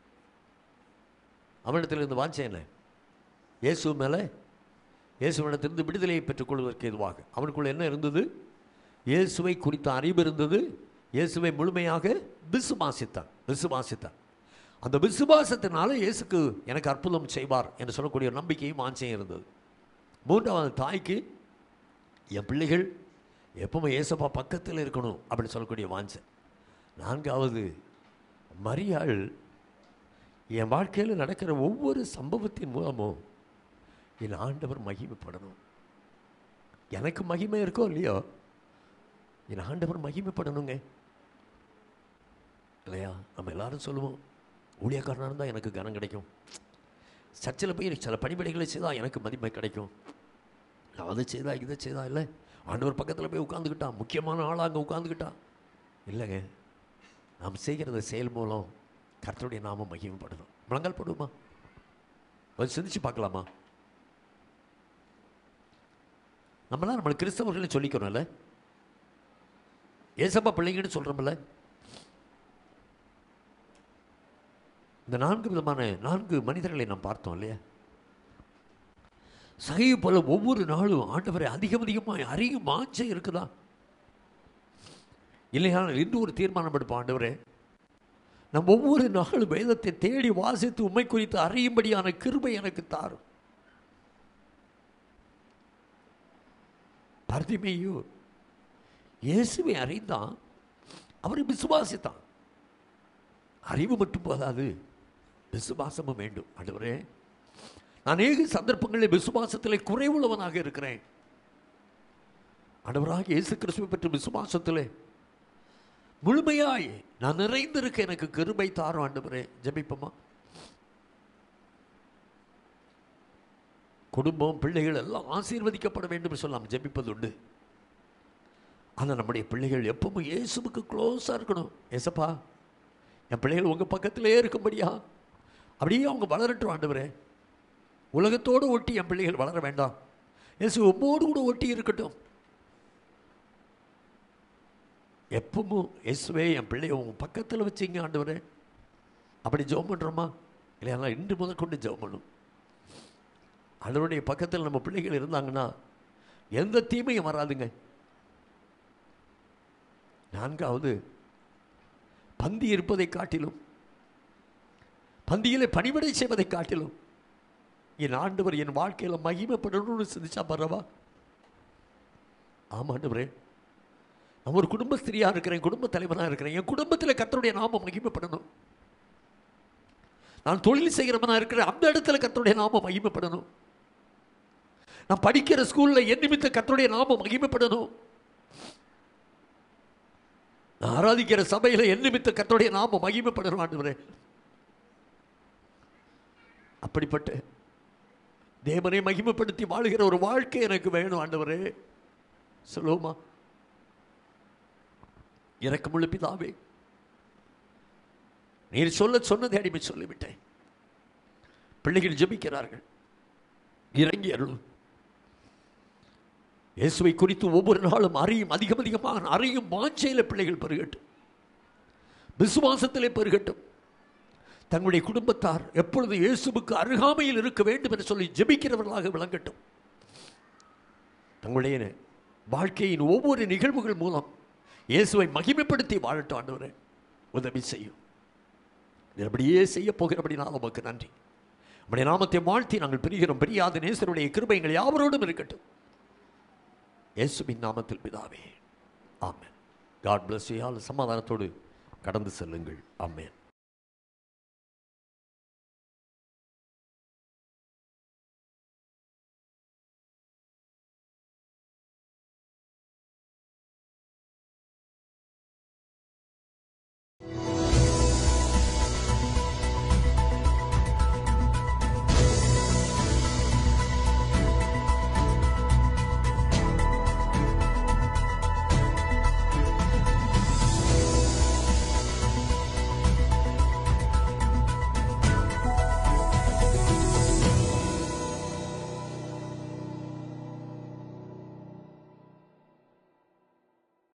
S1: அவனிடத்தில் இருந்து வாஞ்சை என்ன? இயேசு மேலே, இயேசுவிடத்திலிருந்து விடுதலையை பெற்றுக்கொள்வதற்கு எதுவாக அவனுக்குள்ள என்ன இருந்தது? இயேசுவை குறித்த அறிவு இருந்தது. இயேசுவை முழுமையாக விசுவாசித்தான் விசுவாசித்தான் அந்த விசுவாசத்தினால இயேசுக்கு எனக்கு அற்புதம் செய்வார் என்று சொல்லக்கூடிய நம்பிக்கையும் வாஞ்சையும் இருந்தது. மூன்றாவது தாய்க்கு என் பிள்ளைகள் எப்பவுமே இயேசப்பா பக்கத்தில் இருக்கணும் அப்படின்னு சொல்லக்கூடிய வாஞ்சை. நான்காவது மரியாள் என் வாழ்க்கையில் நடக்கிற ஒவ்வொரு சம்பவத்தின் மூலமும் என் ஆண்டவர் மகிமைப்படணும். எனக்கு மகிமை இருக்கோ இல்லையோ, என் ஆண்டவர் மகிமைப்படணுங்க, இல்லையா? நம்ம எல்லாரும் சொல்லுவோம், ஊழியக்காரனாக இருந்தால் எனக்கு கனம் கிடைக்கும், சர்ச்சில் போய் சில பணிபடைகளை செய்தால் எனக்கு மதிமை கிடைக்கும், நான் அதை செய்தா இதை செய்தா, இல்லை ஆண்டவர் பக்கத்தில் போய் உட்காந்துக்கிட்டா, முக்கியமான ஆளாக அங்கே உட்காந்துக்கிட்டா. இல்லைங்க, நாம் செய்கிறத செயல் மூலம் கர்த்தருடைய நாமம் மகிமைப்படணும். முழங்கால் போடுவோமா? கொஞ்சம் சிந்திச்சு பார்க்கலாமா? நம்மளாம் நம்மளை கிறிஸ்தவர்களே சொல்லிக்கிறோம்ல, ஏசப்பா பிள்ளைங்கன்னு சொல்கிறோம்ல. இந்த நான்கு விதமான நான்கு மனிதர்களை நாம் பார்த்தோம் இல்லையா? சகையை போல ஒவ்வொரு நாளும் ஆண்டவரை அதிகம் அதிகமாக அறியும் வாஞ்சை இருக்குதா இல்லையா? இன்னும் ஒரு தீர்மானம் எடுப்போம், ஆண்டவரே நம் ஒவ்வொரு நாளும் வேதத்தை தேடி வாசித்து உம்மை குறித்து அறியும்படியான கிருபை எனக்கு தாரும். பர்திமேயு இயேசுவை அறிந்தான், அவரை விசுவாசித்தான். அறிவு மட்டும் போதாது, விசுவாசமும் வேண்டும். ஆண்டவரே நான் அநேக சந்தர்ப்பங்களில் விசுவாசத்தில் குறைவுள்ளவனாக இருக்கிறேன். ஆண்டவராக இயேசு கிறிஸ்துவை பற்றி விசுவாசத்தில் முழுமையாய் நான் நிறைந்திருக்க எனக்கு கிருபை தாரும் ஆண்டவரே. ஜெபிப்போமா? குடும்பம் பிள்ளைகள் எல்லாம் ஆசீர்வதிக்கப்பட வேண்டும் சொல்லலாம், ஜெபிப்பது உண்டு. ஆனால் நம்முடைய பிள்ளைகள் எப்பவும் இயேசுவுக்கு க்ளோஸாக இருக்கணும். ஏசப்பா என் பிள்ளைகள் உங்கள் பக்கத்திலே இருக்கும்படியா அப்படியே அவங்க வளரட்டும் ஆண்டவரே. உலகத்தோடு ஒட்டி என் பிள்ளைகள் வளர வேண்டாம், இயேசு உம்மோடு கூட ஒட்டி இருக்கட்டும். எப்பவும் இயேசுவே என் பிள்ளைய உங்கள் பக்கத்தில் வச்சிங்க ஆண்டவரே. அப்படி ஜெபம் பண்ணுறோமா? இல்லையா? இன்று முதல் கொண்டு ஜெபம் பண்ணும். ஆண்டவருடைய பக்கத்தில் நம்ம பிள்ளைகள் இருந்தாங்கன்னா எந்த தீமையும் வராதுங்க. நான்காவது பந்தி இருப்பதை காட்டிலும், பந்தியிலே பணிவிடை செய்வதை காட்டிலும் என் ஆண்டவர் என் வாழ்க்கையில் மகிமைப்படணும்னு சிந்திச்சா பரவா? ஆமா ஆண்டவரே, நான் ஒரு குடும்ப ஸ்திரியாக இருக்கிறேன், குடும்ப தலைவனாக இருக்கிறேன், என் குடும்பத்தில் கர்த்தருடைய நாமம் மகிமைப்படணும். நான் தொழில் செய்கிறவனாக இருக்கிறேன், அந்த இடத்துல கர்த்தருடைய நாமம் மகிமைப்படணும். நான் படிக்கிற ஸ்கூலில் என் நிமித்த கர்த்தருடைய நாமம் மகிமைப்படணும். நான் ஆராதிக்கிற சபையில் என் நிமித்த கர்த்தருடைய நாமம் மகிமைப்படணும் ஆண்டவரே. அப்படிப்பட்ட தேவனை மகிமைப்படுத்தி வாழுகிற ஒரு வாழ்க்கை எனக்கு வேணும் ஆண்டவரே. சொல்லுவோமா? இரக்கமுள்ள பிதாவே, நீர் சொல்ல சொன்னதை அடிமை சொல்லிவிட்டேன். பிள்ளைகள் ஜெபிக்கிறார்கள், இறங்கி அருளும். இயேசுவை குறித்து ஒவ்வொரு நாளும் அறியும், அதிகம் அதிகமாக அறியும் வாஞ்சையில் பிள்ளைகள் பெருகட்டும், விசுவாசத்திலே பெருகட்டும். தங்களுடைய குடும்பத்தார் எப்பொழுது இயேசுவுக்கு அருகாமையில் இருக்க வேண்டும் என்று சொல்லி ஜெபிக்கிறவர்களாக விளங்கட்டும். தங்களுடைய வாழ்க்கையின் ஒவ்வொரு நிகழ்வுகள் மூலம் இயேசுவை மகிமைப்படுத்தி வாழட்டும். ஆண்டவரே உதவி செய்யும். அப்படியே செய்ய போகிறபடினால் உமக்கு நன்றி. நம்முடைய நாமத்தை வாழ்த்தி நாங்கள் பிரிகிறோம். பிரியாத நேசருடைய கிருபைகள் யாவரோடும் இருக்கட்டும். இயேசுவின் நாமத்தில் பிதாவே, ஆமென். God bless you all. சமாதானத்தோடு கடந்து செல்லுங்கள். ஆமென்.